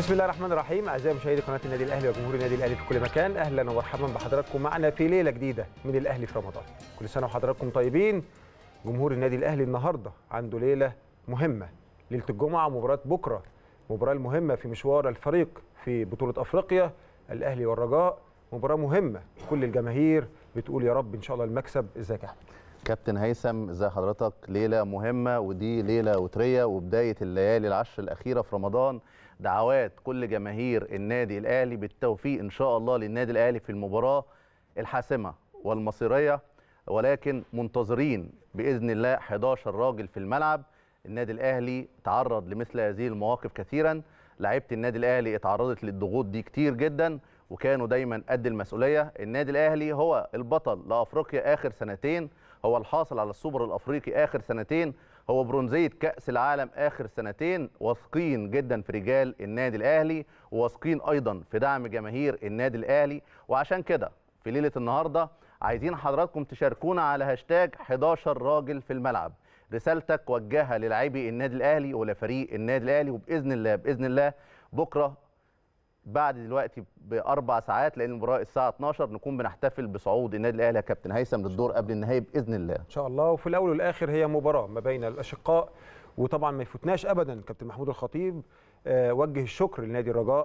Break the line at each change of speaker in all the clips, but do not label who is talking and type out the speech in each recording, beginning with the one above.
بسم الله الرحمن الرحيم. اعزائي مشاهدي قناه النادي الاهلي وجمهور النادي الاهلي في كل مكان، اهلا ومرحبا بحضراتكم معنا في ليله جديده من الاهلي في رمضان. كل سنه وحضراتكم طيبين. جمهور النادي الاهلي النهارده عنده ليله مهمه، ليله الجمعه، مباراه بكره، مباراه المهمه في مشوار الفريق في بطوله افريقيا، الاهلي والرجاء. مباراه مهمه، كل الجماهير بتقول يا رب ان شاء الله المكسب. ازيك يا احمد؟
كابتن هيثم، ازي حضرتك؟ ليله مهمه، ودي ليله وتريه وبدايه الليالي العشر الاخيره في رمضان. دعوات كل جماهير النادي الاهلي بالتوفيق ان شاء الله للنادي الاهلي في المباراه الحاسمه والمصيريه، ولكن منتظرين باذن الله 11 راجل في الملعب. النادي الاهلي تعرض لمثل هذه المواقف كثيرا، لعيبه النادي الاهلي اتعرضت للضغوط دي كتير جدا وكانوا دايما قد المسؤوليه. النادي الاهلي هو البطل لافريقيا اخر سنتين، هو الحاصل على السوبر الافريقي اخر سنتين، هو برونزيه كاس العالم اخر سنتين. واثقين جدا في رجال النادي الاهلي، وواثقين ايضا في دعم جماهير النادي الاهلي. وعشان كده في ليله النهارده عايزين حضراتكم تشاركونا على هاشتاج 11 راجل في الملعب. رسالتك وجهها للاعبي النادي الاهلي ولفريق النادي الاهلي، وباذن الله باذن الله بكره بعد دلوقتي ب4 ساعات، لان المباراه الساعه 12، نكون بنحتفل بصعود النادي الاهلي يا كابتن هيثم للدور قبل النهائي باذن الله
ان شاء الله. وفي الاول والاخر هي مباراه ما بين الاشقاء، وطبعا ما يفوتناش ابدا كابتن محمود الخطيب وجه الشكر لنادي الرجاء،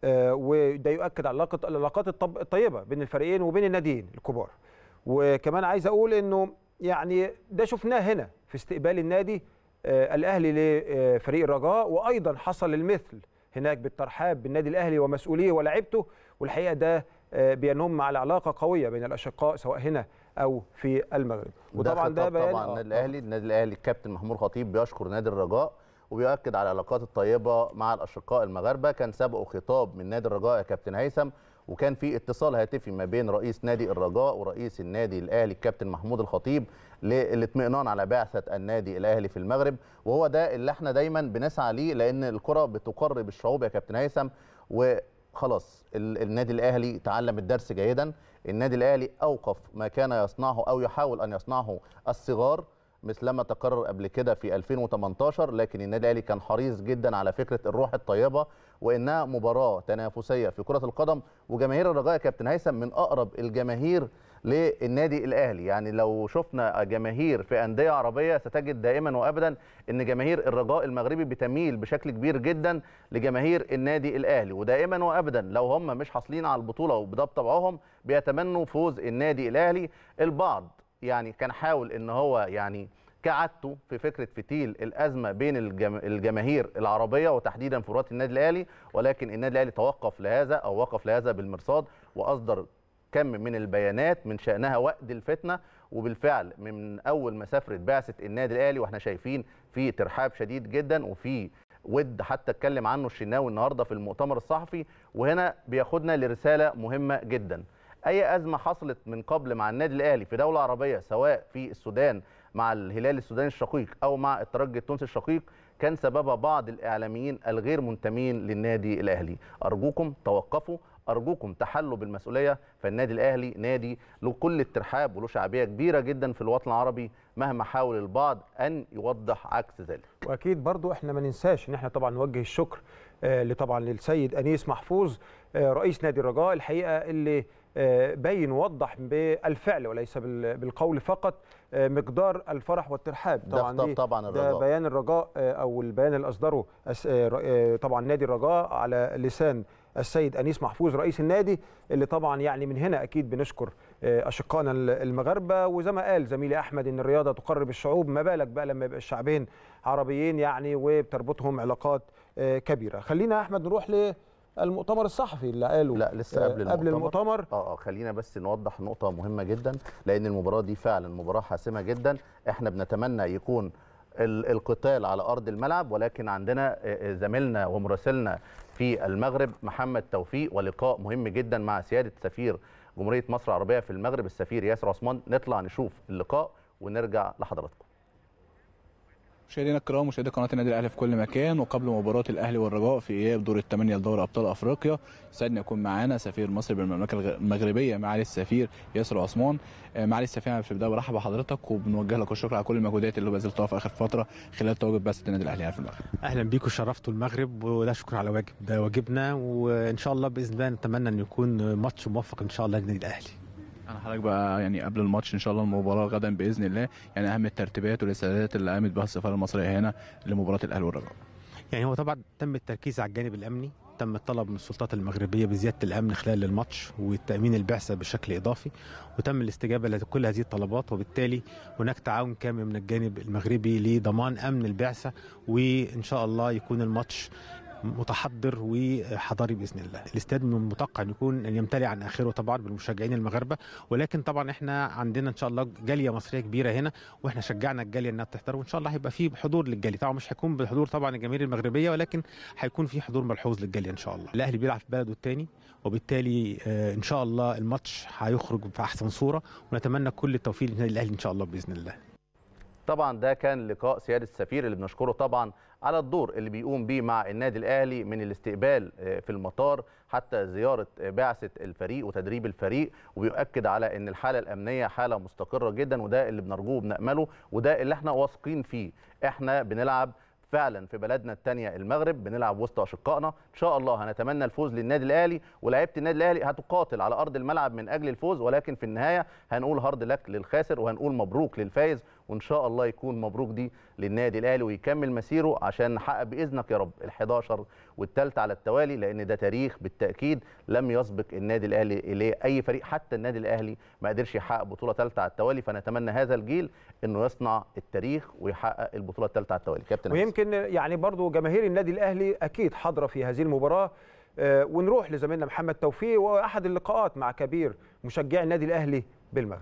وده يؤكد على العلاقات الطيبه بين الفريقين وبين الناديين الكبار. وكمان عايز اقول انه يعني ده شفناه هنا في استقبال النادي الاهلي لفريق الرجاء، وايضا حصل المثل هناك بالترحاب بالنادي الاهلي ومسؤوليه ولاعيبته. والحقيقه ده بينهم على علاقه قويه بين الاشقاء سواء هنا او في المغرب.
وطبعا ده بيان طبعا النادي الاهلي الكابتن محمود خطيب بيشكر نادي الرجاء وبيؤكد على العلاقات الطيبه مع الاشقاء المغاربه. كان سبقه خطاب من نادي الرجاء يا كابتن هيثم، وكان في اتصال هاتفي ما بين رئيس نادي الرجاء ورئيس النادي الاهلي الكابتن محمود الخطيب للاطمئنان على بعثه النادي الاهلي في المغرب. وهو ده اللي احنا دايما بنسعى ليه، لان الكره بتقرب الشعوب يا كابتن هيثم. وخلاص النادي الاهلي تعلم الدرس جيدا. النادي الاهلي اوقف ما كان يصنعه او يحاول ان يصنعه الصغار مثلما تكرر قبل كده في 2018، لكن النادي الاهلي كان حريص جدا على فكره الروح الطيبه، وانها مباراه تنافسيه في كره القدم. وجماهير الرجاء يا كابتن هيثم من اقرب الجماهير للنادي الاهلي. يعني لو شفنا جماهير في انديه عربيه ستجد دائما وابدا ان جماهير الرجاء المغربي بتميل بشكل كبير جدا لجماهير النادي الاهلي، ودائما وابدا لو هم مش حاصلين على البطوله وبده بطبعهم بيتمنوا فوز النادي الاهلي. البعض يعني كان حاول ان هو يعني كعادته في فكره فتيل الازمه بين الجماهير العربيه وتحديدا في مباراه النادي الاهلي، ولكن النادي الاهلي توقف لهذا او وقف لهذا بالمرصاد واصدر كم من البيانات من شأنها وقت الفتنة. وبالفعل من أول ما سافرت بعثة النادي الأهلي واحنا شايفين في ترحاب شديد جدا وفي ود حتى اتكلم عنه الشناوي النهارده في المؤتمر الصحفي. وهنا بياخدنا لرسالة مهمة جدا. أي أزمة حصلت من قبل مع النادي الأهلي في دولة عربية، سواء في السودان مع الهلال السوداني الشقيق أو مع الترجي التونسي الشقيق، كان سببها بعض الإعلاميين الغير منتمين للنادي الأهلي. أرجوكم توقفوا، أرجوكم تحلوا بالمسؤولية. فالنادي الأهلي نادي له كل الترحاب وله شعبية كبيرة جدا في الوطن العربي مهما حاول البعض أن يوضح عكس ذلك.
وأكيد برضو احنا ما ننساش ان احنا طبعا نوجه الشكر طبعا للسيد أنيس محفوظ رئيس نادي الرجاء، الحقيقة اللي بين ووضح بالفعل وليس بالقول فقط مقدار الفرح والترحاب.
طبعا
ده بيان الرجاء او البيان اللي اصدره طبعا نادي الرجاء على لسان السيد أنيس محفوظ رئيس النادي، اللي طبعا يعني من هنا اكيد بنشكر اشقائنا المغاربه. وزي ما قال زميلي احمد ان الرياضه تقرب الشعوب، ما بالك بقى لما يبقى الشعبين عربيين يعني وبتربطهم علاقات كبيره. خلينا احمد نروح المؤتمر الصحفي اللي قاله.
لا لسه قبل
المؤتمر.
خلينا بس نوضح نقطه مهمه جدا، لان المباراه دي فعلا مباراه حاسمه جدا. احنا بنتمنى يكون القتال على ارض الملعب، ولكن عندنا زميلنا ومراسلنا في المغرب محمد توفيق ولقاء مهم جدا مع سياده سفير جمهوريه مصر العربيه في المغرب السفير ياسر عثمان. نطلع نشوف اللقاء ونرجع لحضراتكم.
مشاهدينا الكرام، مشاهدي قناه النادي الاهلي في كل مكان، وقبل مباراه الاهلي والرجاء في اياب دور الثمانيه لدوري ابطال افريقيا، يسعدني يكون معانا سفير مصر بالمملكه المغربيه معالي السفير ياسر عثمان. معالي السفير، انا في البدايه برحب بحضرتك وبنوجه لك الشكر على كل المجهودات اللي بذلتوها في اخر فتره خلال تواجد بعثه النادي الاهلي في المغرب.
اهلا بيكم، شرفتوا المغرب وده شكر على واجب، ده واجبنا، وان شاء الله باذن الله نتمنى ان يكون ماتش موفق ان شاء الله للنادي الاهلي.
انا حضرتك بقى يعني قبل الماتش ان شاء الله المباراه غدا باذن الله، يعني اهم الترتيبات والاستعدادات اللي قامت بها السفاره المصريه هنا لمباراه الاهلي والرجاء.
يعني هو طبعا تم التركيز على الجانب الامني، تم الطلب من السلطات المغربيه بزياده الامن خلال الماتش وتامين البعثه بشكل اضافي، وتم الاستجابه لكل هذه الطلبات، وبالتالي هناك تعاون كامل من الجانب المغربي لضمان امن البعثه، وان شاء الله يكون الماتش متحضر وحضاري باذن الله. الاستاد من المتوقع ان يمتلئ عن اخره طبعا بالمشجعين المغاربه، ولكن طبعا احنا عندنا ان شاء الله جاليه مصريه كبيره هنا، واحنا شجعنا الجاليه انها تحضر، وان شاء الله هيبقى في حضور للجاليه. طبعا مش هيكون بحضور طبعا الجماهير المغربيه، ولكن هيكون في حضور ملحوظ للجاليه ان شاء الله. الاهلي بيلعب في بلده الثاني، وبالتالي ان شاء الله الماتش هيخرج في احسن صوره، ونتمنى كل التوفيق للنادي الاهلي ان شاء الله باذن الله.
طبعا ده كان لقاء سياده السفير اللي بنشكره طبعا على الدور اللي بيقوم بيه مع النادي الاهلي، من الاستقبال في المطار حتى زياره بعثه الفريق وتدريب الفريق، وبيؤكد على ان الحاله الامنيه حاله مستقره جدا، وده اللي بنرجوه وبنامله، وده اللي احنا واثقين فيه. احنا بنلعب فعلا في بلدنا الثانيه المغرب، بنلعب وسط اشقائنا، ان شاء الله هنتمنى الفوز للنادي الاهلي، ولاعيبه النادي الاهلي هتقاتل على ارض الملعب من اجل الفوز، ولكن في النهايه هنقول هارد لك للخاسر، وهنقول مبروك للفايز، وان شاء الله يكون مبروك دي للنادي الاهلي ويكمل مسيره عشان نحقق باذنك يا رب ال11 والثالثه على التوالي، لان ده تاريخ بالتاكيد لم يسبق النادي الاهلي اليه اي فريق، حتى النادي الاهلي ما قدرش يحقق بطوله ثالثه على التوالي، فنتمنى هذا الجيل انه يصنع التاريخ ويحقق البطوله الثالثه على التوالي. كابتن
ويمكن يعني برضو جماهير النادي الاهلي اكيد حاضره في هذه المباراه، ونروح لزميلنا محمد توفيق واحد اللقاءات مع كبير مشجعي النادي الاهلي بالمغرب.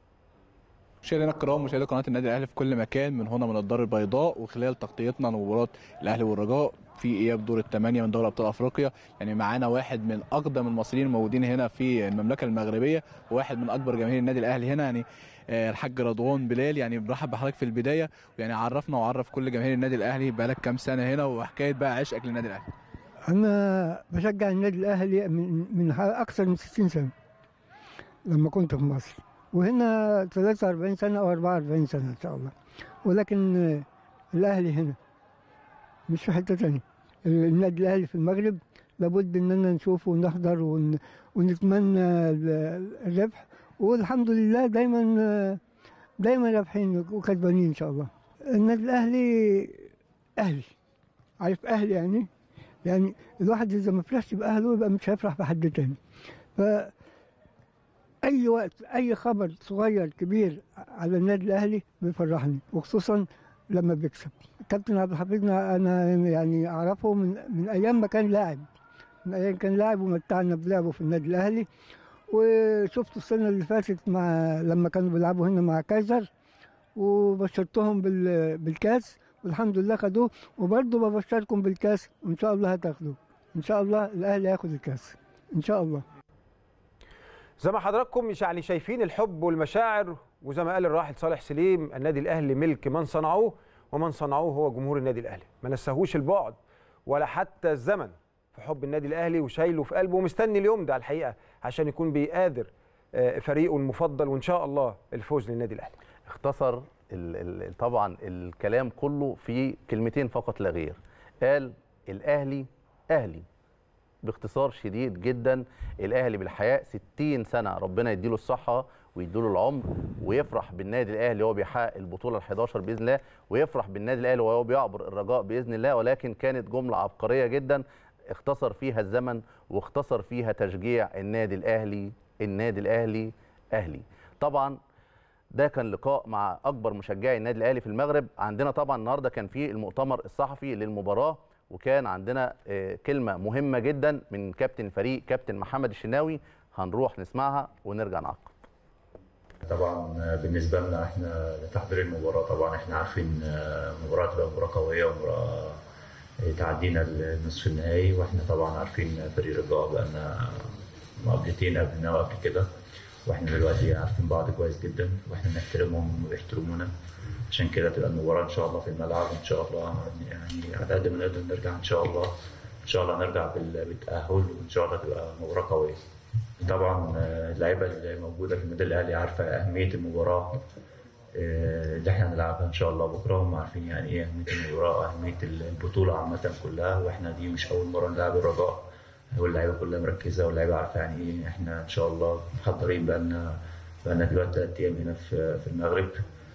مشاهدينا الكرام، مشاهدي قناه النادي الاهلي في كل مكان، من هنا من الدار البيضاء، وخلال تغطيتنا لمباراه الاهلي والرجاء في اياب دور الثمانيه من دوري ابطال افريقيا، يعني معانا واحد من اقدم المصريين الموجودين هنا في المملكه المغربيه، وواحد من اكبر جماهير النادي الاهلي هنا، يعني الحاج رضوان بلال. يعني برحب بحضرتك في البدايه، يعني عرفنا وعرف كل جماهير النادي الاهلي بقالك كام سنه هنا، وحكايه بقى عشقك للنادي الاهلي.
انا بشجع النادي الاهلي من اكثر من 60 سنه لما كنت في مصر، وهنا 43 سنه او 44 سنه ان شاء الله، ولكن الاهلي هنا مش في حته ثانيه. النادي الاهلي في المغرب لابد اننا نشوفه ونحضر ونتمنى الربح، والحمد لله دايما رابحين وكسبانين ان شاء الله. النادي الاهلي اهلي، عارف اهلي يعني الواحد اذا ما فرحش باهله يبقى مش هيفرح بحد تاني. اي وقت اي خبر صغير كبير على النادي الاهلي بيفرحني، وخصوصا لما بيكسب. كابتن عبد الحفيظ انا يعني اعرفه من ايام ما كان لاعب، من ايام كان لاعب ومتعنا بلعبه في النادي الاهلي، وشفته السنه اللي فاتت لما كانوا بيلعبوا هنا مع كايزر، وبشرتهم بالكاس والحمد لله خدوه، وبرضه ببشركم بالكاس وان شاء الله هتاخدوه، ان شاء الله الاهلي هياخد الكاس ان شاء الله.
زي ما حضراتكم يعني شايفين الحب والمشاعر، وزي ما قال الراحل صالح سليم، النادي الاهلي ملك من صنعوه، ومن صنعوه هو جمهور النادي الاهلي. ما نساهوش البعد ولا حتى الزمن في حب النادي الاهلي، وشايله في قلبه ومستني اليوم ده على الحقيقه عشان يكون بيقادر فريقه المفضل، وان شاء الله الفوز للنادي الاهلي.
اختصر طبعا الكلام كله في كلمتين فقط لا غير، قال الاهلي اهلي باختصار شديد جدا. الاهلي بالحياه 60 سنه، ربنا يديله الصحه ويديله العمر، ويفرح بالنادي الاهلي وهو بيحقق البطوله ال11 باذن الله، ويفرح بالنادي الاهلي وهو بيعبر الرجاء باذن الله. ولكن كانت جمله عبقريه جدا اختصر فيها الزمن واختصر فيها تشجيع النادي الاهلي. النادي الاهلي اهلي. طبعا ده كان لقاء مع اكبر مشجعي النادي الاهلي في المغرب. عندنا طبعا النهارده كان في المؤتمر الصحفي للمباراه، وكان عندنا كلمه مهمه جدا من كابتن الفريق كابتن محمد الشناوي، هنروح نسمعها ونرجع نعقب.
طبعا بالنسبه لنا احنا لتحضير المباراه، طبعا احنا عارفين المباراه تبقى مباراه قويه ومباراه تعدينا النصف النهائي، واحنا طبعا عارفين فريق الرجاء بقالنا مقابلتين قبلنا وقبل كده، واحنا دلوقتي عارفين بعض كويس جدا، واحنا بنحترمهم وبيحترمونا. عشان كده تبقى المباراه ان شاء الله في الملعب، وان شاء الله يعني على قد ما نقدر نرجع ان شاء الله، ان شاء الله نرجع بالتاهل، وان شاء الله تبقى مباراه قويه. طبعا اللعيبه اللي موجوده في النادي الاهلي عارفه اهميه المباراه اللي احنا هنلعبها ان شاء الله بكره، هم عارفين يعني ايه اهميه المباراه واهميه البطوله عامه كلها، واحنا دي مش اول مره نلعب الرجاء، واللعيبه كلها مركزه واللعيبه عارفه يعني ايه. احنا ان شاء الله محضرين بقالنا دلوقتي 3 ايام هنا في المغرب،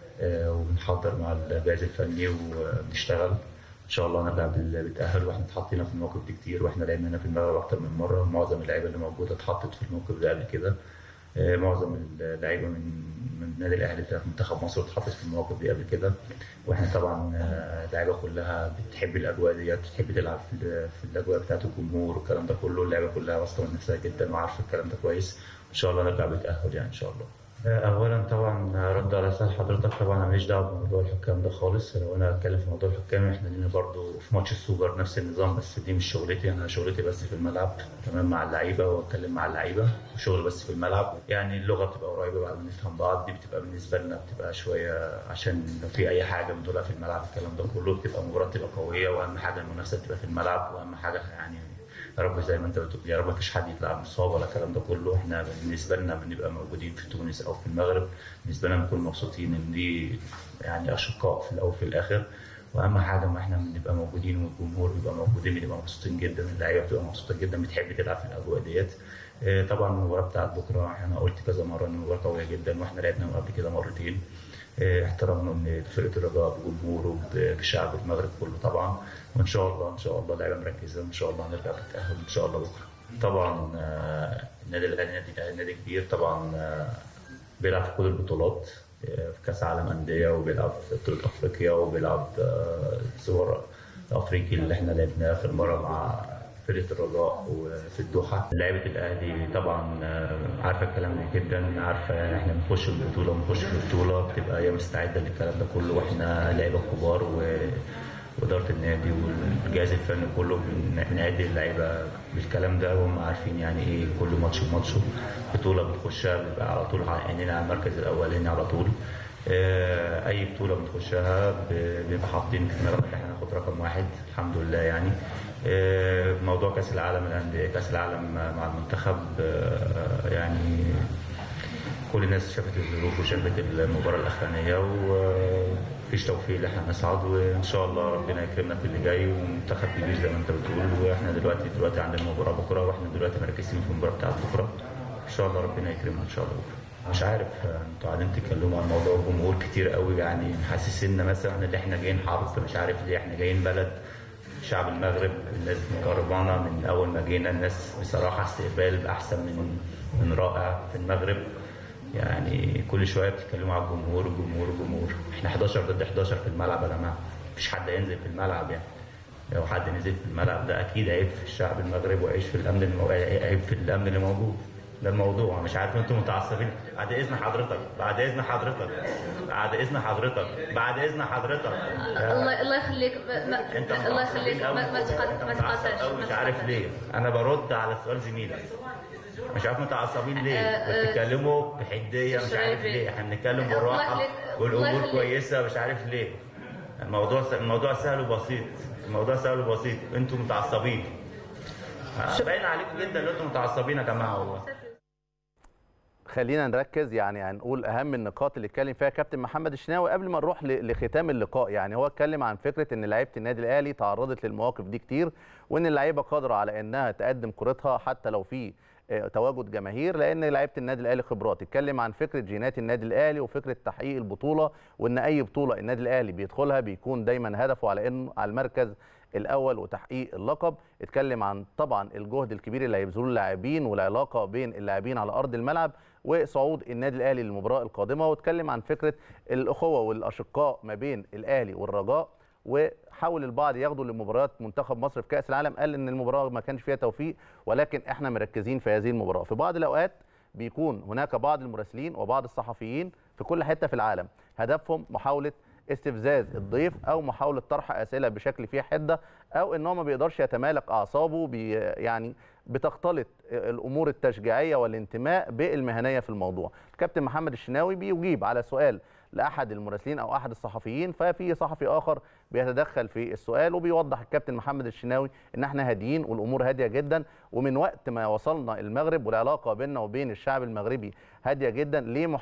وبنحضر مع الجهاز الفني وبنشتغل ان شاء الله نرجع بالتاهل. واحنا اتحطينا في الموقف دي كتير، واحنا لعبنا هنا في المغرب اكتر من مره، معظم اللعيبه اللي موجوده اتحطت في الموقف ده قبل كده، معظم اللعيبه من النادي الاهلي بتاع منتخب مصر اتحطت في المواقف دي قبل كده، واحنا طبعا اللعيبه كلها بتحب الاجواء ديت، بتحب تلعب في الاجواء بتاعت الجمهور والكلام ده كله، اللعيبه كلها واثقه من نفسها جدا وعارفه الكلام ده كويس، ان شاء الله نرجع بالتاهل يعني ان شاء الله. اولا طبعا رد على سؤال حضرتك، طبعا انا ماليش دعوه بموضوع الحكام ده خالص. لو انا اتكلم في موضوع الحكام، احنا لينا برضو في ماتش السوبر نفس النظام، بس دي مش شغلتي، انا شغلتي بس في الملعب تمام مع اللعيبه، واتكلم مع اللعيبه وشغل بس في الملعب. يعني اللغه بتبقى قريبه بعد ما نفهم بعض، دي بتبقى بالنسبه لنا بتبقى شويه، عشان لو في اي حاجه بنقولها في الملعب الكلام ده كله، بتبقى مباراه تبقى قويه، واهم حاجه المنافسه تبقى في الملعب، واهم حاجه يعني يا رب زي ما انت بتقول يا رب مفيش حد يطلع مصاب ولا الكلام ده كله. احنا بالنسبه لنا بنبقى موجودين في تونس او في المغرب، بالنسبه لنا بنكون مبسوطين ان دي يعني اشقاء في الاول وفي الاخر، واهم حاجه ما احنا بنبقى موجودين والجمهور بيبقى موجودين، بنبقى مبسوطين جدا، اللعيبه بتبقى مبسوطه جدا، بتحب تلعب في الاجواء ديت. طبعا المباراه بتاعت بكره انا قلت كذا مره ان المباراه قويه جدا، واحنا لعبنا قبل كده مرتين، احترامنا لفرقه الرجاء بجمهوره بشعب المغرب كله طبعا، وان شاء الله اللعيبه مركزه، وان شاء الله هنرجع بالتاهل ان شاء الله بكره. طبعا النادي الاهلي نادي كبير طبعا، بيلعب في كل البطولات، في كاس عالم انديه، وبيلعب في بطوله افريقيا، وبيلعب السوبر الافريقي اللي احنا لعبناه اخر مره مع فرقه الرجاء وفي الدوحه. لعيبه الاهلي طبعا عارفه الكلام ده جدا، عارفه احنا بنخش البطوله بتبقى هي مستعده للكلام ده كله، واحنا لعيبه كبار واداره النادي والجهاز الفني كله بنعد اللعيبه بالكلام ده، وهم عارفين يعني ايه كل ماتش وماتشه. بطوله بنخشها بيبقى على طول عينينا على المركز الاولاني على طول، اي بطوله بنخشها بنبقى حاطين في دماغنا ان احنا ناخد رقم 1 الحمد لله يعني. موضوع كاس العالم الانديه، كاس العالم مع المنتخب، يعني كل الناس شافت الظروف وشافت المباراه الاخرانيه، ومفيش توفيق ان احنا نصعد، وان شاء الله ربنا يكرمنا في اللي جاي، ومنتخب كبير زي ما انت بتقول، واحنا دلوقتي عندنا مباراه بكره، واحنا دلوقتي مركزين في المباراه بتاعت بكره، ان شاء الله ربنا يكرمنا ان شاء الله بكره. مش عارف انتوا قاعدين تتكلموا عن موضوع الجمهور كتير قوي، يعني محسسيننا مثلا ان احنا جايين حرب، مش عارف ليه احنا جايين بلد شعب المغرب، الناس مكرمانا من اول ما جينا، الناس بصراحه استقبال احسن من رائع في المغرب. يعني كل شويه بتتكلموا على الجمهور، احنا 11 ضد 11 في الملعب يا جماعه، مفيش حد هينزل في الملعب يعني، لو حد نزل في الملعب ده اكيد عيب في الشعب المغربي وعيب في الامن عيب في الامن اللي موجود. ده الموضوع، مش عارف انتم متعصبين. بعد اذن حضرتك
الله يخليك الله يخليك ما تقاطعش.
مش عارف ليه انا برد على سؤال زميلك، مش عارف متعصبين ليه، بتتكلموا بحديه، مش عارف ليه، احنا بنتكلم بالراحه والامور كويسه، مش عارف ليه. الموضوع سهل وبسيط، انتم متعصبين، باين عليكم جدا ان انتم متعصبين يا جماعه والله.
خلينا نركز، يعني هنقول اهم النقاط اللي اتكلم فيها كابتن محمد الشناوي قبل ما نروح لختام اللقاء. يعني هو اتكلم عن فكره ان لعيبه النادي الاهلي تعرضت للمواقف دي كتير، وان اللعيبه قادره على انها تقدم كورتها حتى لو في تواجد جماهير، لان لعيبه النادي الاهلي خبرات. اتكلم عن فكره جينات النادي الاهلي وفكره تحقيق البطوله، وان اي بطوله النادي الاهلي بيدخلها بيكون دايما هدفه على انه على المركز الاول وتحقيق اللقب. اتكلم عن طبعا الجهد الكبير اللي هيبذلوه اللاعبين والعلاقه بين اللاعبين على ارض الملعب وصعود النادي الاهلي للمباراه القادمه، واتكلم عن فكره الاخوه والاشقاء ما بين الاهلي والرجاء، وحاول البعض ياخدوا لمباريات منتخب مصر في كاس العالم، قال ان المباراه ما كانش فيها توفيق، ولكن احنا مركزين في هذه المباراه. في بعض الاوقات بيكون هناك بعض المراسلين وبعض الصحفيين في كل حته في العالم هدفهم محاوله استفزاز الضيف او محاوله طرح اسئله بشكل فيه حده، او ان هو ما بيقدرش يتمالك اعصابه، يعني بتختلط الامور التشجيعيه والانتماء بالمهنيه في الموضوع. الكابتن محمد الشناوي بيجيب على سؤال لاحد المراسلين او احد الصحفيين، ففي صحفي اخر بيتدخل في السؤال وبيوضح الكابتن محمد الشناوي ان احنا هاديين والامور هاديه جدا، ومن وقت ما وصلنا المغرب والعلاقه بيننا وبين الشعب المغربي هاديه جدا.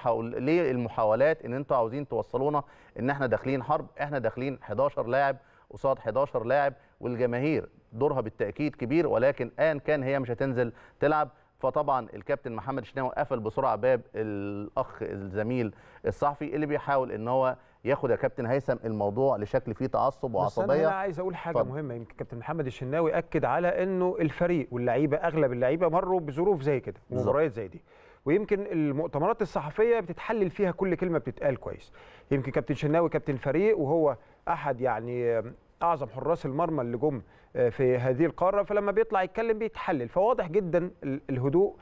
ليه المحاولات ان انتوا عاوزين توصلونا ان احنا داخلين حرب؟ احنا داخلين 11 لاعب قصاد 11 لاعب، والجماهير دورها بالتاكيد كبير، ولكن ان كان هي مش هتنزل تلعب. فطبعا الكابتن محمد الشناوي قفل بسرعه باب الاخ الزميل الصحفي اللي بيحاول ان هو ياخد يا كابتن هيثم الموضوع لشكل فيه تعصب وعصبيه.
بس انا عايز اقول حاجه مهمه، يمكن كابتن محمد الشناوي اكد على انه الفريق واللعيبه اغلب اللعيبه مروا بظروف زي كده ومباريات زي دي، ويمكن المؤتمرات الصحفيه بتتحلل فيها كل كلمه بتتقال كويس. يمكن كابتن شناوي كابتن الفريق وهو احد يعني اعظم حراس المرمى اللي جم في هذه القاره، فلما بيطلع يتكلم بيتحلل، فواضح جدا الهدوء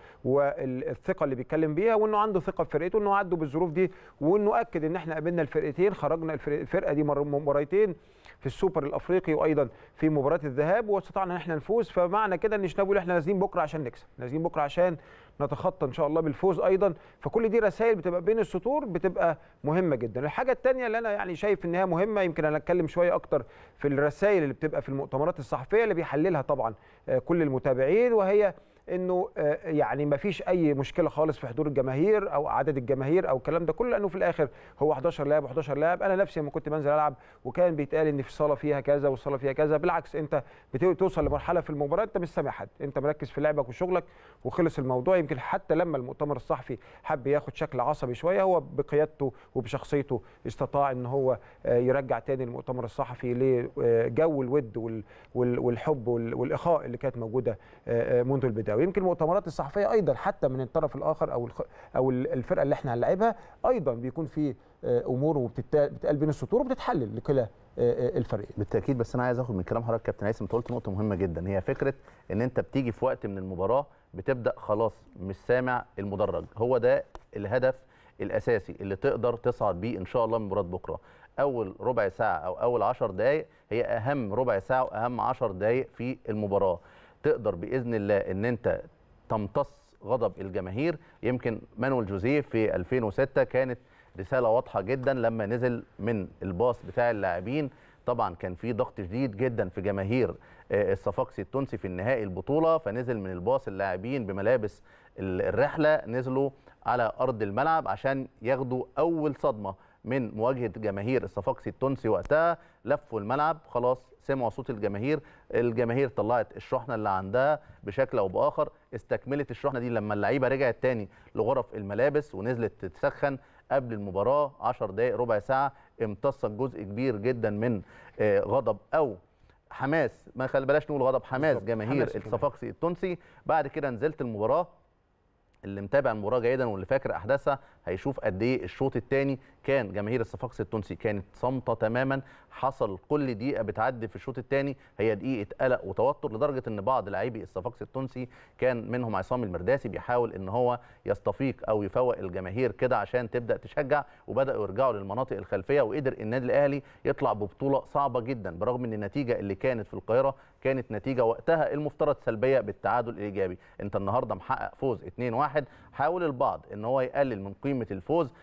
والثقه اللي بيتكلم بيها، وانه عنده ثقه في فرقته، انه عدوا بالظروف دي، وانه اكد ان احنا قابلنا الفرقتين، خرجنا الفرقه دي مباريتين في السوبر الافريقي وايضا في مباراه الذهاب، واستطعنا ان احنا نفوز. فمعنى كده ان الشناوي احنا نازلين بكره عشان نكسب، نازلين بكره عشان نتخطى ان شاء الله بالفوز ايضا. فكل دي رسائل بتبقى بين السطور بتبقى مهمه جدا. الحاجه الثانيه اللي انا يعني شايف انها مهمه، يمكن انا اتكلم شويه اكتر في الرسائل اللي بتبقى في المؤتمرات الصحفيه اللي بيحللها طبعا كل المتابعين، وهي انه يعني ما فيش اي مشكله خالص في حضور الجماهير او عدد الجماهير او الكلام ده كله، لانه في الاخر هو 11 لاعب و11 لاعب. انا نفسي لما كنت بنزل العب وكان بيتقال ان في الصاله فيها كذا والصاله فيها كذا، بالعكس انت بتوصل لمرحله في المباراه انت مش سامع حد، انت مركز في لعبك وشغلك وخلص الموضوع. يمكن حتى لما المؤتمر الصحفي حب ياخد شكل عصبي شويه، هو بقيادته وبشخصيته استطاع ان هو يرجع تاني المؤتمر الصحفي لجو الود والحب والاخاء اللي كانت موجوده منذ البدايه. ويمكن المؤتمرات الصحفيه ايضا حتى من الطرف الاخر او الفرقه اللي احنا هنلعبها ايضا بيكون في امور وبتتقال بين السطور وبتتحلل لكلا الفريقين
بالتاكيد. بس انا عايز اخد من كلام حضرتك كابتن هيثم، انت قلت نقطه مهمه جدا، هي فكره ان انت بتيجي في وقت من المباراه بتبدا خلاص مش سامع المدرج. هو ده الهدف الاساسي اللي تقدر تصعد بيه ان شاء الله من مباراه بكره. اول ربع ساعه او اول 10 دقائق هي اهم ربع ساعه واهم 10 دقائق في المباراه، تقدر باذن الله ان انت تمتص غضب الجماهير. يمكن مانويل جوزيه في 2006 كانت رساله واضحه جدا لما نزل من الباص بتاع اللاعبين، طبعا كان في ضغط شديد جدا في جماهير الصفاقسي التونسي في النهائي البطوله، فنزل من الباص اللاعبين بملابس الرحله، نزلوا على ارض الملعب عشان ياخدوا اول صدمه من مواجهه جماهير الصفاقسي التونسي. وقتها لفوا الملعب، خلاص سمعوا صوت الجماهير طلعت الشحنه اللي عندها بشكل او باخر، استكملت الشحنه دي لما اللعيبه رجعت تاني لغرف الملابس ونزلت تتسخن قبل المباراه 10 دقائق ربع ساعه، امتصت جزء كبير جدا من غضب او حماس، ما بلاش نقول غضب، حماس جماهير الصفاقسي التونسي. بعد كده نزلت المباراه، اللي متابع المباراه جيدا واللي فاكر احداثها هيشوف قد ايه الشوط الثاني كان جماهير الصفاقسي التونسي كانت صامته تماما. حصل كل دقيقه بتعدي في الشوط الثاني هي دقيقه قلق وتوتر، لدرجه ان بعض لاعبي الصفاقسي التونسي كان منهم عصام المرداسي بيحاول ان هو يستفيق او يفوق الجماهير كده عشان تبدا تشجع، وبداوا يرجعوا للمناطق الخلفيه، وقدر النادي الاهلي يطلع ببطوله صعبه جدا برغم ان النتيجه اللي كانت في القاهره كانت نتيجه وقتها المفترض سلبيه بالتعادل الايجابي. انت النهارده محقق فوز 2-1، حاول البعض ان هو يقلل من قيمه الفوز.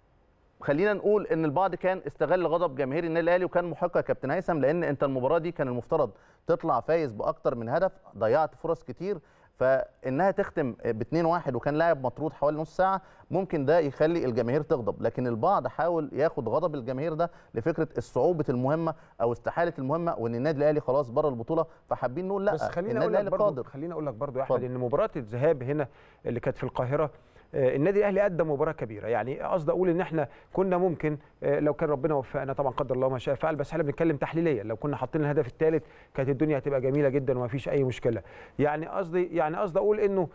خلينا نقول ان البعض كان استغل غضب جماهير النادي الاهلي وكان محق يا كابتن هيثم، لان انت المباراه دي كان المفترض تطلع فايز باكتر من هدف، ضيعت فرص كتير، فانها تختم ب 2-1 وكان لاعب مطرود حوالي نص ساعه، ممكن ده يخلي الجماهير تغضب، لكن البعض حاول ياخد غضب الجماهير ده لفكره الصعوبه المهمه او استحاله المهمه وان النادي الاهلي خلاص بره البطوله، فحابين نقول لا،
بس خليني اقول لك برضه يا احمد ان مباراه الذهاب هنا اللي كانت في القاهره النادي الاهلي قدم مباراه كبيره. يعني قصدي اقول ان احنا كنا ممكن لو كان ربنا وفقنا، طبعا قدر الله ما شاء فعل، بس احنا بنتكلم تحليليا، لو كنا حاطين الهدف الثالث كانت الدنيا هتبقى جميله جدا وما فيش اي مشكله. يعني قصدي اقول انه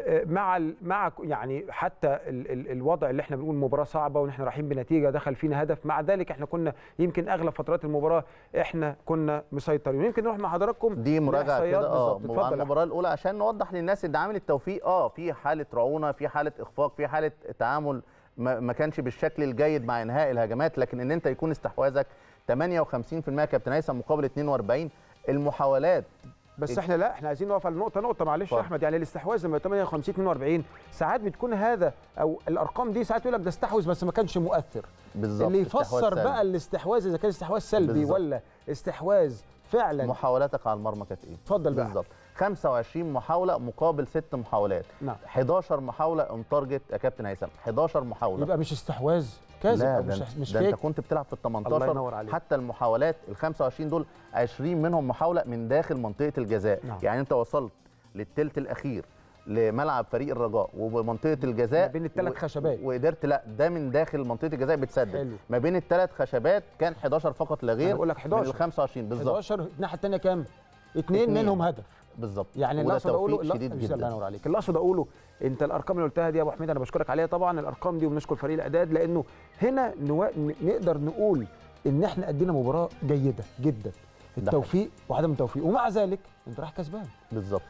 مع يعني حتى الوضع اللي احنا بنقول مباراه صعبه وان احنا رايحين بنتيجه دخل فينا هدف، مع ذلك احنا كنا يمكن اغلب فترات المباراه احنا كنا مسيطرين. يمكن نروح مع حضراتكم
دي مراجعه كده عن المباراه الاولى عشان نوضح للناس ان عامل التوفيق في حاله رعونه، في حاله اخفاق، في حاله تعامل ما كانش بالشكل الجيد مع انهاء الهجمات، لكن ان انت يكون استحواذك 58% كابتن هيثم مقابل 42، المحاولات
بس احنا لا، احنا عايزين نقف على نقطه معلش يا احمد. يعني الاستحواذ لما 58 42 ساعات بتكون هذا او الارقام دي ساعات يقول لك ده استحوذ بس ما كانش مؤثر.
بالظبط.
اللي يفسر بقى الاستحواذ اذا كان استحواذ سلبي
بالزبط.
ولا استحواذ فعلا.
محاولاتك على المرمى كانت ايه؟
اتفضل بقى.
بالظبط. 25 محاوله مقابل 6 محاولات.
نعم.
11 محاوله اون تارجت يا كابتن هيثم، 11 محاوله.
يبقى مش استحواذ كاذب
لا،
او
مش
فيك.
انت كنت بتلعب في ال 18.
الله ينور عليك.
حتى المحاولات ال 25 دول 20 منهم محاوله من داخل منطقه الجزاء.
نعم.
يعني انت وصلت للثلث الاخير لملعب فريق الرجاء ومنطقه الجزاء
ما بين الثلاث خشبات،
وقدرت لا ده من داخل منطقه الجزاء بتسدد.
حلو.
ما بين الثلاث خشبات كان 11 فقط لا غير.
انا بقول لك 11
من ال 25 بالظبط.
11 الناحيه الثانيه كام؟ 2 منهم هدف.
بالظبط.
يعني اللي اقصد اقوله
شديد جدا.
الله ينور عليك. اللي اقصد اقوله انت الارقام اللي قلتها دي يا ابو حميد انا بشكرك عليها طبعا، الارقام دي وبنشكر فريق الاعداد لانه هنا نقدر نقول ان احنا ادينا مباراه جيده جدا. التوفيق وعدم التوفيق ومع ذلك انت رايح كسبان.
بالظبط.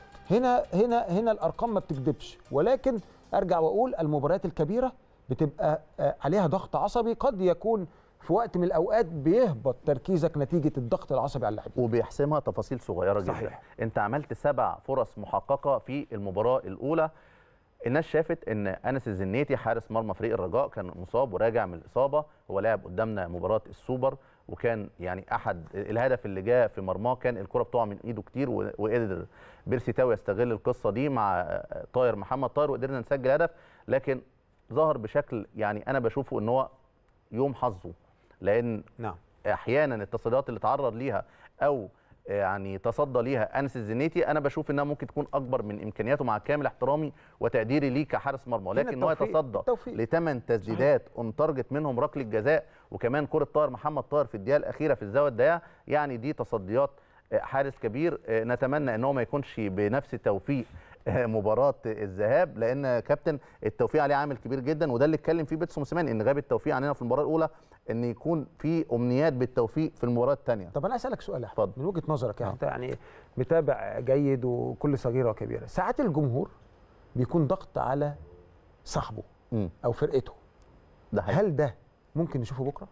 هنا الارقام ما بتكذبش، ولكن ارجع واقول المباريات الكبيره بتبقى عليها ضغط عصبي قد يكون في وقت من الاوقات بيهبط تركيزك نتيجه الضغط العصبي على اللاعبين
وبيحسمها تفاصيل صغيره جدا.
صحيح.
انت عملت 7 فرص محققه في المباراه الاولى. الناس شافت ان انس الزنيتي حارس مرمى فريق الرجاء كان مصاب وراجع من الاصابه، هو لعب قدامنا مباراه السوبر وكان يعني احد الهدف اللي جاء في مرماه كان الكره بتقع من ايده كتير وقدر بيرسي تاو يستغل القصه دي مع طاهر محمد طاهر وقدرنا نسجل هدف، لكن ظهر بشكل يعني انا بشوفه ان هو يوم حظه، لان
نعم
احيانا التصديات اللي تعرض ليها او يعني تصدى ليها انس الزنيتي انا بشوف انها ممكن تكون اكبر من امكانياته مع كامل احترامي وتقديري ليه كحارس مرمى، لكن هو يتصدى ل8 تسديدات اون تارجت منهم ركله جزاء وكمان كره طاهر محمد طاهر في الدقيقه الاخيره في الزاويه الضيقه، يعني دي تصديات حارس كبير. نتمنى ان هو ما يكونش بنفس توفيق مباراه الذهاب، لان كابتن التوفيق عليه عامل كبير جدا، وده اللي اتكلم فيه بيتسو موسيماني ان غاب التوفيق عننا في المباراه الاولى، ان يكون في امنيات بالتوفيق في المباراه الثانيه.
طب انا اسالك سؤال يا احمد من وجهه نظرك، يعني انت يعني متابع جيد وكل صغيره وكبيره، ساعات الجمهور بيكون ضغط على صاحبه او فرقته،
ده حقيقي.
هل ده ممكن نشوفه بكره؟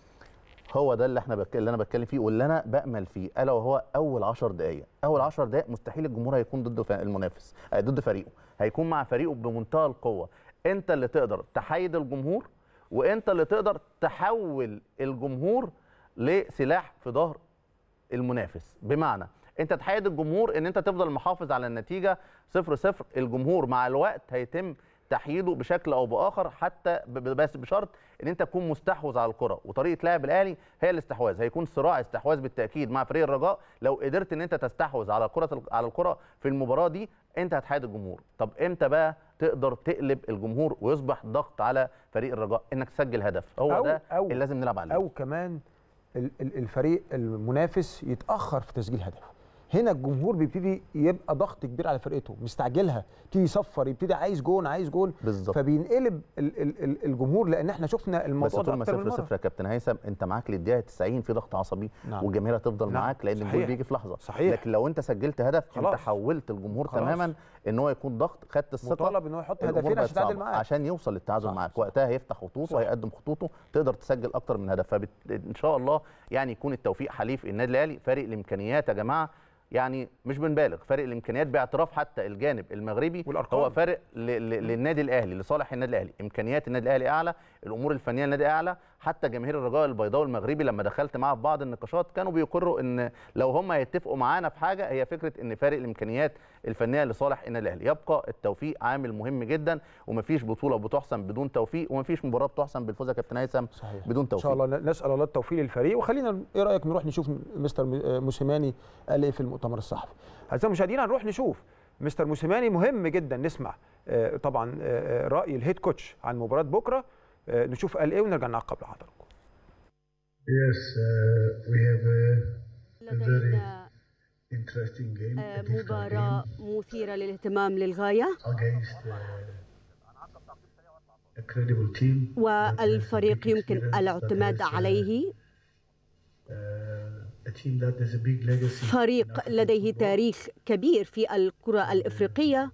هو ده اللي انا بتكلم فيه واللي انا بامل فيه، الا وهو اول 10 دقائق، اول 10 دقائق مستحيل الجمهور هيكون ضد المنافس، ضد فريقه، هيكون مع فريقه بمنتهى القوه، انت اللي تقدر تحايد الجمهور وانت اللي تقدر تحول الجمهور لسلاح في ظهر المنافس، بمعنى انت تحايد الجمهور ان انت تفضل محافظ على النتيجه 0-0، الجمهور مع الوقت هيتم تحييده بشكل او باخر، حتى بس بشرط ان انت تكون مستحوذ على الكره، وطريقه لعب الاهلي هي الاستحواذ، هيكون صراع استحواذ بالتاكيد مع فريق الرجاء، لو قدرت ان انت تستحوذ على الكره في المباراه دي انت هتحايد الجمهور. طب امتى بقى تقدر تقلب الجمهور ويصبح ضغط على فريق الرجاء؟ انك تسجل هدف، هو ده اللي لازم نلعب عليه.
او كمان الفريق المنافس يتاخر في تسجيل هدف، هنا الجمهور بيبتدي يبقى ضغط كبير على فرقته، مستعجلها، يبتدي يصفر، يبتدي عايز جون
بالظبط،
فبينقلب الجمهور، لان احنا شفنا الموضوع ده اكتر من مره.
بس طول ما 0-0 يا كابتن هيثم انت معاك للدقيقه 90 في ضغط عصبي، نعم. والجماهير هتفضل معاك لان الجول بيجي في لحظه،
صحيح.
لكن لو انت سجلت هدف
خلاص.
انت حولت الجمهور تماما ان هو يكون ضغط، خدت الثقه،
مطالب ان هو يحط هدفين عشان يتعادل معاك،
عشان يوصل للتعادل معاك، وقتها هيفتح خطوطه وهيقدم خطوطه، تقدر تسجل اكتر من هدف، فان شاء الله يعني يكون التوفيق حليف النادي الاهلي. فارق الامكانيات يا جماعه، يعني مش بنبالغ، فارق الامكانيات باعتراف حتى الجانب المغربي والأرقام. هو فارق للنادي الاهلي، لصالح النادي الاهلي، امكانيات النادي الاهلي اعلى، الامور الفنيه للنادي اعلى، حتى جماهير الرجاء البيضاوي المغربي لما دخلت معاه في بعض النقاشات كانوا بيقروا ان لو هم هيتفقوا معانا في حاجه هي فكره ان فارق الامكانيات الفنيه لصالح النادي الاهلي. يبقى التوفيق عامل مهم جدا، ومفيش بطوله بتحسم بدون توفيق، ومفيش مباراه بتحسم بالفوز يا كابتن هيثم بدون توفيق.
ان شاء الله نسال الله التوفيق للفريق، وخلينا ايه رايك نروح نشوف مستر موسيماني قال ايه في المؤتمر الصحفي. اعزائي المشاهدين هنروح نشوف مستر موسيماني، مهم جدا نسمع طبعا راي الهيد كوتش عن مباراه بكره، نشوف قال ايه ونرجع نعقب لحضراتكم.
Yes, we have a very
interesting game. مباراة مثيرة للاهتمام للغاية
against a credible team.
والفريق يمكن الاعتماد عليه، فريق لديه تاريخ كبير في الكرة الإفريقية،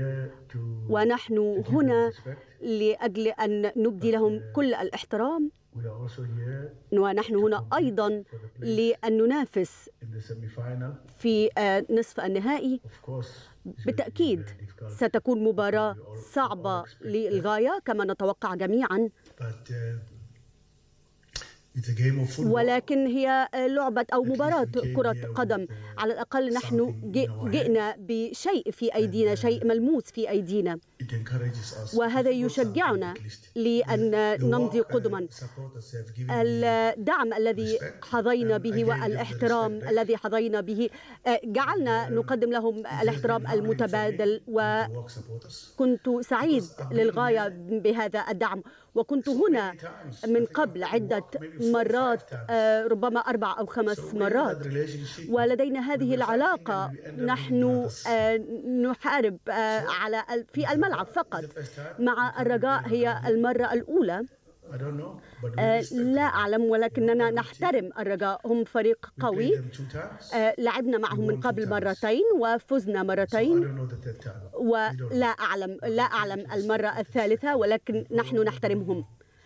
ونحن هنا لأجل أن نبدي لهم كل الاحترام
We are also here
ونحن هنا أيضا لأن ننافس
in the semi-final.
في نصف النهائي.
Of course, it's going to be
بالتأكيد
very difficult.
ستكون مباراة صعبة للغاية كما نتوقع جميعا،
But it's a game of football.
ولكن هي لعبة أو مباراة كرة قدم. على الأقل نحن جئنا بشيء في أيدينا، شيء ملموس في أيدينا،
It encourages us.
وهذا يشجعنا لأن نمضي قدما. الدعم الذي حظينا به والاحترام الذي حظينا به جعلنا نقدم لهم الاحترام المتبادل، وكنت سعيد للغاية بهذا الدعم. وكنت هنا من قبل عدة مرات، ربما 4 أو 5 مرات، ولدينا هذه العلاقة. نحن نحارب في الملعب فقط. مع الرجاء هي المرة الأولى، لا أعلم، ولكننا نحترم الرجاء. هم فريق قوي، لعبنا معهم من قبل مرتين وفزنا مرتين، ولا أعلم المرة الثالثة، ولكن نحن نحترمهم.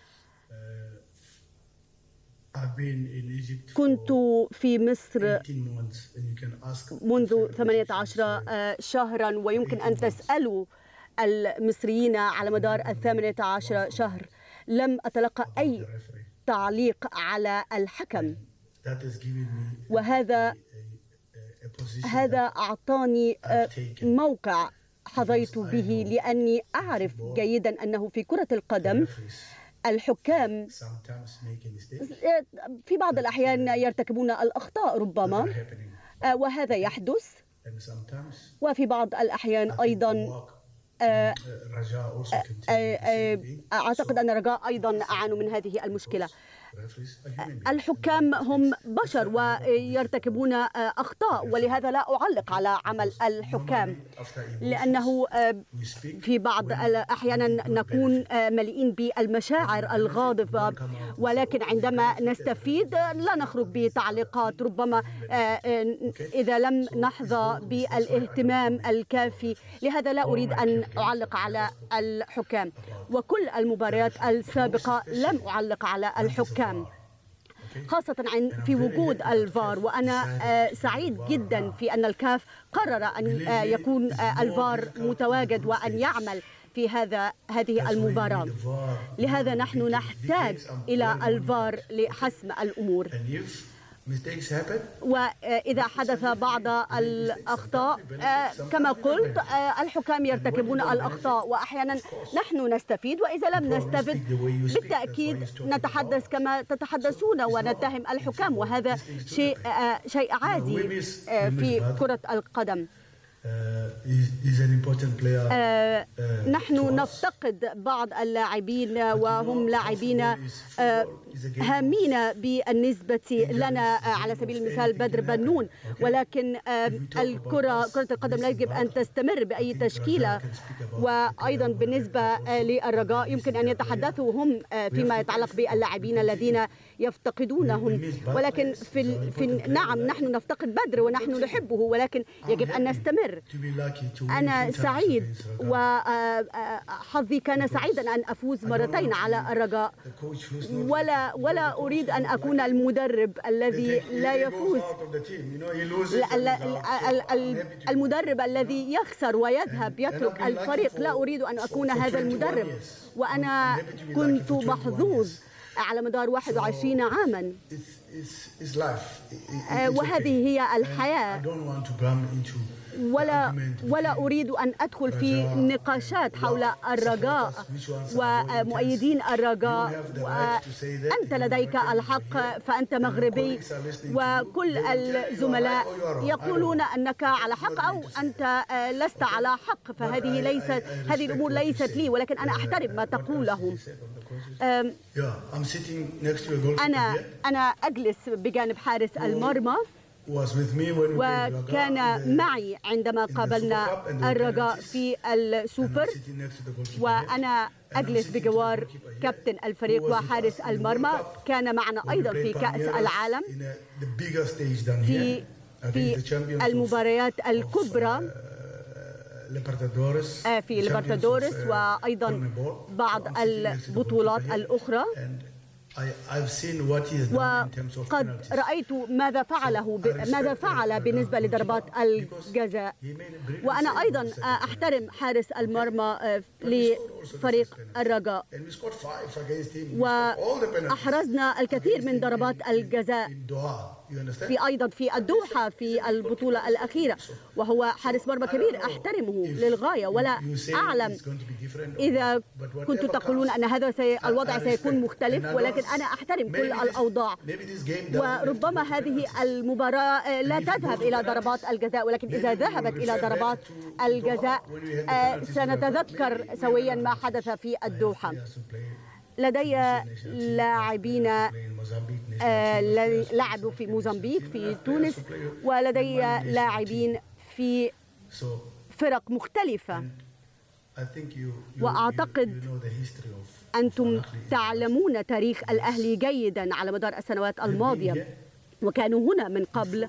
كنت في مصر منذ 18 شهرا، ويمكن أن تسألوا المصريين على مدار 18 شهر لم أتلقى أي تعليق على الحكم، وهذا أعطاني موقع حظيت به، لأني أعرف جيدا أنه في كرة القدم الحكام في بعض الأحيان يرتكبون الأخطاء ربما، وهذا يحدث، وفي بعض الأحيان أيضا أعتقد أن الرجاء أيضا أعانوا من هذه المشكلة. الحكام هم بشر ويرتكبون أخطاء، ولهذا لا أعلق على عمل الحكام، لأنه في بعض الأحيان نكون مليئين بالمشاعر الغاضبة، ولكن عندما نستفيد لا نخرج بتعليقات، ربما إذا لم نحظى بالاهتمام الكافي. لهذا لا أريد أن أعلق على الحكام، وكل المباريات السابقة لم أعلق على الحكام، خاصة في وجود الفار. وأنا سعيد جدا في أن الكاف قرر أن يكون الفار متواجد وأن يعمل في هذه المباراة. لهذا نحن نحتاج إلى الفار لحسم الأمور، وإذا حدث بعض الأخطاء كما قلت الحكام يرتكبون الأخطاء، وأحيانا نحن نستفيد، وإذا لم نستفد بالتأكيد نتحدث كما تتحدثون ونتهم الحكام، وهذا شيء عادي في كرة القدم. نحن نفتقد بعض اللاعبين، وهم لاعبين هامين بالنسبة لنا، على سبيل المثال بدر بنون، ولكن كرة القدم لا يجب أن تستمر بأي تشكيلة. وأيضا بالنسبة للرجاء يمكن أن يتحدثوا هم فيما يتعلق باللاعبين الذين يفتقدونهم، ولكن نعم نحن نفتقد بدر ونحن نحبه، ولكن يجب أن نستمر. أنا سعيد وحظي كان سعيدا أن أفوز مرتين على الرجاء، ولا أريد أن أكون المدرب الذي لا يفوز، المدرب الذي يخسر ويذهب يترك الفريق. لا أريد أن أكون هذا المدرب، وأنا كنت محظوظ على مدار 21 عاما، وهذه هي الحياة. ولا أريد أن أدخل في نقاشات حول الرجاء ومؤيدين الرجاء. أنت لديك الحق، فأنت مغربي، وكل الزملاء يقولون أنك على حق أو أنت لست على حق، هذه الأمور ليست لي، ولكن أنا أحترم ما تقوله. أنا أجلس بجانب حارس المرمى، وكان معي عندما قابلنا الرجاء في السوبر، وأنا أجلس بجوار كابتن الفريق وحارس المرمى. كان معنا أيضا في كأس العالم في المباريات الكبرى في ليبرتادوريس، وأيضا بعض البطولات الأخرى. وقد رأيت ماذا فعل بالنسبة لضربات الجزاء. وأنا أيضا أحترم حارس المرمى لفريق الرجاء، وأحرزنا الكثير من ضربات الجزاء أيضا في الدوحة في البطولة الأخيرة، وهو حارس مرمى كبير أحترمه للغاية، ولا أعلم إذا كنتم تقولون أن هذا الوضع سيكون مختلف، ولكن أنا أحترم كل الأوضاع. وربما هذه المباراة لا تذهب إلى ضربات الجزاء، ولكن إذا ذهبت إلى ضربات الجزاء سنتذكر سويا ما حدث في الدوحة. لدي لاعبين لعبوا في موزمبيق، في تونس، ولدي لاعبين في فرق مختلفة، وأعتقد أنتم تعلمون تاريخ الأهلي جيدا على مدار السنوات الماضية، وكانوا هنا من قبل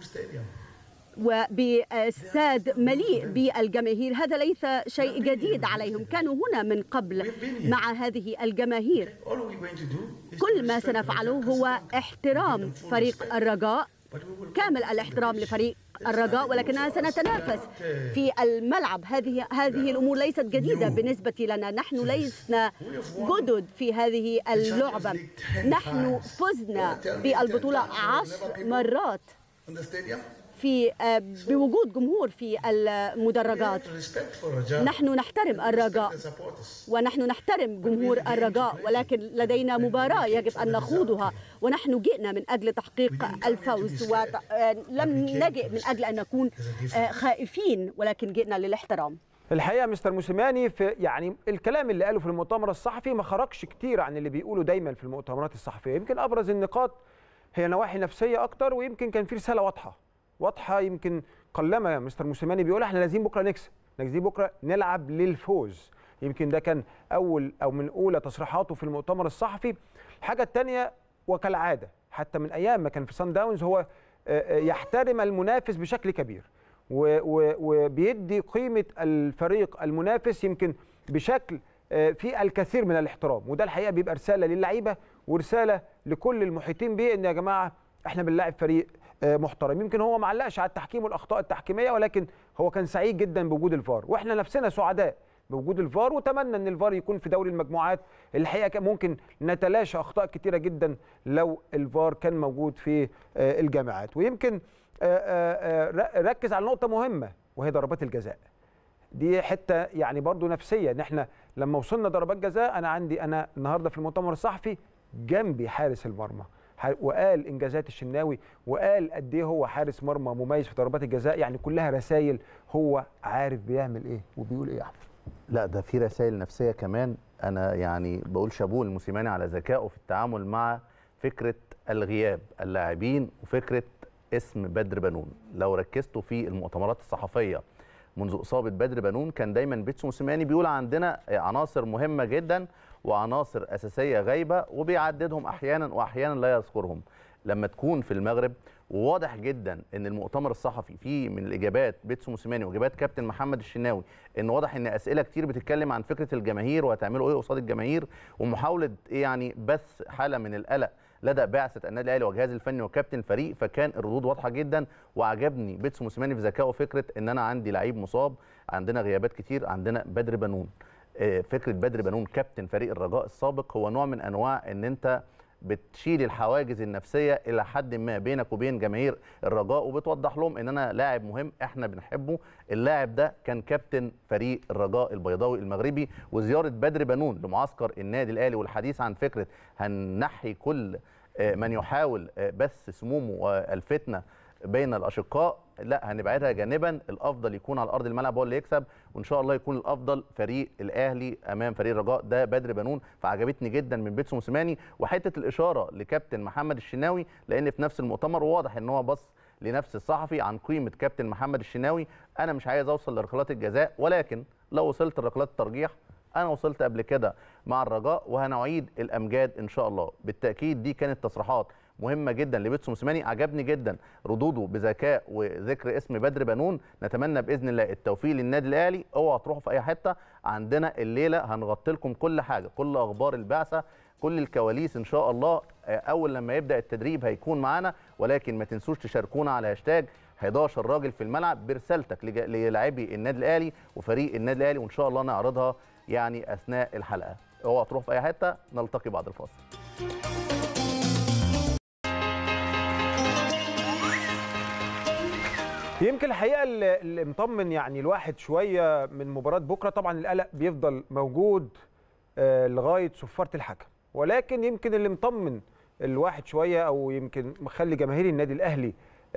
وباستاد مليء بالجماهير. هذا ليس شيء جديد عليهم، كانوا هنا من قبل مع هذه الجماهير. كل ما سنفعله هو احترام فريق الرجاء، كامل الاحترام لفريق الرجاء، ولكننا سنتنافس في الملعب. هذه الأمور ليست جديدة بالنسبة لنا، نحن لسنا جدد في هذه اللعبة. نحن فزنا بالبطولة 10 مرات بوجود جمهور في المدرجات. نحن نحترم الرجاء ونحن نحترم جمهور الرجاء، ولكن لدينا مباراة يجب أن نخوضها، ونحن جئنا من أجل تحقيق الفوز، ولم نجئ من أجل أن نكون خائفين، ولكن جئنا للاحترام.
الحقيقة مستر موسيماني يعني الكلام اللي قاله في المؤتمر الصحفي ما خرجش كتير عن اللي بيقوله دايما في المؤتمرات الصحفية. يمكن أبرز النقاط هي نواحي نفسية أكتر، ويمكن كان في رسالة واضحة يمكن قلما مستر موسيماني بيقول احنا لازم بكره نكسب، لازم بكره نلعب للفوز. يمكن ده كان من اولى تصريحاته في المؤتمر الصحفي. الحاجه الثانيه وكالعاده حتى من ايام ما كان في صن داونز هو يحترم المنافس بشكل كبير، وبيدي قيمه الفريق المنافس يمكن بشكل في الكثير من الاحترام. وده الحقيقه بيبقى رساله للعيبه ورساله لكل المحيطين بيه ان يا جماعه احنا بنلاعب فريق محترم. يمكن هو ما علقش على التحكيم والاخطاء التحكيميه، ولكن هو كان سعيد جدا بوجود الفار، واحنا نفسنا سعداء بوجود الفار، وتمنى ان الفار يكون في دوري المجموعات. الحقيقه ممكن نتلاشى اخطاء كتيره جدا لو الفار كان موجود في الجامعات. ويمكن ركز على نقطه مهمه وهي ضربات الجزاء. دي حته يعني برضو نفسيه، ان احنا لما وصلنا ضربات جزاء انا النهارده في المؤتمر الصحفي جنبي حارس المرمى، وقال انجازات الشناوي، وقال قد ايه هو حارس مرمى مميز في ضربات الجزاء. يعني كلها رسائل هو عارف بيعمل ايه وبيقول ايه يا احمد.
لا ده في رسائل نفسيه كمان. انا يعني بقول شابوه لموسيماني على ذكائه في التعامل مع فكره الغياب اللاعبين وفكره اسم بدر بنون. لو ركزتوا في المؤتمرات الصحفيه منذ اصابه بدر بنون كان دايما بيتسو موسيماني بيقول عندنا عناصر مهمه جدا وعناصر اساسيه غايبه، وبيعددهم احيانا واحيانا لا يذكرهم. لما تكون في المغرب وواضح جدا ان المؤتمر الصحفي فيه من الاجابات بيتسو موسيماني واجابات كابتن محمد الشناوي ان واضح ان اسئله كتير بتتكلم عن فكره الجماهير وهتعملوا ايه قصاد الجماهير، ومحاوله يعني بث حاله من القلق لدى بعثه النادي الاهلي والجهاز الفني وكابتن الفريق. فكان الردود واضحه جدا، وعجبني بيتسو موسيماني في ذكائه فكره ان انا عندي لعيب مصاب، عندنا غيابات كتير، عندنا بدر بنون. فكره بدر بنون كابتن فريق الرجاء السابق هو نوع من انواع ان انت بتشيل الحواجز النفسيه الى حد ما بينك وبين جماهير الرجاء، وبتوضح لهم ان انا لاعب مهم احنا بنحبه. اللاعب ده كان كابتن فريق الرجاء البيضاوي المغربي. وزياره بدر بنون لمعسكر النادي الاهلي والحديث عن فكره هننحي كل من يحاول بث سمومه والفتنه بين الاشقاء، لا هنبعدها جانبا. الافضل يكون على ارض الملعب هو اللي يكسب، وان شاء الله يكون الافضل فريق الاهلي امام فريق الرجاء. ده بدر بنون. فعجبتني جدا من بيتسو موسيماني. وحته الاشاره لكابتن محمد الشناوي، لان في نفس المؤتمر واضح ان هو بص لنفس الصحفي عن قيمه كابتن محمد الشناوي. انا مش عايز اوصل لركلات الجزاء، ولكن لو وصلت لركلات الترجيح انا وصلت قبل كده مع الرجاء وهنعيد الامجاد ان شاء الله. بالتاكيد دي كانت تصريحات مهمه جدا لبيتسو موسيماني. عجبني جدا ردوده بذكاء وذكر اسم بدر بنون. نتمنى باذن الله التوفيق للنادي الاهلي. اوعوا تروحوا في اي حته، عندنا الليله هنغطي لكم كل حاجه، كل اخبار البعثه، كل الكواليس ان شاء الله اول لما يبدا التدريب هيكون معانا، ولكن ما تنسوش تشاركونا على هاشتاج 11 راجل في الملعب برسالتك للاعبي النادي الاهلي وفريق النادي الاهلي، وان شاء الله نعرضها يعني اثناء الحلقه. اوعوا تروحوا في اي حته، نلتقي بعد الفاصل.
يمكن الحقيقه اللي مطمن يعني الواحد شويه من مباراه بكره، طبعا القلق بيفضل موجود لغايه صفاره الحكم، ولكن يمكن اللي مطمن الواحد شويه او يمكن مخلي جماهير النادي الاهلي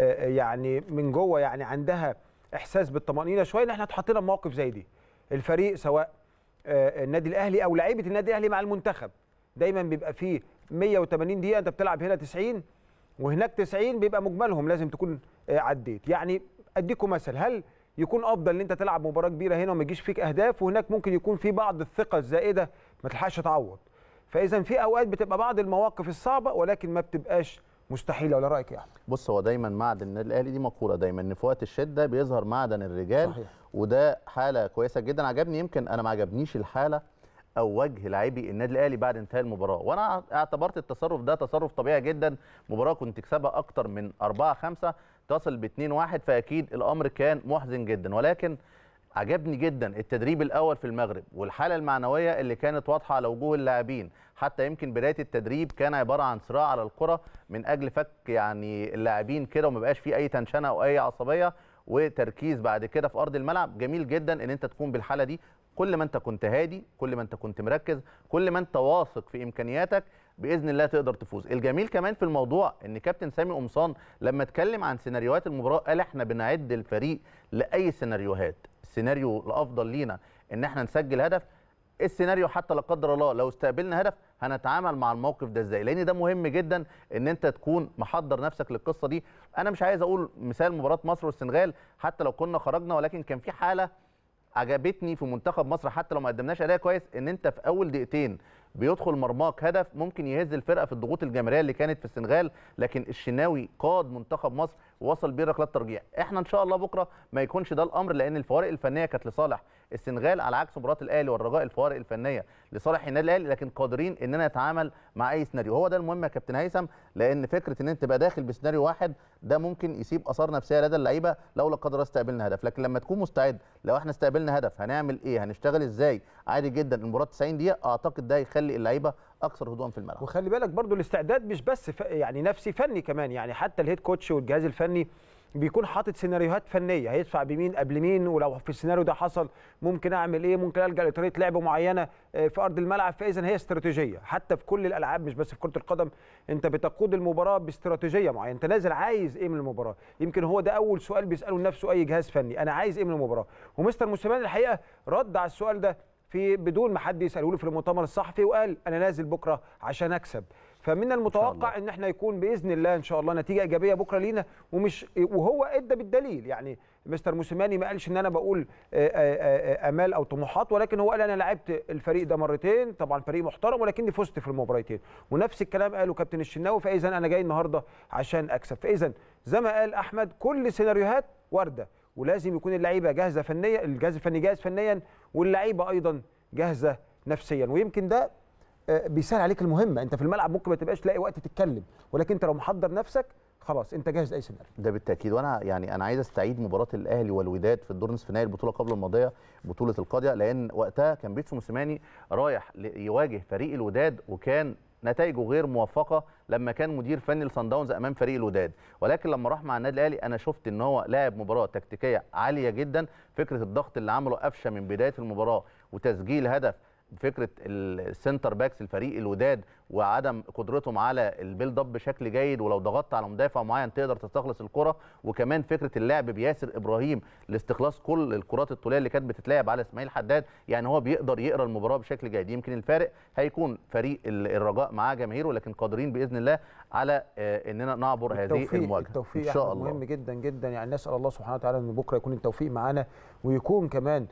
يعني من جوه يعني عندها احساس بالطمانينه شويه، ان احنا اتحطينا في مواقف زي دي. الفريق سواء النادي الاهلي او لعيبه النادي الاهلي مع المنتخب دايما بيبقى فيه 180 دقيقه، انت بتلعب هنا 90 وهناك 90، بيبقى مجملهم لازم تكون عديت. يعني اديكم مثل، هل يكون افضل ان انت تلعب مباراه كبيره هنا وما يجيش فيك اهداف، وهناك ممكن يكون في بعض الثقه الزائده ما تلحقش تعوض. فاذا في اوقات بتبقى بعض المواقف الصعبه ولكن ما بتبقاش مستحيله. ولا رايك يا احمد؟
بص، هو دايما معدن النادي الاهلي دي مقوله دايما ان في وقت الشده بيظهر معدن الرجال.
صحيح.
وده حاله كويسه جدا. عجبني، يمكن انا ما عجبنيش الحاله او وجه لاعبي النادي الاهلي بعد انتهاء المباراه، وانا اعتبرت التصرف ده تصرف طبيعي جدا. مباراه كنت تكسبها اكتر من 4-5 تصل ب 2-1، فاكيد الامر كان محزن جدا. ولكن عجبني جدا التدريب الاول في المغرب والحاله المعنويه اللي كانت واضحه على وجوه اللاعبين. حتى يمكن بدايه التدريب كان عباره عن صراع على الكره من اجل فك يعني اللاعبين كده وما بقاش في اي تنشنه او اي عصبيه، وتركيز بعد كده في ارض الملعب. جميل جدا ان انت تكون بالحاله دي. كل ما انت كنت هادي، كل ما انت كنت مركز، كل ما انت واثق في امكانياتك، باذن الله تقدر تفوز. الجميل كمان في الموضوع ان كابتن سامي قمصان لما اتكلم عن سيناريوهات المباراه قال احنا بنعد الفريق لاي سيناريوهات. السيناريو الافضل لينا ان احنا نسجل هدف. السيناريو حتى لا قدر الله لو استقبلنا هدف هنتعامل مع الموقف ده ازاي، لان ده مهم جدا ان انت تكون محضر نفسك للقصه دي. انا مش عايز اقول مثال مباراه مصر والسنغال حتى لو كنا خرجنا، ولكن كان في حاله عجبتني في منتخب مصر حتى لو ما قدمناش اداء كويس، ان انت في اول دقيقتين بيدخل مرماك هدف ممكن يهز الفرقه في الضغوط الجماهيريه اللي كانت في السنغال، لكن الشناوي قاد منتخب مصر ووصل بيه ركلات ترجيح. احنا ان شاء الله بكره ما يكونش ده الامر، لان الفوارق الفنيه كانت لصالح السنغال على عكس مباراه الاهلي والرجاء الفوارق الفنيه لصالح النادي الاهلي، لكن قادرين اننا نتعامل مع اي سيناريو. هو ده المهم يا كابتن هيثم، لان فكره ان انت تبقى داخل بسيناريو واحد ده ممكن يسيب اثار نفسيه لدى اللعيبه لو لا قدر الله استقبلنا هدف. لكن لما تكون مستعد لو احنا استقبلنا هدف هنعمل ايه، هنشتغل ازاي، عادي جدا. المباراه 90 دقيقه اعتقد ده يخلي اللعيبه اكثر هدوءا في الملعب.
وخلي بالك برضو الاستعداد مش بس يعني نفسي، فني كمان. يعني حتى الهيد كوتش والجهاز الفني بيكون حاطط سيناريوهات فنيه، هيدفع بمين قبل مين، ولو في السيناريو ده حصل ممكن اعمل ايه، ممكن الجا لطريقه لعب معينه في ارض الملعب. فاذا هي استراتيجيه حتى في كل الالعاب مش بس في كره القدم، انت بتقود المباراه باستراتيجيه معينه، انت نازل عايز ايه من المباراه. يمكن هو ده اول سؤال بيساله لنفسه اي جهاز فني، انا عايز ايه من المباراه. ومستر موسيماني الحقيقه رد على السؤال ده في بدون ما حد يساله له في المؤتمر الصحفي، وقال انا نازل بكره عشان اكسب. فمن المتوقع ان احنا يكون باذن الله ان شاء الله نتيجه ايجابيه بكره لينا، وهو ادى بالدليل. يعني مستر موسيماني ما قالش ان انا بقول امال او طموحات، ولكن هو قال انا لعبت الفريق ده مرتين، طبعا فريق محترم، ولكني فزت في المباراتين. ونفس الكلام قاله كابتن الشناوي، فاذا انا جاي النهارده عشان اكسب. فاذا زي ما قال احمد كل سيناريوهات وارده، ولازم يكون اللعيبه جاهزه فنيا، الجهاز الفني جاهز فنيا، واللعيبه ايضا جاهزه نفسيا. ويمكن ده بيسهل عليك المهمه. انت في الملعب ممكن ما تبقاش لاقي وقت تتكلم، ولكن انت لو محضر نفسك خلاص انت جاهز اي سيناريو.
ده بالتاكيد. وانا يعني انا عايز استعيد مباراه الاهلي والوداد في الدور نصف نهائي البطوله قبل الماضيه، بطوله القاضيه، لان وقتها كان بيتسو موسيماني رايح يواجه فريق الوداد وكان نتائجه غير موفقه لما كان مدير فني لصن داونز امام فريق الوداد. ولكن لما راح مع النادي الاهلي انا شفت ان هو لاعب مباراه تكتيكيه عاليه جدا. فكره الضغط اللي عمله قفشه من بدايه المباراه وتسجيل هدف، فكره السنتر باكس الفريق الوداد وعدم قدرتهم على البيلد اب بشكل جيد، ولو ضغطت على مدافع معين تقدر تستخلص الكره. وكمان فكره اللعب بياسر ابراهيم لاستخلاص كل الكرات الطوليه اللي كانت بتتلعب على اسماعيل حداد. يعني هو بيقدر يقرا المباراه بشكل جيد. يمكن الفارق هيكون فريق الرجاء معاه جماهيره، لكن قادرين باذن الله على اننا نعبر هذه المواجهه
التوفيق
ان شاء الله.
مهم جدا جدا. يعني نسال الله سبحانه وتعالى ان بكره يكون التوفيق معانا، ويكون كمان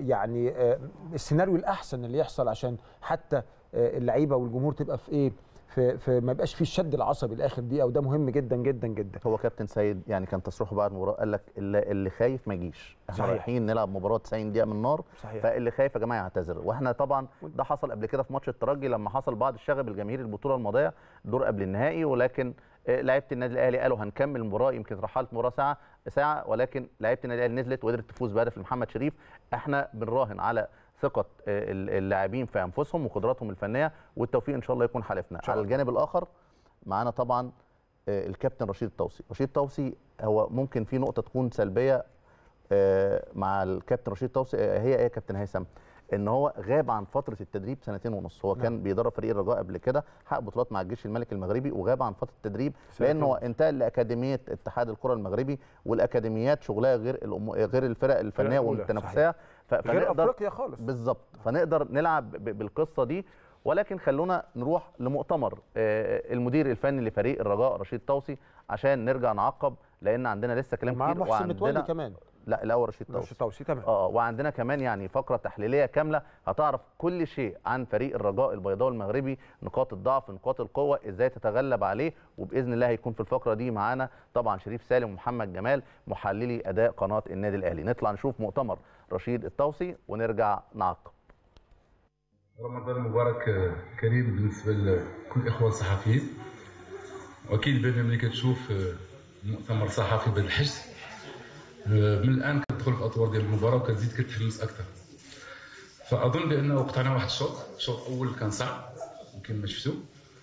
يعني السيناريو الاحسن اللي يحصل، عشان حتى اللعيبه والجمهور تبقى في في ما يبقاش فيه الشد العصبي الاخر دي، او ده مهم جدا جدا جدا.
هو كابتن سيد يعني كان تصريحه بعد المباراه قال لك اللي خايف ما يجيش، احنا رايحين نلعب مباراه 90 دقيقه من نار.
صحيح.
فاللي خايف يا جماعه يعتذر. واحنا طبعا ده حصل قبل كده في ماتش الترجي لما حصل بعض الشغب الجماهيري البطوله الماضيه دور قبل النهائي، ولكن لعيبه النادي الاهلي قالوا هنكمل المباراه، يمكن رحلت المباراه ساعه ولكن لعيبه النادي الاهلي نزلت وقدرت تفوز بهدف لمحمد شريف. احنا بنراهن على ثقه اللاعبين في انفسهم وقدراتهم الفنيه، والتوفيق ان شاء الله يكون حالفنا. على الجانب الاخر معانا طبعا الكابتن رشيد الطوسي. رشيد الطوسي هو ممكن في نقطه تكون سلبيه مع الكابتن رشيد الطوسي، هي ايه يا كابتن هيثم؟ ان هو غاب عن فتره التدريب 2.5 سنين. هو كان بيدرب فريق الرجاء قبل كده، حقق بطولات مع الجيش الملكي المغربي، وغاب عن فتره التدريب لانه هو انتقل لاكاديميه اتحاد الكره المغربي، والاكاديميات شغلها غير الفرق الفنيه والتنافسيه،
غير افريقيا خالص.
بالظبط، فنقدر نلعب بالقصه دي. ولكن خلونا نروح لمؤتمر المدير الفني لفريق الرجاء رشيد الطوسي عشان نرجع نعقب، لان عندنا لسه كلام كتير.
وعندنا متولي كمان.
لا الاول رشيد الطوسي
تمام.
وعندنا كمان يعني فقره تحليليه كامله هتعرف كل شيء عن فريق الرجاء البيضاوي المغربي، نقاط الضعف، نقاط القوه، ازاي تتغلب عليه. وباذن الله هيكون في الفقره دي معانا طبعا شريف سالم ومحمد جمال محللي اداء قناه النادي الاهلي. نطلع نشوف مؤتمر رشيد الطوسي ونرجع نعقب.
رمضان مبارك كريم بالنسبه لكل الاخوه الصحفيين، واكيد بان ملي كتشوف مؤتمر صحفي بهذا الحجم من الان كتدخل في الاطوار ديال المباراه وكتزيد كتحمس اكثر. فاظن بانه قطعنا واحد الشوط الاول كان صعب يمكن ما شفتو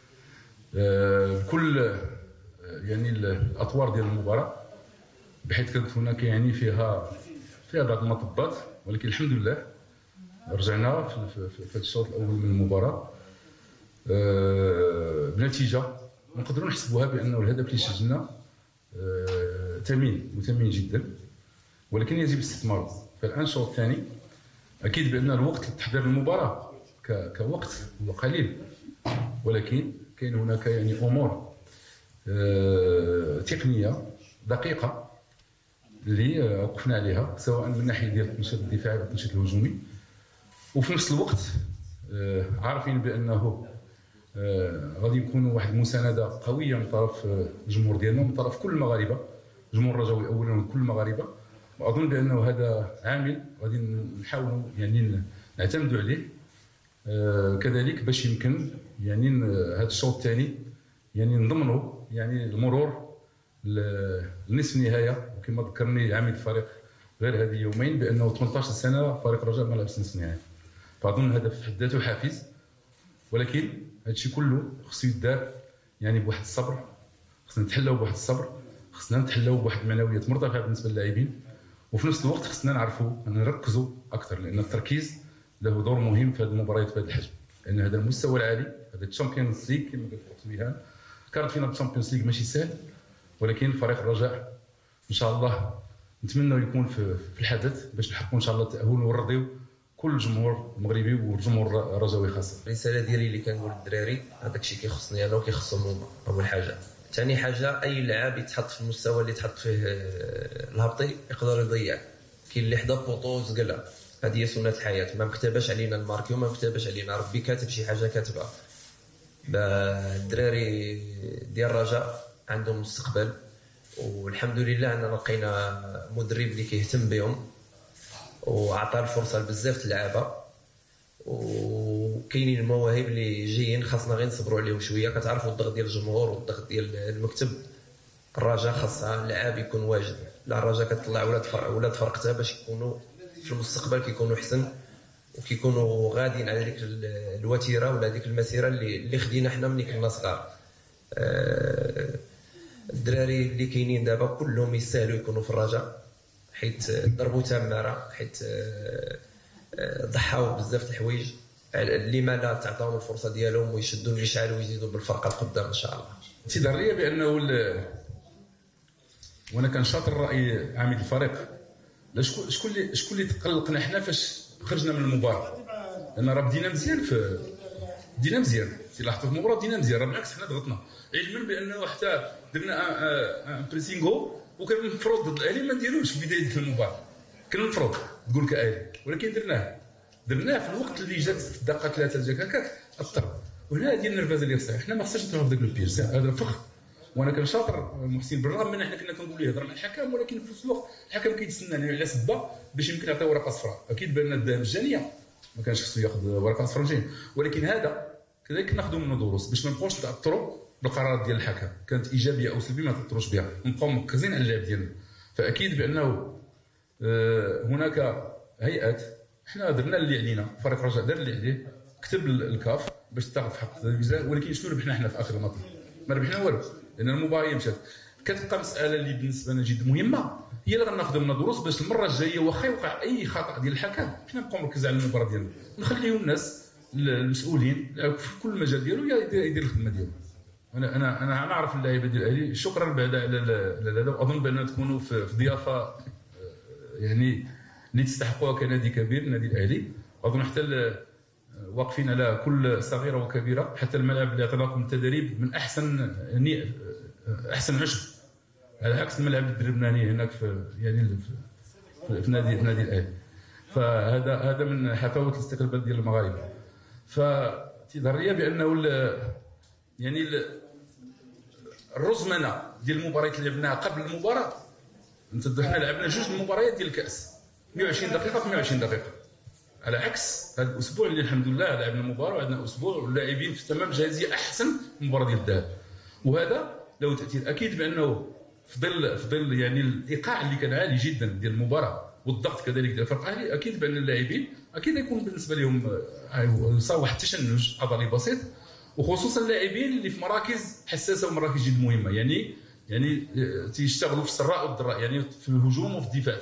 بكل يعني الاطوار ديال المباراه، بحيث كانت هناك يعني فيها بعض المطبات، ولكن الحمد لله رجعنا في الشوط الاول من المباراه بنتيجه نقدروا نحسبوها بانه الهدف اللي سجلنا ثمين جدا، ولكن يجب استثماره. فالان الشوط الثاني اكيد بان الوقت لتحضير المباراه كوقت هو قليل، ولكن كاين هناك يعني امور تقنيه دقيقه اللي وقفنا عليها، سواء من ناحيه ديال التنشيط الدفاعي او التنشيط الهجومي، وفي نفس الوقت عارفين بانه غادي يكون واحد المسانده قويه من طرف الجمهور ديالنا ومن طرف كل المغاربه، الجمهور الرجاوي اولا وكل المغاربه. واظن بانه هذا عامل غادي نحاولوا يعني نعتمدوا عليه كذلك باش يمكن يعني هذا الشوط الثاني يعني نضمنوا يعني المرور لنصف النهايه. كما ذكرني عميد الفريق غير هذه يومين بانه 18 سنه فريق الرجاء ما لعبش نصف النهائي، فاظن هذا في حد ذاته حافز. ولكن هذا الشيء كله خصو يدار يعني بواحد الصبر، خصنا نتحلاو بواحد الصبر، خصنا نتحلاو بواحد المعنويات مرتفعه بالنسبه للاعبين، وفي نفس الوقت خصنا نعرفوا نركزوا اكثر، لان التركيز له دور مهم في هذه المباريات بهذا الحجم، لان هذا المستوى العالي، هذا الشامبيونز ليغ كما قلت بها، كانت فينا الشامبيونز ليغ ماشي سهل، ولكن فريق الرجاء ان شاء الله نتمنى يكون في الحدث باش نحققوا ان شاء الله التاهل ونرضيو كل الجمهور المغربي والجمهور الرجاوي خاصه.
الرساله ديالي اللي كنقول للدراري هذاك الشيء كيخصني انا وكيخصهم هما، اول حاجه. ثاني حاجه اي لاعب يتحط في المستوى اللي يتحط فيه الهبطي يقدر يضيع، كاين اللي حدا بوطو زقلها، هذه هي سنه الحياه، ما مكتباش علينا الماركي وما مكتباش علينا، ربي كاتب شي حاجه كاتبها. الدراري ديال الرجاء عندهم مستقبل، والحمد لله اننا لقينا مدرب اللي كيهتم بهم وعطى الفرصه لبزاف اللعابه، وكاينين المواهب اللي جايين خاصنا غير نصبروا عليهم شويه. كتعرفوا الضغط ديال الجمهور والضغط ديال المكتب، الرجاء خاصها اللعاب يكون واجد، لا الرجاء كتطلع ولاد فرقتها باش يكونوا في المستقبل كيكونوا احسن وكيكونوا غاديين على ديك الوتيره ولا ديك المسيره اللي خدينا حنا ملي كنا صغار. الدراري اللي كاينين دابا كلهم يستاهلوا يكونوا في الرجاء، حيت ضربوا تماره، حيت ضحاو بزاف د الحوايج، لما لا تعطاهم الفرصه ديالهم ويشدوا المشعل ويزيدوا بالفرقه القدام ان شاء الله.
تيظهر لي بانه وانا كنشاطر راي عميد الفريق، شكون اللي تقلقنا حنا فاش خرجنا من المباراه، لان راه بدينا مزيان تلاحظوا في المباراه بدينا مزيان، راه بالعكس حنا ضغطنا، علما بانه حتى درنا ان بريسينغو وكان المفروض ضد الاهلي ما نديروش في بدايه المباراه، كان المفروض تقول كاهلي، ولكن درناه في الوقت اللي جات في الدقه 3 جا هكاك اثر، وهنا هذه النرفازه اللي صحيح حنا ما خصناش نطيحوا في ذاك البيج، هذا فخ. وانا كنشاطر محسن بالرغم من حنا كنا كنقولوا يهضر مع الحكم، ولكن في نفس الوقت الحكم كيتسنى على سبه باش يمكن يعطيه ورقه صفراء. اكيد بان الدم مجانيه ما كانش خصو ياخذ ورقه صفراء مجانيه، ولكن هذا كذلك ناخذوا منه دروس باش ما نبقاوش نتاثروا بالقرارات ديال الحكم، كانت ايجابيه او سلبيه ما تاثروش بها، نبقاو مركزين على اللعب ديالنا. فاكيد بانه هناك هيئات، حنا درنا اللي علينا، فريق الرجاء دار اللي عليه، كتب الكاف باش تاخذ في حق الجزاء، ولكن شنو ربحنا حنا في اخر المطاف؟ ما ربحنا والو، لان المباراه مشات. كتبقى مساله اللي بالنسبه لنا جد مهمه، هي اللي غناخذوا منها دروس باش المره الجايه واخا يوقع اي خطا ديال الحكم حنا نبقاو مركزين على المباراه ديالنا، نخليو الناس المسؤولين في كل مجال ديالو يدير الخدمه ديالو. انا نعرف اللعيبه ديال الاهلي، شكرا بعد على هذا، واظن بان تكونوا في ضيافه يعني اللي تستحقوها كنادي كبير، النادي الاهلي. اظن حتى واقفين على كل صغيره وكبيره، حتى الملعب اللي عطيناكم التدريب من احسن عشب، على عكس الملعب اللي دربنا هناك في نادي الاهلي. فهذا من حفاوه الاستقبال ديال المغاربه. فتظهر لي بانه يعني الرزمنه ديال المباريات اللي لعبناها قبل المباراه، حنا لعبنا جوج المباريات ديال الكاس 120 دقيقه في 120 دقيقه، على عكس هذا الاسبوع اللي الحمد لله لعبنا مباراه وعندنا اسبوع واللاعبين في تمام جاهزيه احسن من المباراه ديال الذهاب، وهذا له تاثير اكيد بانه في ظل يعني الايقاع اللي كان عالي جدا ديال المباراه والضغط كذلك ديال الفريق الاهلي، اكيد بان اللاعبين اكيد يكون بالنسبه لهم صار واحد التشنج عضلي بسيط، وخصوصا اللاعبين اللي في مراكز حساسه ومراكز جد مهمه، يعني تيشتغلوا في السراء والضراء، يعني في الهجوم وفي الدفاع،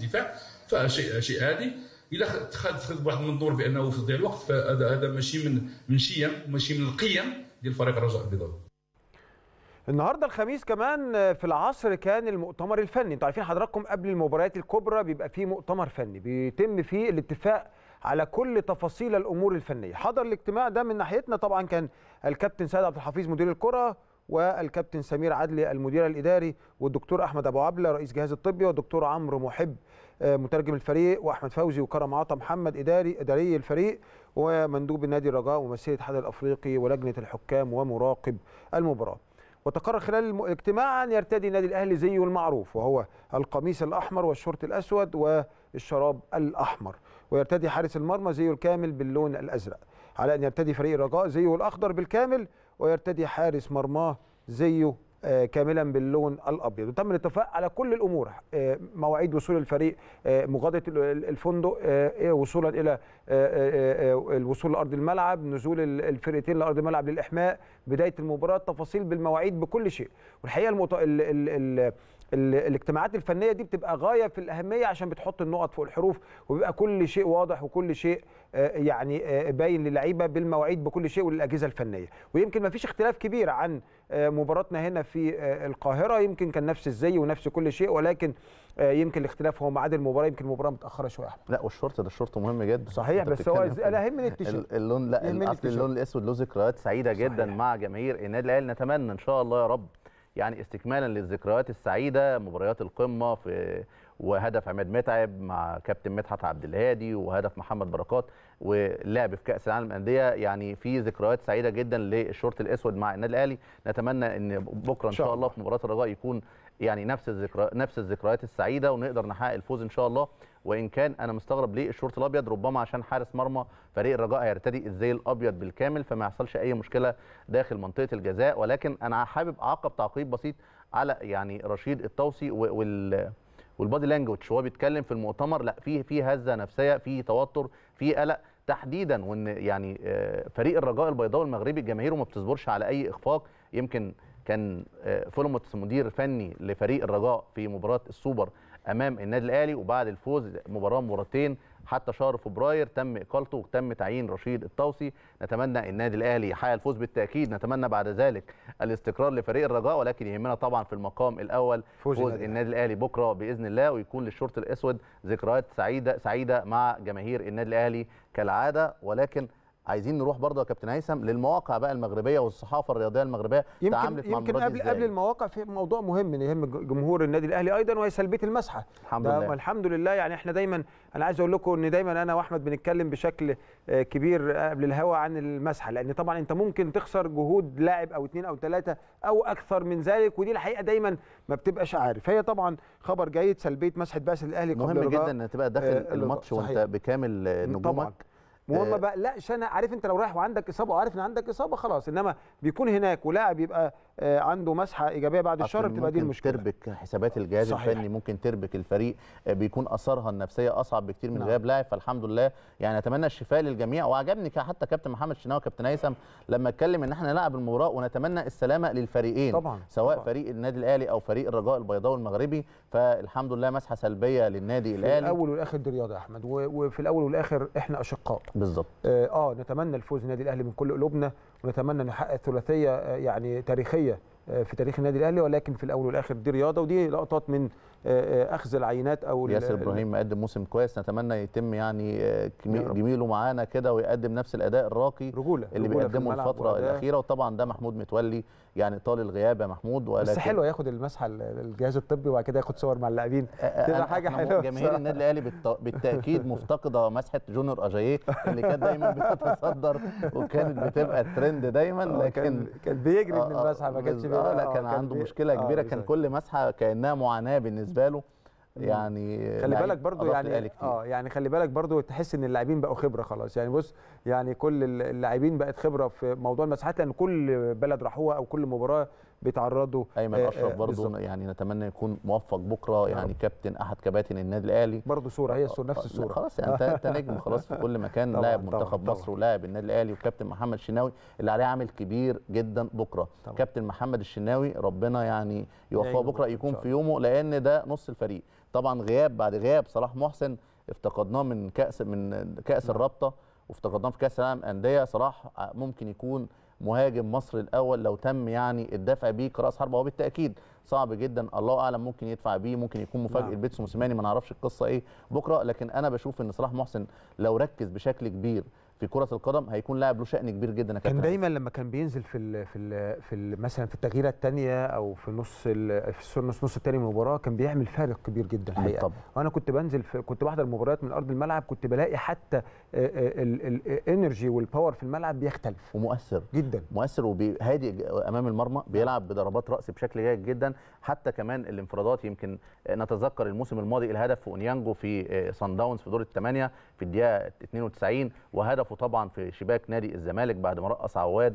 فشيء عادي. الا خد واحد المنظور بانه في تضييع الوقت، فهذا ماشي من شيم، ماشي من القيم ديال فريق الرجاء البيضاوي.
النهارده الخميس كمان في العصر كان المؤتمر الفني. انتوا عارفين حضراتكم قبل المباريات الكبرى بيبقى فيه مؤتمر فني بيتم فيه الاتفاق على كل تفاصيل الامور الفنيه. حضر الاجتماع ده من ناحيتنا طبعا كان الكابتن سيد عبد الحفيظ مدير الكره، والكابتن سمير عدلي المدير الاداري، والدكتور احمد ابو عبله رئيس الجهاز الطبي، والدكتور عمرو محب مترجم الفريق، واحمد فوزي وكرم عطا محمد اداري الفريق، ومندوب النادي الرجاء وممثل الاتحاد الافريقي ولجنه الحكام ومراقب المباراه. وتقرر خلال الاجتماع ان يرتدي النادي الاهلي زيه المعروف، وهو القميص الاحمر والشورت الاسود والشراب الاحمر، ويرتدي حارس المرمى زيه الكامل باللون الازرق، على ان يرتدي فريق الرجاء زيه الاخضر بالكامل، ويرتدي حارس مرماه زيه كاملا باللون الابيض. وتم الاتفاق على كل الامور، مواعيد وصول الفريق، مغادره الفندق، وصولا الى الوصول لارض الملعب، نزول الفرقتين لارض الملعب للاحماء، بدايه المباراه، تفاصيل بالمواعيد بكل شيء. والحقيقه الاجتماعات الفنيه دي بتبقى غايه في الاهميه عشان بتحط النقط فوق الحروف، وبيبقى كل شيء واضح وكل شيء يعني باين للعيبه بالمواعيد بكل شيء وللاجهزه الفنيه. ويمكن ما فيش اختلاف كبير عن مباراتنا هنا في القاهره، يمكن كان نفس الزي ونفس كل شيء، ولكن يمكن الاختلاف هو ميعاد المباراه، يمكن المباراه متاخره شويه.
لا والشورت ده الشورت مهم جدا
صحيح، بس هو انا يهمني التيشيرت
اللون. لا اصل اللون الاسود له ذكريات سعيده جدا صحيح. مع جماهير النادي الاهلي، نتمنى ان شاء الله يا رب يعني استكمالا للذكريات السعيده، مباريات القمه في وهدف عماد متعب مع كابتن مدحت عبد الهادي وهدف محمد بركات واللعب في كاس العالم للانديه، يعني في ذكريات سعيده جدا للشورت الاسود مع النادي الاهلي. نتمنى ان بكره ان شاء الله في مباراه الرجاء يكون يعني نفس الذكريات السعيده ونقدر نحقق الفوز ان شاء الله. وان كان انا مستغرب ليه الشورت الابيض، ربما عشان حارس مرمى فريق الرجاء هيرتدي الزي الابيض بالكامل فما يحصلش اي مشكله داخل منطقه الجزاء. ولكن انا حابب اعقب تعقيب بسيط على يعني رشيد الطوسي والبادي لانجوج وهو بيتكلم في المؤتمر. لا في هزه نفسيه، في توتر، في قلق تحديدا، وان يعني فريق الرجاء البيضاوي المغربي جماهيره ما بتصبرش على اي اخفاق. يمكن كان فولموتس مدير فني لفريق الرجاء في مباراه السوبر امام النادي الاهلي، وبعد الفوز مباراتين حتى شهر فبراير تم اقالته وتم تعيين رشيد الطوسي. نتمنى النادي الاهلي يحقق الفوز بالتاكيد، نتمنى بعد ذلك الاستقرار لفريق الرجاء، ولكن يهمنا طبعا في المقام الاول فوز النادي الاهلي بكره باذن الله، ويكون للشورت الاسود ذكريات سعيده مع جماهير النادي الاهلي كالعاده. ولكن عايزين نروح برضه يا كابتن هيثم للمواقع بقى المغربيه والصحافه الرياضيه المغربيه تعاملت مع المباراه دي ازاي؟
قبل المواقع في موضوع مهم يهم جمهور النادي الاهلي ايضا، وهي سلبيه المسحه. الحمد لله يعني احنا دايما، انا عايز اقول لكم ان دايما انا واحمد بنتكلم بشكل كبير قبل الهوا عن المسحه، لان طبعا انت ممكن تخسر جهود لاعب او 2 أو 3 أو اكثر من ذلك، ودي الحقيقه دايما ما بتبقاش عارف. هي طبعا خبر جيد سلبيه مسحه بعثه الاهلي قبل
مهم جدا ان تبقى داخل الماتش وانت بكامل نجومك.
وما بقلقش انا، عارف انت لو رايح وعندك اصابه وعارف ان عندك اصابه خلاص، انما بيكون هناك ولاعب يبقى عنده مسحه ايجابيه بعد الشر، بتبقى دي المشكله.
تربك حسابات الجهاز الفني، ممكن تربك الفريق، بيكون اثرها النفسيه اصعب بكتير من غياب لاعب. فالحمد لله يعني اتمنى الشفاء للجميع. وعجبني حتى كابتن محمد الشناوي وكابتن هيثم لما اتكلم ان احنا نلعب المباراه ونتمنى السلامه للفريقين
طبعا،
سواء
طبعا.
فريق النادي الاهلي او فريق الرجاء البيضاوي المغربي. فالحمد لله مسحه سلبيه للنادي الاهلي.
في الاول والاخر دي رياضه يا احمد، وفي الاول والاخر احنا اشقاء
بالظبط.
نتمنى الفوز النادي الاهلي من كل قلوبنا، ونتمنى نحقق ثلاثيه يعني تاريخيه في تاريخ النادي الاهلي، ولكن في الاول والاخر دي رياضه، ودي لقطات من اخذ العينات او
ياسر ابراهيم مقدم موسم كويس، نتمنى يتم يعني جميله معانا كده ويقدم نفس الاداء الراقي اللي بيقدمه الفتره الاخيره. وطبعا ده محمود متولي يعني طال الغياب يا محمود،
ولكن بس حلو ياخد المسحه الجهاز الطبي وبعد كده ياخد صور مع اللاعبين، تبقى حاجه حلوه.
جماهير النادي الاهلي بالتاكيد مفتقده مسحه جونيور اجاييه اللي كانت دايما بتتصدر وكانت بتبقى الترند دايما، لكن
كان بيجري من المسحه ما كانش
لا كان عنده مشكله كبيره. كان كل مسحه كانها معاناه بالنسبه له. يعني
خلي بالك برضو يعني خلي بالك برضو تحس ان اللاعبين بقوا خبره خلاص. يعني بص يعني كل اللاعبين بقت خبره في موضوع المساحات، لان كل بلد راحوها او كل مباراه بيتعرضوا.
ايمن اشرف برضو يعني نتمنى يكون موفق بكره، يعني كابتن احد كباتن النادي الاهلي
برضو صوره، هي الصوره نفس الصوره
خلاص. يعني انت نجم خلاص في كل مكان، لاعب منتخب مصر ولاعب النادي الاهلي. وكابتن محمد الشناوي اللي عليه عامل كبير جدا بكره طبعا. كابتن محمد الشناوي ربنا يعني يوفقه بكره، يكون في يومه، لان ده نص الفريق. طبعا غياب بعد غياب صلاح محسن افتقدناه من كاس الرابطه، وافتقدناه في كاس العالم انديه. صلاح ممكن يكون مهاجم مصر الاول لو تم يعني الدفع بيه كراس حربه، وبالتاكيد صعب جدا، الله اعلم ممكن يدفع بيه، ممكن يكون مفاجاه بيتسو موسيماني، ما نعرفش القصه ايه بكره. لكن انا بشوف ان صلاح محسن لو ركز بشكل كبير في كرة القدم هيكون لاعب له شأن كبير جدا يا كابتن.
كان دايما لما كان بينزل مثلا في التغييره الثانيه او في نص الثاني من المباراه كان بيعمل فارق كبير جدا الحقيقه طبعا. وانا كنت بنزل كنت بحضر مباريات من ارض الملعب، كنت بلاقي حتى الانرجي والباور في الملعب بيختلف
ومؤثر
جدا،
مؤثر وهادي امام المرمى، بيلعب بضربات راس بشكل جيد جدا. حتى كمان الانفرادات، يمكن نتذكر الموسم الماضي الهدف في اونيانجو في صن داونز في دور الثمانيه في الدقيقه 92، وهدفه طبعا في شباك نادي الزمالك بعد ما رقص عواد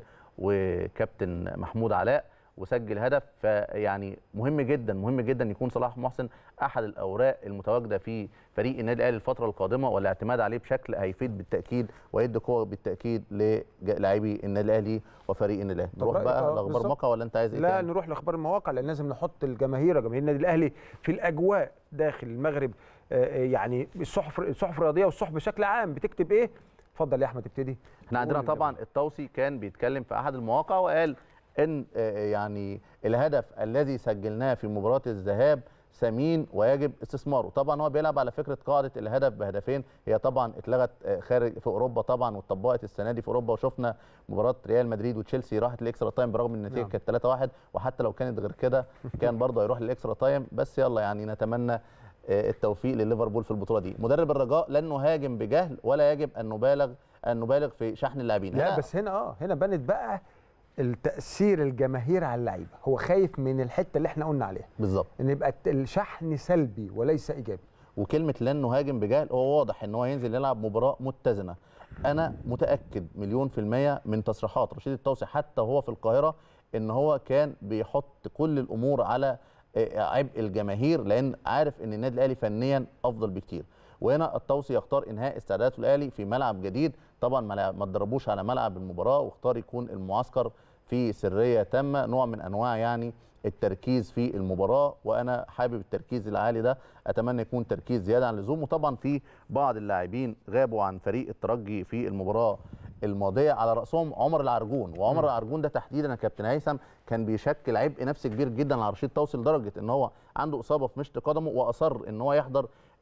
وكابتن محمود علاء وسجل هدف. فيعني مهم جدا مهم جدا يكون صلاح محسن احد الاوراق المتواجده في فريق النادي الاهلي الفتره القادمه، والاعتماد عليه بشكل هيفيد بالتاكيد ويدي قوه بالتاكيد للاعبي النادي الاهلي وفريق النادي الاهلي. نروح بقى لاخبار المواقع ولا انت عايز ايه؟
لا نروح لاخبار المواقع، لان لازم نحط جماهير النادي الاهلي في الاجواء داخل المغرب. يعني الصحف الرياضيه والصحف بشكل عام بتكتب ايه؟ اتفضل يا احمد ابتدي.
احنا عندنا طبعا الطوسي كان بيتكلم في احد المواقع وقال ان يعني الهدف الذي سجلناه في مباراه الذهاب ثمين ويجب استثماره. طبعا هو بيلعب على فكره قاعده الهدف بهدفين، هي طبعا اتلغت خارج في اوروبا طبعا واتطبقت السنه دي في اوروبا، وشفنا مباراه ريال مدريد وتشيلسي راحت الاكسترا تايم برغم ان النتيجه كانت 3-1، وحتى لو كانت غير كده كان برضه هيروح للاكسترا تايم. بس يلا يعني نتمنى التوفيق لليفربول في البطوله دي. مدرب الرجاء لن نهاجم بجهل ولا يجب ان نبالغ في شحن اللاعبين.
لا بس هنا بانت بقى التأثير الجماهير على اللعيبه، هو خايف من الحته اللي احنا قلنا عليها
بالظبط،
ان يبقى الشحن سلبي وليس ايجابي.
وكلمه لن نهاجم بجهل هو واضح ان هو ينزل يلعب مباراه متزنه. انا متاكد مليون في الميه من تصريحات رشيد الطوسي حتى هو في القاهره ان هو كان بيحط كل الامور على عبء الجماهير، لان عارف ان النادي الاهلي فنيا افضل بكتير. وهنا الطوسي يختار انهاء استعداداته الاهلي في ملعب جديد، طبعا ما تدربوش على ملعب المباراه، واختار يكون المعسكر في سريه تامه، نوع من انواع يعني التركيز في المباراه. وانا حابب التركيز العالي ده، اتمنى يكون تركيز زياده عن اللزوم. وطبعا في بعض اللاعبين غابوا عن فريق الترجي في المباراه الماضيه، على راسهم عمر العرجون. وعمر العرجون ده تحديدا يا كابتن هيثم كان بيشكل عبء نفسي كبير جدا على رشيد طوسي، لدرجه ان هو عنده اصابه في مشط قدمه واصر ان هو يحضر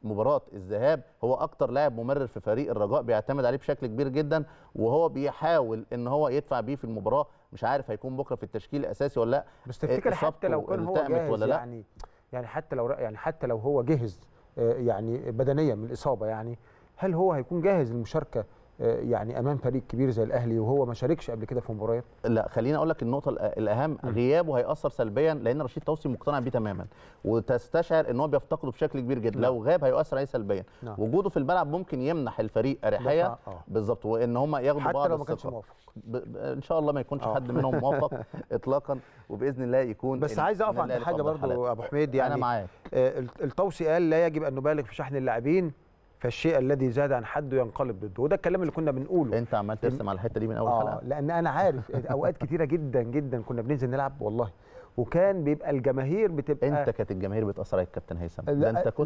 مباراه الذهاب هو اكتر لاعب ممرر في فريق الرجاء، بيعتمد عليه بشكل كبير جدا، وهو بيحاول ان هو يدفع بيه في المباراه. مش عارف هيكون بكره في التشكيل الاساسي ولا لا،
بس تفتكر حتى لو كان هو جاهز ولا لا؟ يعني حتى لو هو جاهز يعني بدنيا من الاصابه، يعني هل هو هيكون جاهز للمشاركه يعني امام فريق كبير زي الاهلي وهو ما شاركش قبل كده في مباريات؟
لا، خليني اقول لك النقطه الاهم، غيابه هياثر سلبيا، لان رشيد توصي مقتنع بيه تماما، وتستشعر ان هو بيفتقده بشكل كبير جدا. لو غاب هيؤثر عليه سلبيا. وجوده في الملعب ممكن يمنح الفريق اريحيه بالظبط، وان هم ياخدوا بعض
حتى لو ما كانش موافق.
ان شاء الله ما يكونش حد منهم موافق اطلاقا، وباذن الله يكون.
بس عايز اقف عند حاجه برضو ابو حميد، يعني
انا معاك.
التوصي قال لا يجب ان نبالغ في شحن اللاعبين، فالشيء الذي زاد عن حده ينقلب ضده، وده الكلام اللي كنا بنقوله.
انت عمال ترسم على الحته دي من اول حلقه.
لان انا عارف اوقات كتيره جدا جدا كنا بننزل نلعب والله، وكان بيبقى الجماهير بتبقى
انت كانت الجماهير بتاثر عليك كابتن هيثم، ده انت كنت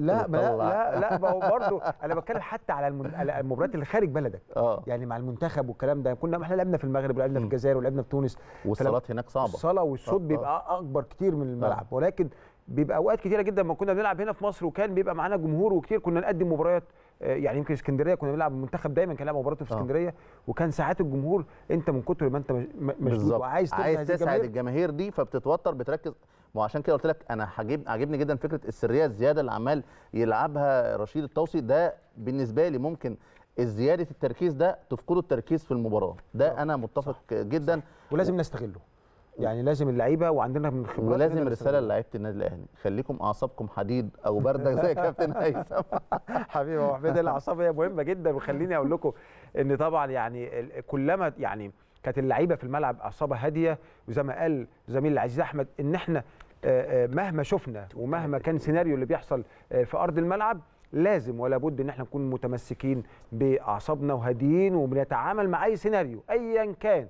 لا ما هو برضه انا بتكلم حتى على المباريات اللي خارج بلدك. يعني مع المنتخب والكلام ده، احنا لعبنا في المغرب ولعبنا في الجزائر ولعبنا في تونس،
والصالات هناك صعبه،
الصاله والصوت بيبقى اكبر كتير من الملعب. ولكن بيبقى اوقات كتيره جدا ما كنا بنلعب هنا في مصر وكان بيبقى معانا جمهور وكتير، كنا نقدم مباريات. يعني يمكن اسكندريه كنا بنلعب المنتخب دايما كان لعب مباراته في اسكندريه، وكان ساعات الجمهور انت من كتر ما انت مشدود وعايز
تسعد الجماهير دي، فبتتوتر بتركز. وعشان كده قلت لك انا عاجبني جدا فكره السريه الزياده اللي عمال يلعبها رشيد التوصي. ده بالنسبه لي ممكن الزياده التركيز ده تفقده التركيز في المباراه، ده انا متفق جدا.
ولازم نستغله، يعني لازم اللعيبه وعندنا من خبرات،
ولازم رساله للاعيبه النادي الاهلي، خليكم اعصابكم حديد او برده زي كابتن هيثم.
حبيبي يا حميد، الاعصاب هي مهمه جدا. وخليني اقول لكم ان طبعا يعني كلما يعني كانت اللعيبه في الملعب اعصابها هاديه، وزي ما قال زميلي العزيز احمد ان احنا مهما شفنا ومهما كان سيناريو اللي بيحصل في ارض الملعب، لازم ولا بد ان احنا نكون متمسكين باعصابنا وهاديين، وبنتعامل مع اي سيناريو ايا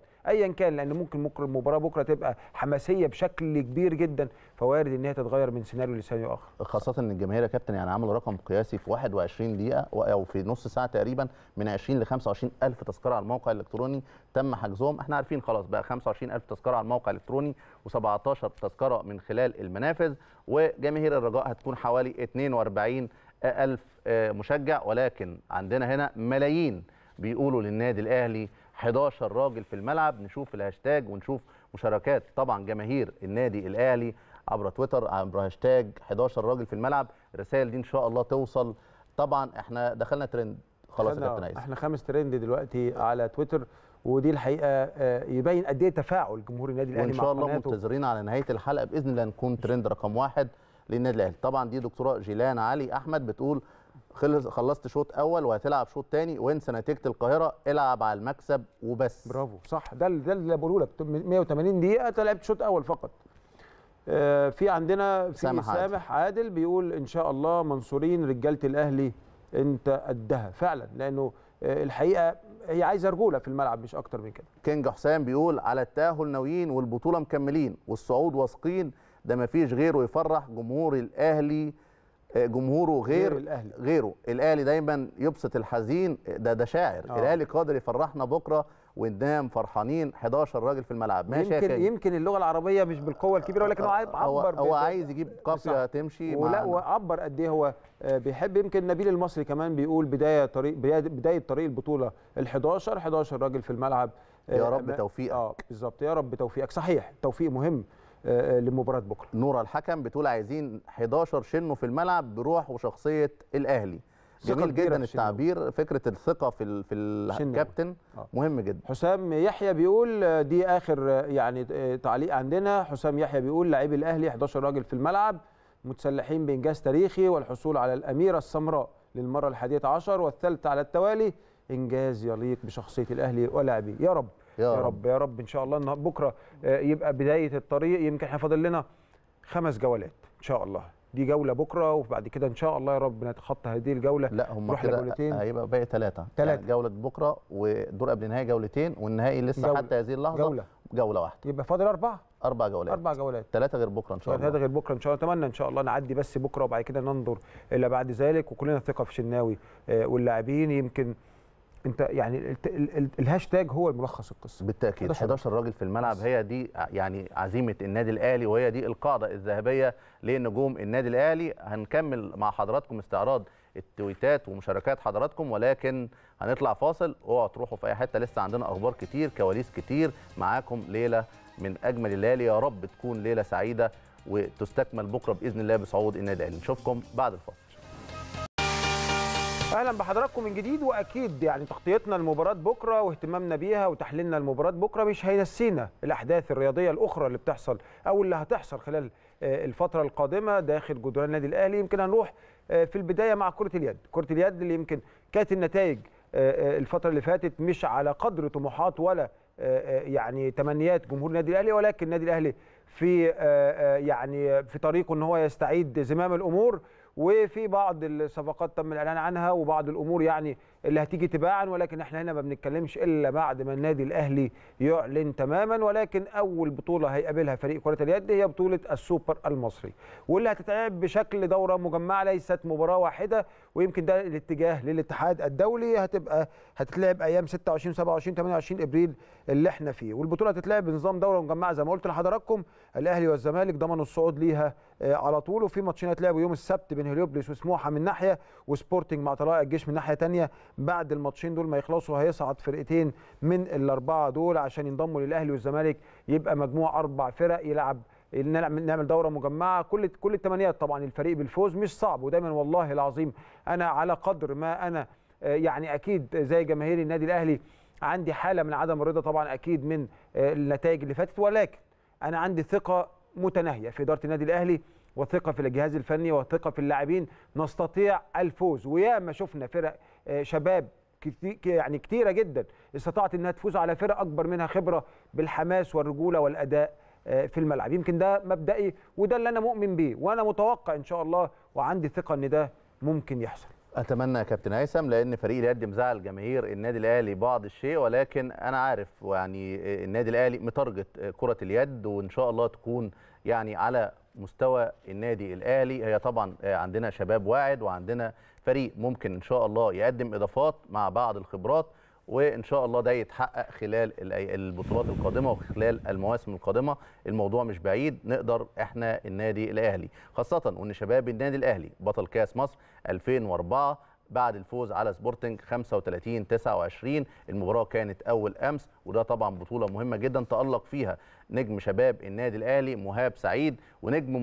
كان، لان ممكن المباراه بكره تبقى حماسيه بشكل كبير جدا، فوارد ان هي تتغير من سيناريو لسيناريو اخر.
خاصه ان الجماهير يا كابتن يعني عملوا رقم قياسي في 21 دقيقه او في نص ساعه تقريبا، من 20 ل 25 الف تذكره على الموقع الالكتروني تم حجزهم. احنا عارفين خلاص بقى 25 الف تذكره على الموقع الالكتروني و17 تذكره من خلال المنافذ، وجماهير الرجاء هتكون حوالي 42 الف مشجع. ولكن عندنا هنا ملايين بيقولوا للنادي الاهلي 11 راجل في الملعب. نشوف الهاشتاج ونشوف مشاركات طبعا جماهير النادي الاهلي عبر تويتر عبر هاشتاج 11 راجل في الملعب. الرسائل دي ان شاء الله توصل. طبعا احنا دخلنا ترند خلاص يا كابتن عايز،
احنا 5 ترند دلوقتي على تويتر، ودي الحقيقه يبين قد ايه تفاعل جمهور النادي الاهلي
مع قناته. وان شاء الله منتظرين على نهايه الحلقه باذن الله نكون ترند رقم 1 للنادي الاهلي. طبعا دي دكتوره جيلان علي احمد بتقول خلصت شوط اول وهتلعب شوط ثاني، وانسى نتيجه القاهره، العب على المكسب وبس.
برافو، صح، ده اللي بقوله لك. 180 دقيقه انت لعبت شوط اول فقط. في عندنا سامح عادل بيقول ان شاء الله منصورين، رجاله الاهلي انت قدها فعلا، لانه الحقيقه هي عايزه رجوله في الملعب مش اكتر من كده.
كينج حسام بيقول على التاهل ناويين والبطوله مكملين والصعود واثقين، ده ما فيش غيره يفرح جمهور الاهلي، جمهوره غيره الاهلي دايما يبسط الحزين. ده شاعر. الاهلي قادر يفرحنا بكره وننام فرحانين. 11 راجل في الملعب. ماشي،
يمكن اللغه العربيه مش بالقوه الكبيره، ولكن
هو عايز يجيب قافيه تمشي
معانا، وعبر قد ايه هو بيحب. يمكن نبيل المصري كمان بيقول بدايه طريق البطوله ال11 11 راجل في الملعب.
يا رب توفيقك.
بالظبط، يا رب توفيقك. صحيح، التوفيق مهم لمباراه بكره.
نورا الحكم بتقول عايزين 11 شنو في الملعب بروح وشخصيه الاهلي. جميل جدا التعبير، فكره الثقه في الكابتن مهم جدا.
حسام يحيى بيقول دي اخر يعني تعليق عندنا. حسام يحيى بيقول لاعبي الاهلي 11 راجل في الملعب متسلحين بانجاز تاريخي والحصول على الاميره السمراء للمره ال11 والثالثه على التوالي، انجاز يليق بشخصيه الاهلي ولاعبيه. يا رب يا رب يا رب ان شاء الله ان بكره يبقى بدايه الطريق. يمكن احنا فاضل لنا 5 جولات ان شاء الله، دي جوله بكره وبعد كده ان شاء الله يا رب نتخطى هذه الجوله.
لا هم كده هيبقى باقي 3 يعني جوله بكره ودور قبل النهائي جولتين، والنهائي لسه حتى هذه اللحظه جوله واحده.
يبقى فاضل
4 جولات.
4 جولات،
3 غير بكره ان شاء الله.
3 غير بكره ان شاء الله. اتمنى ان شاء الله نعدي بس بكره وبعد كده ننظر الى بعد ذلك، وكلنا ثقه في شناوي واللاعبين. يمكن انت يعني الهاشتاج هو الملخص القصه.
بالتاكيد 11 راجل في الملعب، هي دي يعني عزيمه النادي الاهلي، وهي دي القاعده الذهبيه لنجوم النادي الاهلي. هنكمل مع حضراتكم استعراض التويتات ومشاركات حضراتكم، ولكن هنطلع فاصل. اوعوا تروحوا في اي حته، لسه عندنا اخبار كتير، كواليس كتير معاكم. ليله من اجمل الليالي، يا رب تكون ليله سعيده وتستكمل بكره باذن الله بصعود النادي الاهلي. نشوفكم بعد الفاصل.
اهلا بحضراتكم من جديد. واكيد يعني تغطيتنا لمباراه بكره واهتمامنا بيها وتحليلنا لمباراه بكره مش هينسينا الاحداث الرياضيه الاخرى اللي بتحصل او اللي هتحصل خلال الفتره القادمه داخل جدران النادي الاهلي. يمكن هنروح في البدايه مع كره اليد. كره اليد اللي يمكن كانت النتائج الفتره اللي فاتت مش على قدر طموحات ولا يعني تمنيات جمهور النادي الاهلي، ولكن النادي الاهلي في يعني في طريقه ان هو يستعيد زمام الامور، وفي بعض الصفقات تم الاعلان عنها وبعض الامور يعني اللي هتيجي تباعا، ولكن احنا هنا ما بنتكلمش الا بعد ما النادي الاهلي يعلن تماما. ولكن اول بطوله هيقابلها فريق كره اليد هي بطوله السوبر المصري، واللي هتتلعب بشكل دوره مجمعه ليست مباراه واحده. ويمكن ده الاتجاه للاتحاد الدولي، هتتلعب ايام 26 27 28 ابريل اللي احنا فيه. والبطوله هتتلعب بنظام دوره مجمعه زي ما قلت لحضراتكم. الاهلي والزمالك ضمنوا الصعود ليها على طول، وفي ماتشين هيتلعبوا يوم السبت بين هليوبلس وسموحه من ناحيه وسبورتنج مع طلائع الجيش من ناحيه ثانيه. بعد الماتشين دول ما يخلصوا هيصعد فرقتين من الاربعه دول عشان ينضموا للاهلي والزمالك، يبقى مجموع 4 فرق يلعب نعمل دوره مجمعه. كل التمنيات طبعا الفريق بالفوز مش صعب، ودايما والله العظيم انا على قدر ما انا يعني اكيد زي جماهير النادي الاهلي عندي حاله من عدم الرضا طبعا اكيد من النتائج اللي فاتت، ولكن انا عندي ثقه متناهيه في اداره النادي الاهلي وثقه في الجهاز الفني وثقه في اللاعبين، نستطيع الفوز. وياما شفنا فرق شباب يعني كتيره جدا استطاعت انها تفوز على فرق اكبر منها خبره بالحماس والرجوله والاداء في الملعب. يمكن ده مبدئي وده اللي انا مؤمن بيه، وانا متوقع ان شاء الله وعندي ثقه ان ده ممكن يحصل.
اتمنى يا كابتن هيثم، لان فريق اليد مزعل جماهير النادي الاهلي بعض الشيء، ولكن انا عارف يعني النادي الاهلي متارجت كره اليد، وان شاء الله تكون يعني على مستوى النادي الاهلي. هي طبعا عندنا شباب واعد وعندنا فريق ممكن ان شاء الله يقدم اضافات مع بعض الخبرات، وان شاء الله ده يتحقق خلال البطولات القادمه وخلال المواسم القادمه. الموضوع مش بعيد، نقدر احنا النادي الاهلي، خاصه وان شباب النادي الاهلي بطل كاس مصر 2004 بعد الفوز على سبورتنج 35-29. المباراه كانت اول امس، وده طبعا بطوله مهمه جدا تالق فيها نجم شباب النادي الاهلي مهاب سعيد، ونجم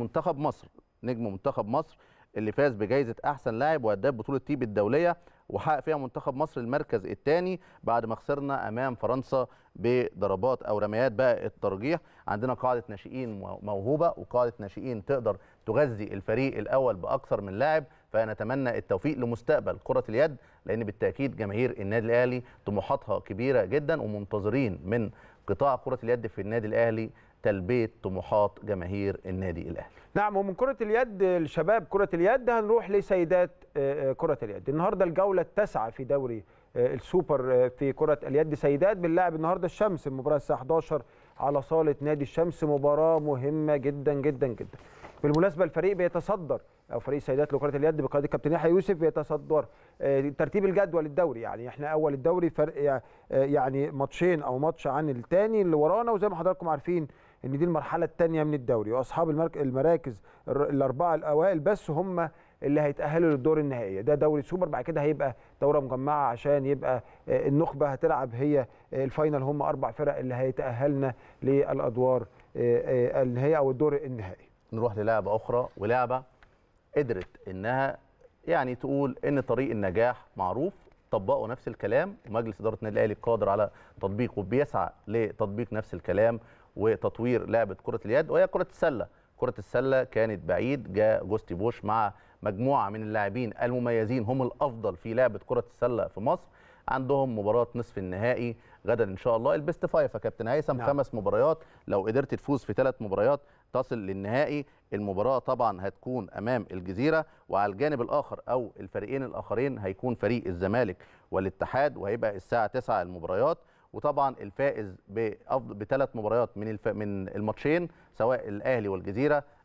منتخب مصر اللي فاز بجائزه احسن لاعب وهداف بطوله تيب الدوليه، وحقق فيها منتخب مصر المركز الثاني بعد ما خسرنا امام فرنسا بضربات او رميات بقى الترجيح. عندنا قاعده ناشئين موهوبه وقاعده ناشئين تقدر تغذي الفريق الاول باكثر من لاعب، فنتمنى التوفيق لمستقبل كره اليد، لان بالتاكيد جماهير النادي الاهلي طموحاتها كبيره جدا، ومنتظرين من قطاع كره اليد في النادي الاهلي تلبيه طموحات جماهير النادي الاهلي.
نعم، ومن كره اليد الشباب كره اليد هنروح لسيدات كره اليد. النهارده الجوله التاسعه في دوري السوبر في كره اليد سيدات، بنلاعب النهارده الشمس. المباراه الساعه 11 على صاله نادي الشمس، مباراه مهمه جدا جدا جدا. بالمناسبه الفريق بيتصدر، او فريق سيدات لكره اليد بقياده الكابتن يحيى يوسف بيتصدر ترتيب الجدول الدوري. يعني احنا اول الدوري فرق يعني ماتشين او ماتش عن الثاني اللي ورانا، وزي ما حضراتكم عارفين ان دي المرحله الثانيه من الدوري، واصحاب المراكز الاربعه الاوائل بس هم اللي هيتاهلوا للدور النهائي. ده دوري سوبر، بعد كده هيبقى دوره مجمعه عشان يبقى النخبه هتلعب هي الفاينل، هم 4 فرق اللي هيتاهلنا للادوار النهائيه او الدور النهائي.
نروح للعبه اخرى، ولعبه قدرت انها يعني تقول ان طريق النجاح معروف، طبقوا نفس الكلام، ومجلس اداره النادي الاهلي قادر على تطبيقه وبيسعى لتطبيق نفس الكلام وتطوير لعبه كره اليد، وهي كره السله. كره السله كانت بعيد، جاء جوستي بوش مع مجموعه من اللاعبين المميزين هم الافضل في لعبه كره السله في مصر. عندهم مباراه نصف النهائي غدا ان شاء الله، البيست فايف يا كابتن هيثم. نعم. 5 مباريات، لو قدرت تفوز في 3 مباريات تصل للنهائي. المباراه طبعا هتكون امام الجزيره، وعلى الجانب الاخر او الفريقين الاخرين هيكون فريق الزمالك والاتحاد، وهيبقى الساعه 9 المباريات. وطبعا الفائز ب3 مباريات من الماتشين سواء الاهلي والجزيره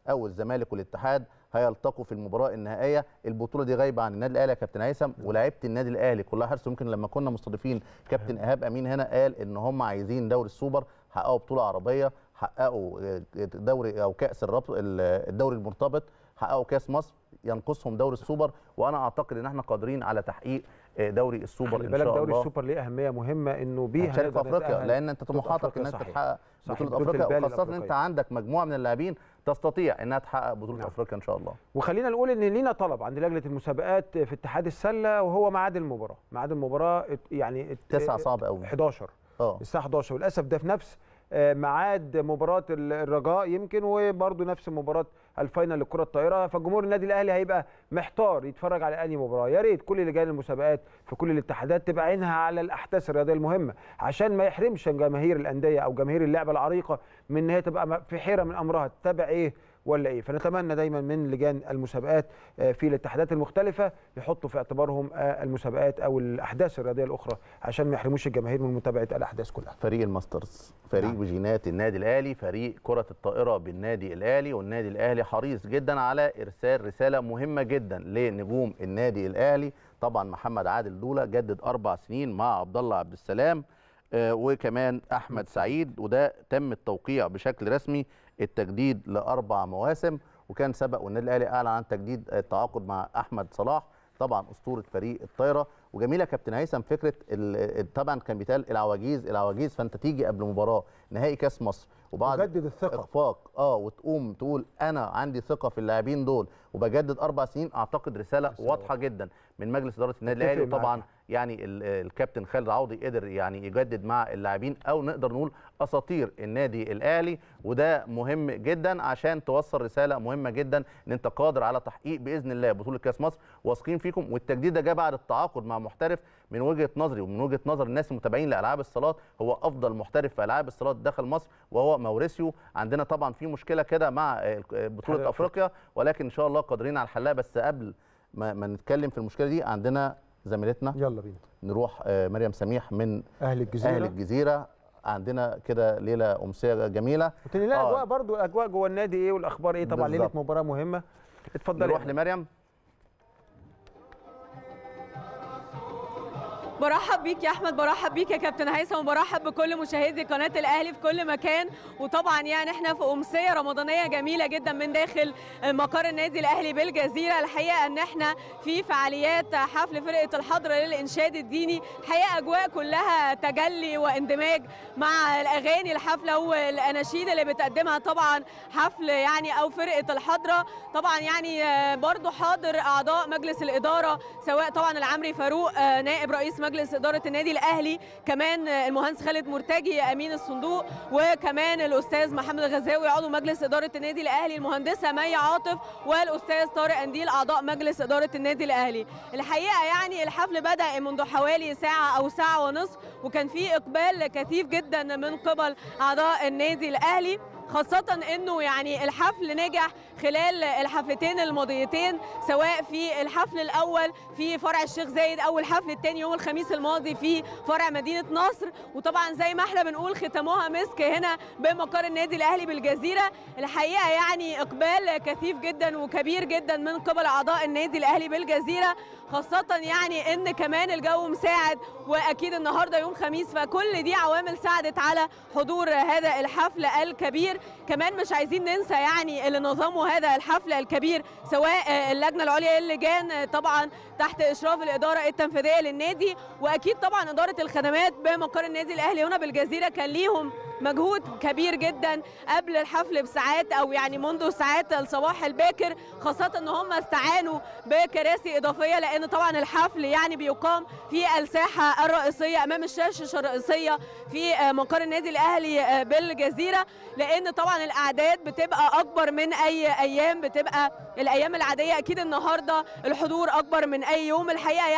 او الزمالك والاتحاد هيلتقوا في المباراه النهائيه. البطوله دي غايبه عن النادي الاهلي يا كابتن هيثم، ولاعيبه النادي الاهلي كلها حرص. يمكن لما كنا مستضيفين كابتن ايهاب امين هنا قال ان هم عايزين دوري السوبر، حققوا بطوله عربيه، حققوا دوري او كاس الدوري المرتبط، حققوا كاس مصر، ينقصهم دوري السوبر، وانا اعتقد ان احنا قادرين على تحقيق دوري السوبر ان شاء الله.
دوري السوبر ليه اهميه مهمه انه بيه
هنشارك في افريقيا، لان انت طموحاتك انك تحقق بطوله افريقيا، وخاصه ان انت عندك مجموعه من اللاعبين تستطيع انها تحقق بطوله افريقيا ان شاء الله.
وخلينا نقول ان لينا طلب عند لجنه المسابقات في اتحاد السله، وهو ميعاد المباراه. ميعاد المباراه يعني
9 صعب قوي
11 الساعه 11، وللاسف ده في نفس ميعاد مباراه الرجاء يمكن، وبرده نفس مباراه الفاينل للكره الطائره. فجمهور النادي الاهلي هيبقى محتار يتفرج على انهي مباراه. يا ريت كل لجان المسابقات في كل الاتحادات تبقى عينها على الاحداث الرياضيه المهمه، عشان ما يحرمش جماهير الانديه او جماهير اللعبه العريقه من ان هي تبقى في حيره من امرها تتابع ايه ولا ايه. فنتمنى دايما من لجان المسابقات في الاتحادات المختلفه يحطوا في اعتبارهم المسابقات او الاحداث الرياضيه الاخرى، عشان ما يحرموش الجماهير من متابعه الاحداث كلها.
فريق الماسترز، فريق بجينات النادي الاهلي، فريق كره الطائره بالنادي الاهلي، والنادي الاهلي حريص جدا على ارسال رساله مهمه جدا لنجوم النادي الاهلي. طبعا محمد عادل دوله جدد 4 سنين مع عبد الله عبد السلام، وكمان احمد سعيد، وده تم التوقيع بشكل رسمي التجديد ل4 مواسم. وكان سبق والنادي الاهلي اعلن عن تجديد التعاقد مع احمد صلاح، طبعا اسطوره فريق الطايره. وجميله كابتن هيثم فكره طبعا كان بيتقال العواجيز، فانت تيجي قبل مباراه نهائي كاس مصر وبعد
تجدد الثقه
اخفاق وتقوم تقول انا عندي ثقه في اللاعبين دول وبجدد 4 سنين. اعتقد رساله واضحه جدا من مجلس اداره النادي الاهلي. وطبعا يعني الكابتن خالد عوضي قدر يعني يجدد مع اللاعبين، او نقدر نقول اساطير النادي الاهلي، وده مهم جدا عشان توصل رساله مهمه جدا ان انت قادر على تحقيق باذن الله بطوله كاس مصر، واثقين فيكم. والتجديد ده جه بعد التعاقد مع محترف من وجهه نظري ومن وجهه نظر الناس المتابعين لالعاب الصالات، هو افضل محترف في العاب الصالات داخل مصر، وهو موريسيو. عندنا طبعا في مشكله كده مع بطوله افريقيا، ولكن ان شاء الله قادرين على حلها. بس قبل ما نتكلم في المشكله دي، عندنا زميلتنا
يلا بينا
نروح مريم سميح من
اهل
الجزيره. عندنا كده ليله امسيه جميله،
اجواء برضو الاجواء جوه النادي ايه والاخبار ايه. طبعا ليله مباراه مهمه. اتفضلي
نروح لمريم.
برحب بيك يا احمد، برحب بيك يا كابتن هيثم، وبرحب بكل مشاهدي قناه الاهلي في كل مكان. وطبعا يعني احنا في امسيه رمضانيه جميله جدا من داخل مقر النادي الاهلي بالجزيره. الحقيقه ان احنا في فعاليات حفل فرقه الحضره للانشاد الديني، الحقيقه اجواء كلها تجلي واندماج مع الاغاني الحفله والاناشيد اللي بتقدمها طبعا حفل يعني او فرقه الحضره. طبعا يعني برضو حاضر اعضاء مجلس الاداره، سواء طبعا العمري فاروق نائب رئيس مجلس إدارة النادي الأهلي، كمان المهندس خالد مرتجي أمين الصندوق، وكمان الأستاذ محمد الغزاوي عضو مجلس إدارة النادي الأهلي، المهندسة مي عاطف، والأستاذ طارق أنديل أعضاء مجلس إدارة النادي الأهلي. الحقيقة يعني الحفل بدأ منذ حوالي ساعة أو ساعة ونصف، وكان فيه إقبال كثيف جدا من قبل أعضاء النادي الأهلي، خاصة انه يعني الحفل نجح خلال الحفلتين الماضيتين، سواء في الحفل الاول في فرع الشيخ زايد او الحفل الثاني يوم الخميس الماضي في فرع مدينة نصر. وطبعا زي ما احنا بنقول ختموها مسك هنا بمقر النادي الاهلي بالجزيرة. الحقيقة يعني اقبال كثيف جدا وكبير جدا من قبل اعضاء النادي الاهلي بالجزيرة، خاصة يعني ان كمان الجو مساعد، واكيد النهارده يوم خميس، فكل دي عوامل ساعدت على حضور هذا الحفل الكبير. كمان مش عايزين ننسى يعني اللي نظموا هذا الحفل الكبير، سواء اللجنة العليا للجان طبعا تحت اشراف الادارة التنفيذية للنادي، واكيد طبعا ادارة الخدمات بمقر النادي الاهلي هنا بالجزيرة كان ليهم مجهود كبير جدا قبل الحفل بساعات، او يعني منذ ساعات الصباح الباكر، خاصة ان هم استعانوا بكراسي اضافية، لان طبعا الحفل يعني بيقام في الساحة الرئيسية امام الشاشة الرئيسية في مقر النادي الاهلي بالجزيرة، لان طبعا الاعداد بتبقى اكبر من اي ايام، بتبقى الايام العادية اكيد النهاردة الحضور اكبر من اي يوم. الحقيقة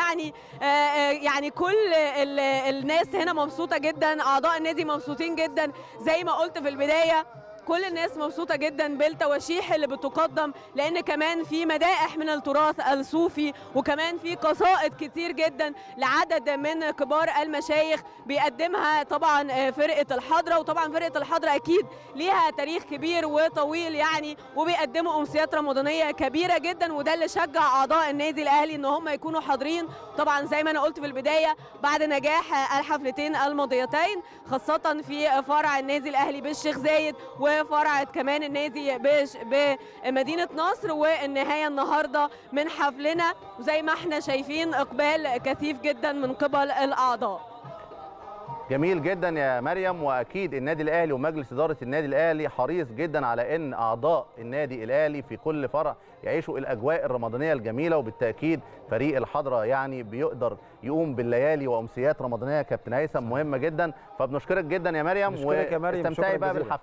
يعني كل الناس هنا مبسوطة جدا، اعضاء النادي مبسوطين جدا. زي ما قلت في البداية كل الناس مبسوطه جدا بالتواشيح اللي بتقدم، لان كمان في مدائح من التراث الصوفي، وكمان في قصائد كتير جدا لعدد من كبار المشايخ بيقدمها طبعا فرقه الحضره. وطبعا فرقه الحضره اكيد ليها تاريخ كبير وطويل يعني، وبيقدموا امسيات رمضانيه كبيره جدا، وده اللي شجع اعضاء النادي الاهلي ان هم يكونوا حاضرين. طبعا زي ما انا قلت في البدايه، بعد نجاح الحفلتين الماضيتين خاصه في فرع النادي الاهلي بالشيخ زايد وفرع كمان النادي بمدينه نصر، والنهايه النهارده من حفلنا وزي ما احنا شايفين اقبال كثيف جدا من قبل الاعضاء.
جميل جدا يا مريم، واكيد النادي الاهلي ومجلس اداره النادي الاهلي حريص جدا على ان اعضاء النادي الاهلي في كل فرع يعيشوا الاجواء الرمضانيه الجميله، وبالتاكيد فريق الحضره يعني بيقدر يقوم بالليالي وامسيات رمضانيه. كابتن هيثم مهمه جدا، فبنشكرك جدا يا مريم، واستمتعي بقى بالحفل.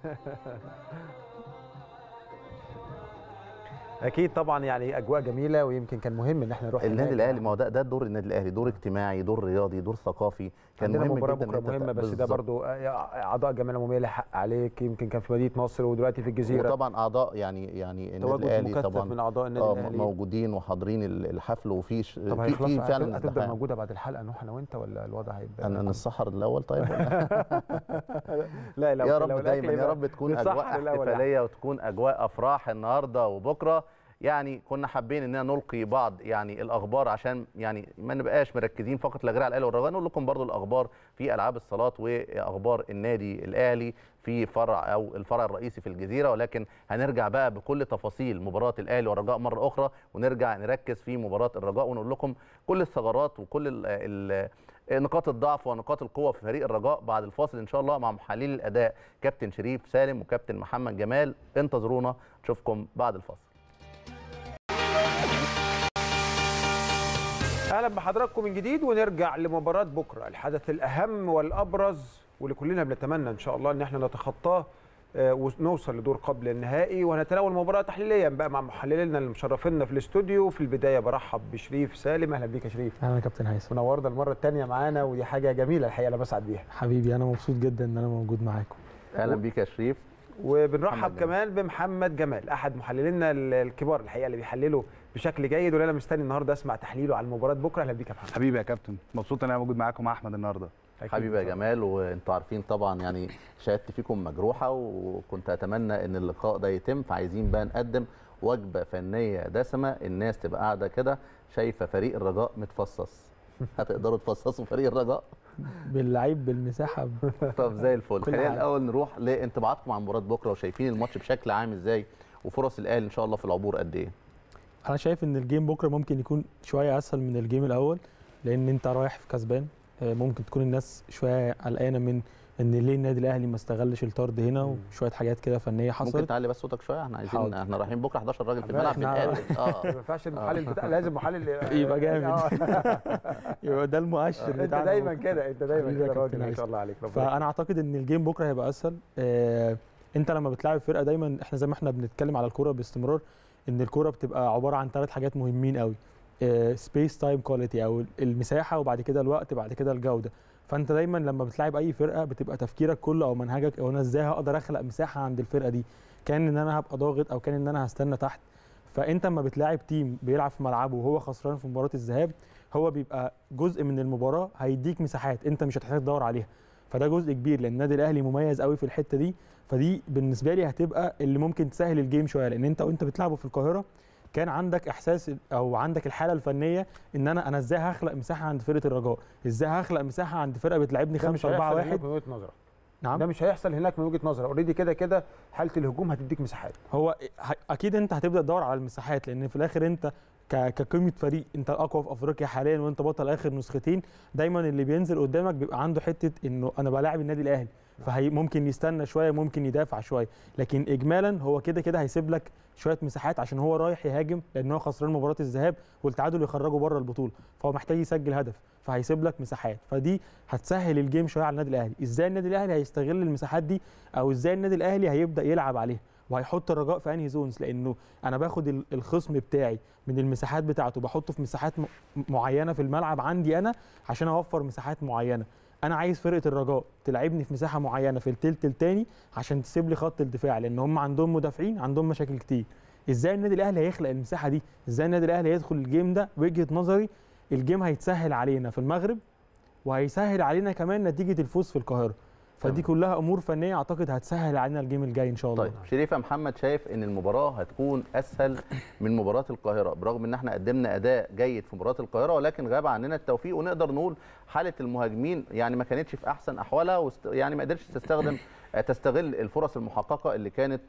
اكيد طبعا يعني اجواء جميله، ويمكن كان مهم ان احنا نروح
النادي الاهلي. ما هو ده دور النادي الاهلي، دور اجتماعي، دور رياضي، دور ثقافي. كان
عندنا
مهم
مباراه
جدا
بكره مهمه، بس ده برضو اعضاء الجمعيه العموميه لها حق عليك. يمكن كان في مدينه نصر ودلوقتي في الجزيره،
وطبعا اعضاء يعني النادي الاهلي طبعا
من اعضاء النادي الاهلي
موجودين وحاضرين الحفل. وفي
في فعلا هتفضل موجوده بعد الحلقه نروح انا وانت، ولا الوضع هيبقى
انا نتسحر الاول؟ طيب
لا
يا رب دايما يا رب تكون اجواء احتفاليه وتكون اجواء افراح النهارده وبكره. يعني كنا حابين اننا نلقي بعض يعني الاخبار عشان يعني ما نبقاش مركزين فقط لا غير على الاهلي والرجاء، نقول لكم برضو الاخبار في العاب الصالات واخبار النادي الاهلي في فرع او الفرع الرئيسي في الجزيره. ولكن هنرجع بقى بكل تفاصيل مباراه الاهلي والرجاء مره اخرى، ونرجع نركز في مباراه الرجاء ونقول لكم كل الثغرات وكل نقاط الضعف ونقاط القوه في فريق الرجاء بعد الفاصل ان شاء الله مع محللي الاداء كابتن شريف سالم وكابتن محمد جمال. انتظرونا، نشوفكم بعد الفاصل.
اهلا بحضراتكم من جديد، ونرجع لمباراه بكره، الحدث الاهم والابرز واللي كلنا بنتمنى ان شاء الله ان احنا نتخطاه ونوصل لدور قبل النهائي. وهنتناول المباراه تحليليا بقى مع محللينا اللي مشرفينا في الاستوديو. في البدايه برحب بشريف سالم. اهلا بيك يا شريف.
اهلا يا كابتن هيثم،
منورنا المره الثانيه معانا، ودي حاجه جميله الحقيقه انا بسعد بيها.
حبيبي انا مبسوط جدا ان انا موجود معاكم.
اهلا بيك يا شريف.
وبنرحب كمان بمحمد جمال احد محللينا الكبار الحقيقه اللي بيحللوا بشكل جيد، وانا مستني النهارده اسمع تحليله على المباراه بكره. اهلا بيك يا محمد.
حبيبي يا كابتن، مبسوط ان انا موجود معاكم مع احمد النهارده.
حبيبي يا جمال، وانتوا عارفين طبعا يعني شهادتي فيكم مجروحه، وكنت اتمنى ان اللقاء ده يتم، فعايزين بقى نقدم وجبه فنيه دسمه، الناس تبقى قاعده كده شايفه فريق الرجاء متفصص. هتقدروا تفصصوا فريق الرجاء
باللعيب بالمساحه
طب زي الفل. خلينا الاول نروح لانطباعاتكم عن مباراه بكره، وشايفين الماتش بشكل عام ازاي، وفرص الاهلي ان شاء الله في العبور قد ايه؟
انا شايف ان الجيم بكره ممكن يكون شويه اسهل من الجيم الاول، لان انت رايح في كسبان. ممكن تكون الناس شويه قلقانه من ان ليه النادي الاهلي ما استغلش الطرد هنا، وشويه حاجات كده فنيه حصلت.
ممكن تعلي بس صوتك شويه، احنا عايزين
حاضر.
احنا رايحين بكره 11 راجل في الملعب بنتقابل.
ما ينفعش المحلل بتاع، لازم محلل
يبقى جامد. يبقى ده المؤشر بتاعنا.
انت دايما كده، انت دايما كده راجل ما شاء الله عليك.
فانا اعتقد ان الجيم بكره هيبقى اسهل. انت لما بتلاعب فرقه دايما، احنا زي ما احنا بنتكلم على الكوره باستمرار، ان الكوره بتبقى عباره عن 3 حاجات مهمين قوي: سبيس تايم كواليتي، او المساحه، وبعد كده الوقت، بعد كده الجوده. فانت دايما لما بتلاعب اي فرقه بتبقى تفكيرك كله او منهجك او انا ازاي هقدر اخلق مساحه عند الفرقه دي، كان ان انا هبقى ضاغط او كان ان انا هستنى تحت. فانت لما بتلاعب تيم بيلعب في ملعبه وهو خسران في مباراه الذهاب، هو بيبقى جزء من المباراه هيديك مساحات انت مش هتحتاج تدور عليها. فده جزء كبير، لان النادي الاهلي مميز قوي في الحته دي. فدي بالنسبه لي هتبقى اللي ممكن تسهل الجيم شويه، لان انت وانت بتلعبه في القاهره كان عندك احساس او عندك الحاله الفنيه ان انا ازاي هخلق مساحه عند فرقه الرجاء، ازاي هخلق مساحه عند فرقه بتلعبني 5-4-1.
من وجهه نظرك نعم، ده مش هيحصل هناك من وجهه نظرك. اوريدي كده حاله الهجوم هتديك مساحات.
هو اكيد انت هتبدا تدور على المساحات، لان في الاخر انت كقيمه فريق انت الاقوى في افريقيا حاليا، وانت بطل اخر نسختين. دايما اللي بينزل قدامك بيبقى عنده حته انه انا بلاعب النادي الاهلي، فممكن يستنى شويه، ممكن يدافع شويه، لكن اجمالا هو كده هيسيب لك شويه مساحات عشان هو رايح يهاجم، لان هو خسران مباراه الذهاب والتعادل يخرجه بره البطوله، فهو محتاج يسجل هدف، فهيسيب لك مساحات. فدي هتسهل الجيم شويه على النادي الاهلي. ازاي النادي الاهلي هيستغل المساحات دي، او ازاي النادي الاهلي هيبدا يلعب عليها، وهيحط الرجاء في انهي زونز، لانه انا باخد الخصم بتاعي من المساحات بتاعته بحطه في مساحات معينه في الملعب عندي انا عشان اوفر مساحات معينه. انا عايز فرقه الرجاء تلعبني في مساحه معينه في التلت الثاني عشان تسيب لي خط الدفاع، لان هم عندهم مدافعين عندهم مشاكل كتير. ازاي النادي الاهلي هيخلق المساحه دي؟ ازاي النادي الاهلي هيدخل الجيم ده؟ وجهه نظري الجيم هيتسهل علينا في المغرب، وهيسهل علينا كمان نتيجه الفوز في القاهره. فدي كلها امور فنيه اعتقد هتسهل علينا الجيم الجاي ان شاء الله.
طيب شريف يا محمد، شايف ان المباراه هتكون اسهل من مباراه القاهره برغم ان احنا قدمنا اداء جيد في مباراه القاهره، ولكن غاب عننا التوفيق، ونقدر نقول حاله المهاجمين يعني ما كانتش في احسن احوالها، يعني ما قدرتش تستغل الفرص المحققه اللي كانت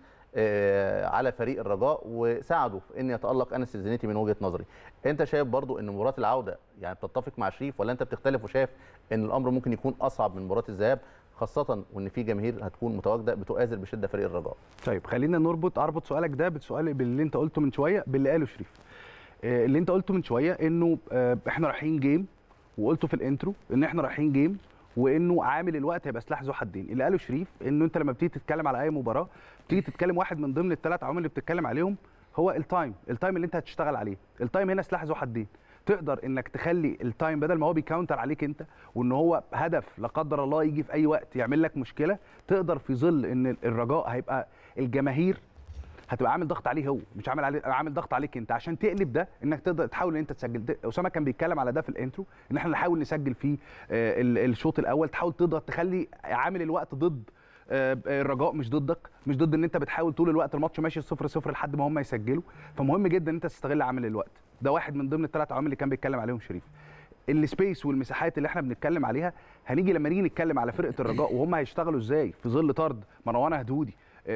على فريق الرجاء، وساعدوا في ان يتالق انس الزنيتي من وجهه نظري. انت شايف برضو ان مباراه العوده يعني بتتفق مع شريف، ولا انت بتختلف وشايف ان الامر ممكن يكون اصعب من مباراه الذهاب، خاصة وان في جماهير هتكون متواجده بتؤازر بشده فريق الرجاء؟
طيب خلينا اربط سؤالك ده بالسؤال باللي انت قلته من شويه باللي قاله شريف. اللي انت قلته من شويه انه احنا رايحين جيم، وقلته في الانترو ان احنا رايحين جيم، وانه عامل الوقت هيبقى سلاح ذو حدين. اللي قاله شريف انه انت لما بتيجي تتكلم على اي مباراه بتيجي تتكلم واحد من ضمن الثلاث عوامل اللي بتتكلم عليهم هو التايم اللي انت هتشتغل عليه. التايم هنا سلاح ذو حدين. تقدر انك تخلي التايم بدل ما هو بيكاونتر عليك انت وان هو هدف لا قدر الله يجي في اي وقت يعمل لك مشكله، تقدر في ظل ان الرجاء هيبقى الجماهير هتبقى عامل ضغط عليه، هو مش عامل ضغط عليك انت، عشان تقلب ده انك تقدر تحاول ان انت تسجل. اسامه كان بيتكلم على ده في الانترو ان احنا نحاول نسجل في الشوط الاول، تحاول تقدر تخلي عامل الوقت ضد الرجاء مش ضدك، مش ضد ان انت بتحاول طول الوقت الماتش ماشي 0-0 لحد ما هم يسجلوا. فمهم جدا ان انت تستغل عامل الوقت ده، واحد من ضمن الثلاث عوامل اللي كان بيتكلم عليهم شريف. السبيس والمساحات اللي احنا بنتكلم عليها هنيجي لما نيجي نتكلم على فرقه الرجاء وهم هيشتغلوا ازاي في ظل طرد مروان هدودي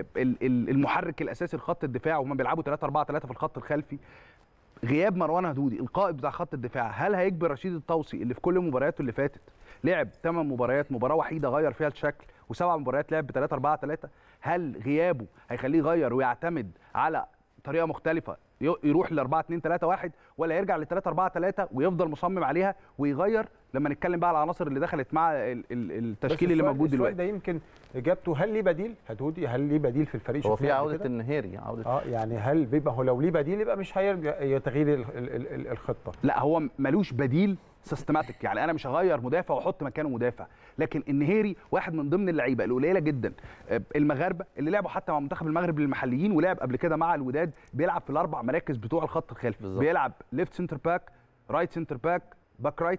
المحرك الاساسي لخط الدفاع، وهم بيلعبوا 3-4-3 في الخط الخلفي. غياب مروان هدودي القائد بتاع خط الدفاع، هل هيجبر رشيد الطوسي اللي في كل مبارياته اللي فاتت لعب 8 مباريات، مباراه وحيده غير فيها الشكل، و7 مباريات لعب ب 3-4-3، هل غيابه هيخليه يغير ويعتمد على طريقه مختلفه يروح ل 4-2-3-1، ولا يرجع ل 3-4-3 ويفضل مصمم عليها ويغير لما نتكلم بقى على العناصر اللي دخلت مع التشكيل اللي موجود دلوقتي؟
السؤال ده يمكن اجابته هل ليه بديل هدودي؟ هل ليه بديل في الفريق؟
هو في عوده النهيري
يعني هل بيبقى هو لو ليه بديل يبقى مش هيرجع تغيير الخطه؟
لا هو ملوش بديل سيستماتيك، يعني انا مش هغير مدافع واحط مكانه مدافع، لكن النهيري واحد من ضمن اللعيبه القليله جدا المغاربه اللي لعبوا حتى مع منتخب المغرب للمحليين، ولعب قبل كده مع الوداد، بيلعب في الاربع مراكز بتوع الخط الخلفي بالزبط. بيلعب ليفت سنتر باك، رايت سنتر باك، باك رايت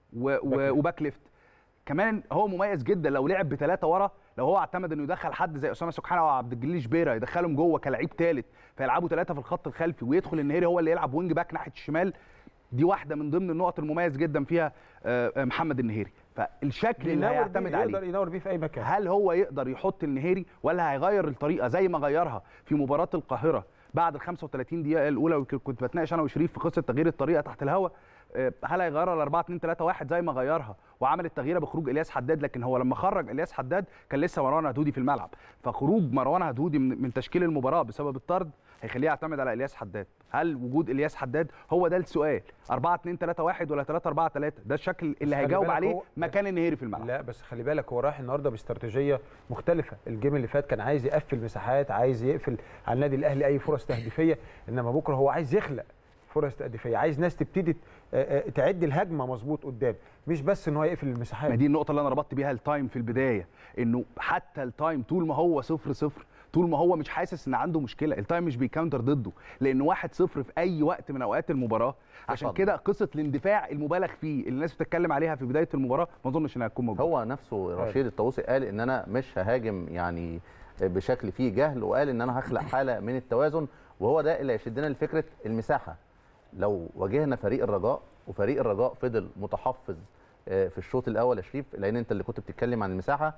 وباك ليفت. كمان هو مميز جدا لو لعب بثلاثه ورا، لو هو اعتمد انه يدخل حد زي اسامه سبحانه او عبد الجليل شبيره يدخلهم جوه كلاعب ثالث فيلعبوا ثلاثه في الخط الخلفي، ويدخل النهيري هو اللي يلعب وينج باك ناحيه الشمال. دي واحده من ضمن النقط المميز جدا فيها محمد النهيري. فالشكل اللي هيعتمد عليه
يقدر ينور بيه في اي مكان،
هل هو يقدر يحط النهيري ولا هيغير الطريقه زي ما غيرها في مباراه القاهره بعد ال 35 دقيقه الاولى؟ وكنت بتناقش انا وشريف في قصه تغيير الطريقه تحت الهواء، هل هيغيرها ل 4-2-3-1 زي ما غيرها وعمل التغييره بخروج الياس حداد؟ لكن هو لما خرج الياس حداد كان لسه مروان هدودي في الملعب، فخروج مروان هدودي من تشكيل المباراه بسبب الطرد هيخليه يعتمد على الياس حداد. هل وجود الياس حداد هو ده السؤال 4-2-3-1 ولا 3-4-3؟ ده الشكل اللي هيجاوب عليه مكان النهيري في الملعب.
لا بس خلي بالك هو رايح النهارده باستراتيجيه مختلفه. الجيم اللي فات كان عايز يقفل مساحات، عايز يقفل على النادي الاهلي اي فرص تهديفيه، انما بكره هو عايز يخلق فرص تهديفيه، عايز ناس تبتدي تعد الهجمه مظبوط قدام، مش بس ان هو يقفل المساحات.
ما دي النقطه اللي انا ربطت بيها التايم في البدايه، انه حتى التايم طول ما هو 0-0، طول ما هو مش حاسس ان عنده مشكله، التايم مش بيكاونتر ضده، لان 1-0 في اي وقت من اوقات المباراه. عشان كده قصه الاندفاع المبالغ فيه اللي الناس بتتكلم عليها في بدايه المباراه ما اظنش انها هتكون موجوده.
هو نفسه رشيد الطوسي قال ان انا مش ههاجم يعني بشكل فيه جهل، وقال ان انا هخلق حاله من التوازن، وهو ده اللي هيشدنا لفكره المساحه. لو واجهنا فريق الرجاء وفريق الرجاء فضل متحفظ في الشوط الاول يا شريف، لان انت اللي كنت بتتكلم عن المساحه،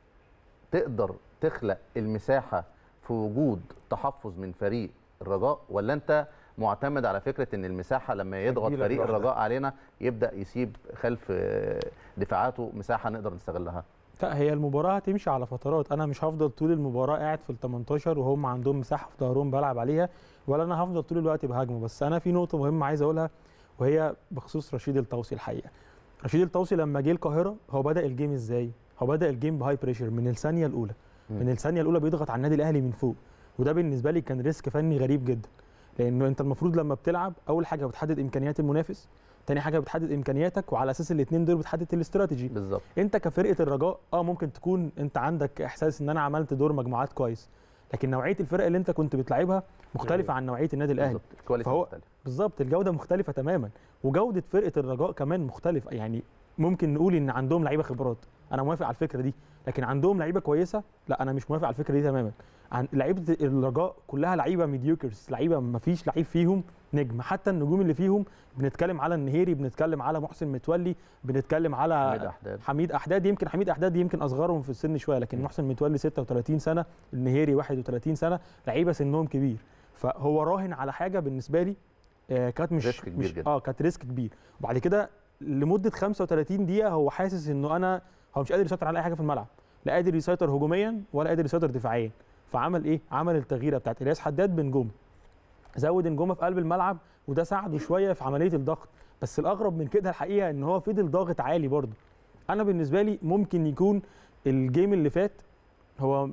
تقدر تخلق المساحه في وجود تحفظ من فريق الرجاء، ولا انت معتمد على فكره ان المساحه لما يضغط فريق الرجاء علينا يبدا يسيب خلف دفاعاته مساحه نقدر نستغلها؟
لا هي المباراه هتمشي على فترات، انا مش هفضل طول المباراه قاعد في ال 18 وهم عندهم مساحه في ظهرهم بلعب عليها، ولا انا هفضل طول الوقت بهاجمه. بس انا في نقطه مهمه عايز اقولها، وهي بخصوص رشيد الطوسي. الحقيقه رشيد الطوسي لما جه القاهره هو بدا الجيم ازاي؟ هو بدا الجيم بهاي بريشر من الثانيه الاولى، من الثانيه الاولى بيضغط على النادي الاهلي من فوق، وده بالنسبه لي كان ريسك فني غريب جدا، لانه انت المفروض لما بتلعب اول حاجه بتحدد امكانيات المنافس، تاني حاجه بتحدد امكانياتك، وعلى اساس الاثنين دول بتحدد الاستراتيجي.
بالظبط.
انت كفرقه الرجاء ممكن تكون انت عندك احساس ان انا عملت دور مجموعات كويس، لكن نوعيه الفرق اللي انت كنت بتلعبها مختلفه عن نوعيه النادي الاهلي.
فهو
بالظبط الجوده مختلفه تماما، وجوده فرقه الرجاء كمان مختلفه. يعني ممكن نقول ان عندهم لعيبه خبرات، انا موافق على الفكره دي، لكن عندهم لعيبه كويسه لا انا مش موافق على الفكره دي تماما. لعيبه الرجاء كلها لعيبه ميديوكرز، لعيبه ما فيش لعيب فيهم نجم. حتى النجوم اللي فيهم بنتكلم على النهيري، بنتكلم على محسن متولي، بنتكلم على حميد احداد. يمكن حميد احداد يمكن اصغرهم في السن شويه، لكن محسن متولي 36 سنه، النهيري 31 سنه، لعيبه سنهم كبير. فهو راهن على حاجه بالنسبه لي كانت مش
ريسك كبير جدا.
كانت ريسك كبير. وبعد كده لمده 35 دقيقه هو حاسس انه هو مش قادر يسيطر على اي حاجه في الملعب، لا قادر يسيطر هجوميا ولا قادر يسيطر دفاعيا. فعمل ايه؟ عمل التغييره بتاعت الياس حداد بنجوم، زود نجومه في قلب الملعب، وده ساعده شويه في عمليه الضغط. بس الاغرب من كده الحقيقه ان هو فضل ضاغط عالي برضه. انا بالنسبه لي ممكن يكون الجيم اللي فات هو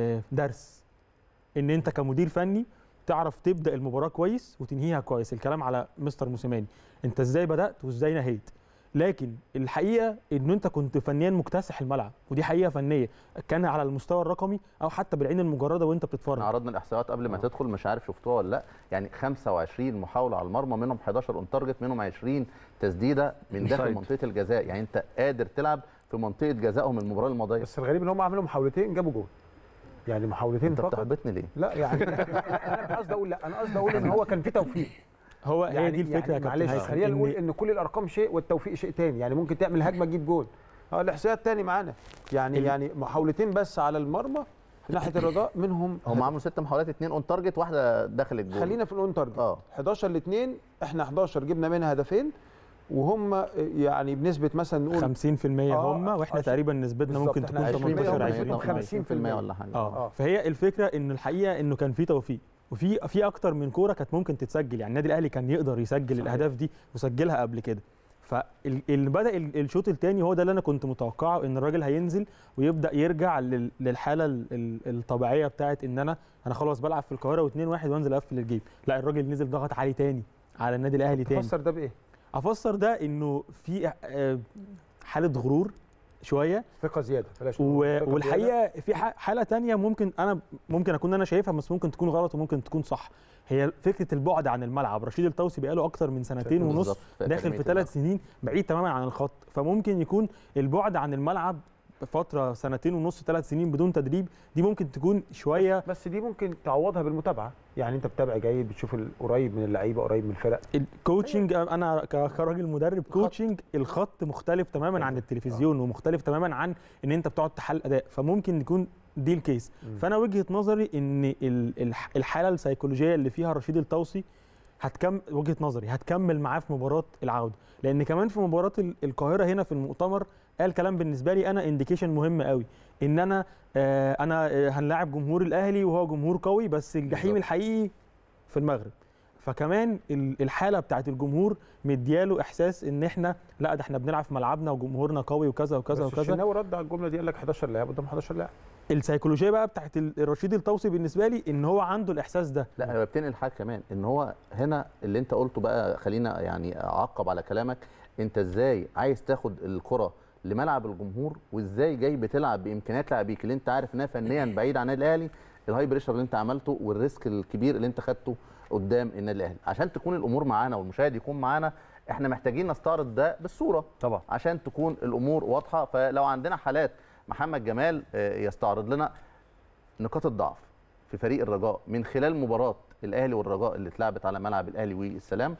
درس ان انت كمدير فني تعرف تبدا المباراه كويس وتنهيها كويس. الكلام على مستر موسيماني، انت ازاي بدات وازاي نهيت. لكن الحقيقه ان انت كنت فنيا مكتسح الملعب، ودي حقيقه فنيه كان على المستوى الرقمي او حتى بالعين المجرده وانت بتتفرج.
عرضنا الاحصائيات قبل ما تدخل، مش عارف شفتوها ولا لا، يعني 25 محاوله على المرمى، منهم 11 اون تارجت، منهم 20 تسديده من داخل منطقه الجزاء. يعني انت قادر تلعب في منطقه جزائهم المباراه الماضيه.
بس الغريب ان هم عملوا محاولتين جابوا جول، يعني محاولتين فقط.
انت بتحبطني ليه؟
لا يعني انا قصدي اقول انا قصدي اقول ان هو كان في توفيق.
هو يعني هي دي الفكره يا
معلش خلينا نقول ان كل الارقام شيء والتوفيق شيء تاني. يعني ممكن تعمل هجمه تجيب جول، الاحصائيات تاني معانا. يعني محاولتين بس على المرمى ناحيه الرجاء، منهم
هم عملوا 6 محاولات، 2 اون تارجت، واحده داخل الجول.
خلينا في الاون تارجت 11 ل2، احنا 11 جبنا منها هدفين، وهم يعني بنسبه مثلا نقول
50% هم، واحنا تقريبا نسبتنا ممكن تكون
18 ولا حاجه.
فهي الفكره ان الحقيقه انه كان في توفيق، وفي اكتر من كوره كانت ممكن تتسجل. يعني النادي الاهلي كان يقدر يسجل صحيح. الاهداف دي وسجلها قبل كده. فاللي بدا الشوط الثاني هو ده اللي انا كنت متوقعه، ان الراجل هينزل ويبدا يرجع للحاله الطبيعيه بتاعت ان انا خلاص بلعب في القاهره و2-1 وانزل اقفل الجيم. لا الراجل نزل ضغط عالي تاني على النادي الاهلي تاني.
تفسر ده بايه؟
افسر ده انه في حاله غرور شويه،
ثقه زياده،
والحقيقه في حاله ثانيه ممكن اكون انا شايفها، بس ممكن تكون غلط وممكن تكون صح. هي فكره البعد عن الملعب. رشيد الطوسي بقاله اكتر من 2.5 سنين داخل في 3 سنين بعيد تماما عن الخط، فممكن يكون البعد عن الملعب فتره 2.5 3 سنين بدون تدريب، دي ممكن تكون شويه.
بس دي ممكن تعوضها بالمتابعه. يعني انت بتتابع جيد، بتشوف قريب من اللعيبه، قريب من الفرق.
الكوتشنج انا كراجل مدرب كوتشنج، الخط مختلف تماما عن التلفزيون، ومختلف تماما عن ان انت بتقعد تحلل اداء، فممكن يكون دي الكيس. فانا وجهه نظري ان الحاله السيكولوجيه اللي فيها رشيد الطوسي وجهه نظري هتكمل معاه في مباراه العوده، لان كمان في مباراه القاهره هنا في المؤتمر قال كلام بالنسبه لي انا انديكيشن مهم قوي، ان انا هنلاعب جمهور الاهلي وهو جمهور قوي، بس الجحيم الحقيقي في المغرب. فكمان الحاله بتاعت الجمهور مدياله احساس ان احنا لا ده احنا بنلعب في ملعبنا وجمهورنا قوي وكذا وكذا
بس
وكذا.
الشناوي رد على الجمله دي، قال لك 11 لاعب قدام 11 لاعب.
السيكولوجيه بقى بتاعت رشيد الطوسي بالنسبه لي ان هو عنده الاحساس ده.
لا هو بتنقل حاجه كمان، ان هو هنا اللي انت قلته بقى، خلينا يعني اعقب على كلامك، انت ازاي عايز تاخد الكره لملعب الجمهور، وازاي جاي بتلعب بامكانيات لاعبيك اللي انت عارف انها فنيا بعيد عن النادي الاهلي، الهاي بريشر اللي انت عملته والريسك الكبير اللي انت خدته قدام النادي الاهلي. عشان تكون الامور معانا والمشاهد يكون معانا، احنا محتاجين نستعرض ده بالصوره
طبعا
عشان تكون الامور واضحه. فلو عندنا حالات محمد جمال يستعرض لنا نقاط الضعف في فريق الرجاء من خلال مباراه الاهلي والرجاء اللي اتلعبت على ملعب الاهلي والسلام،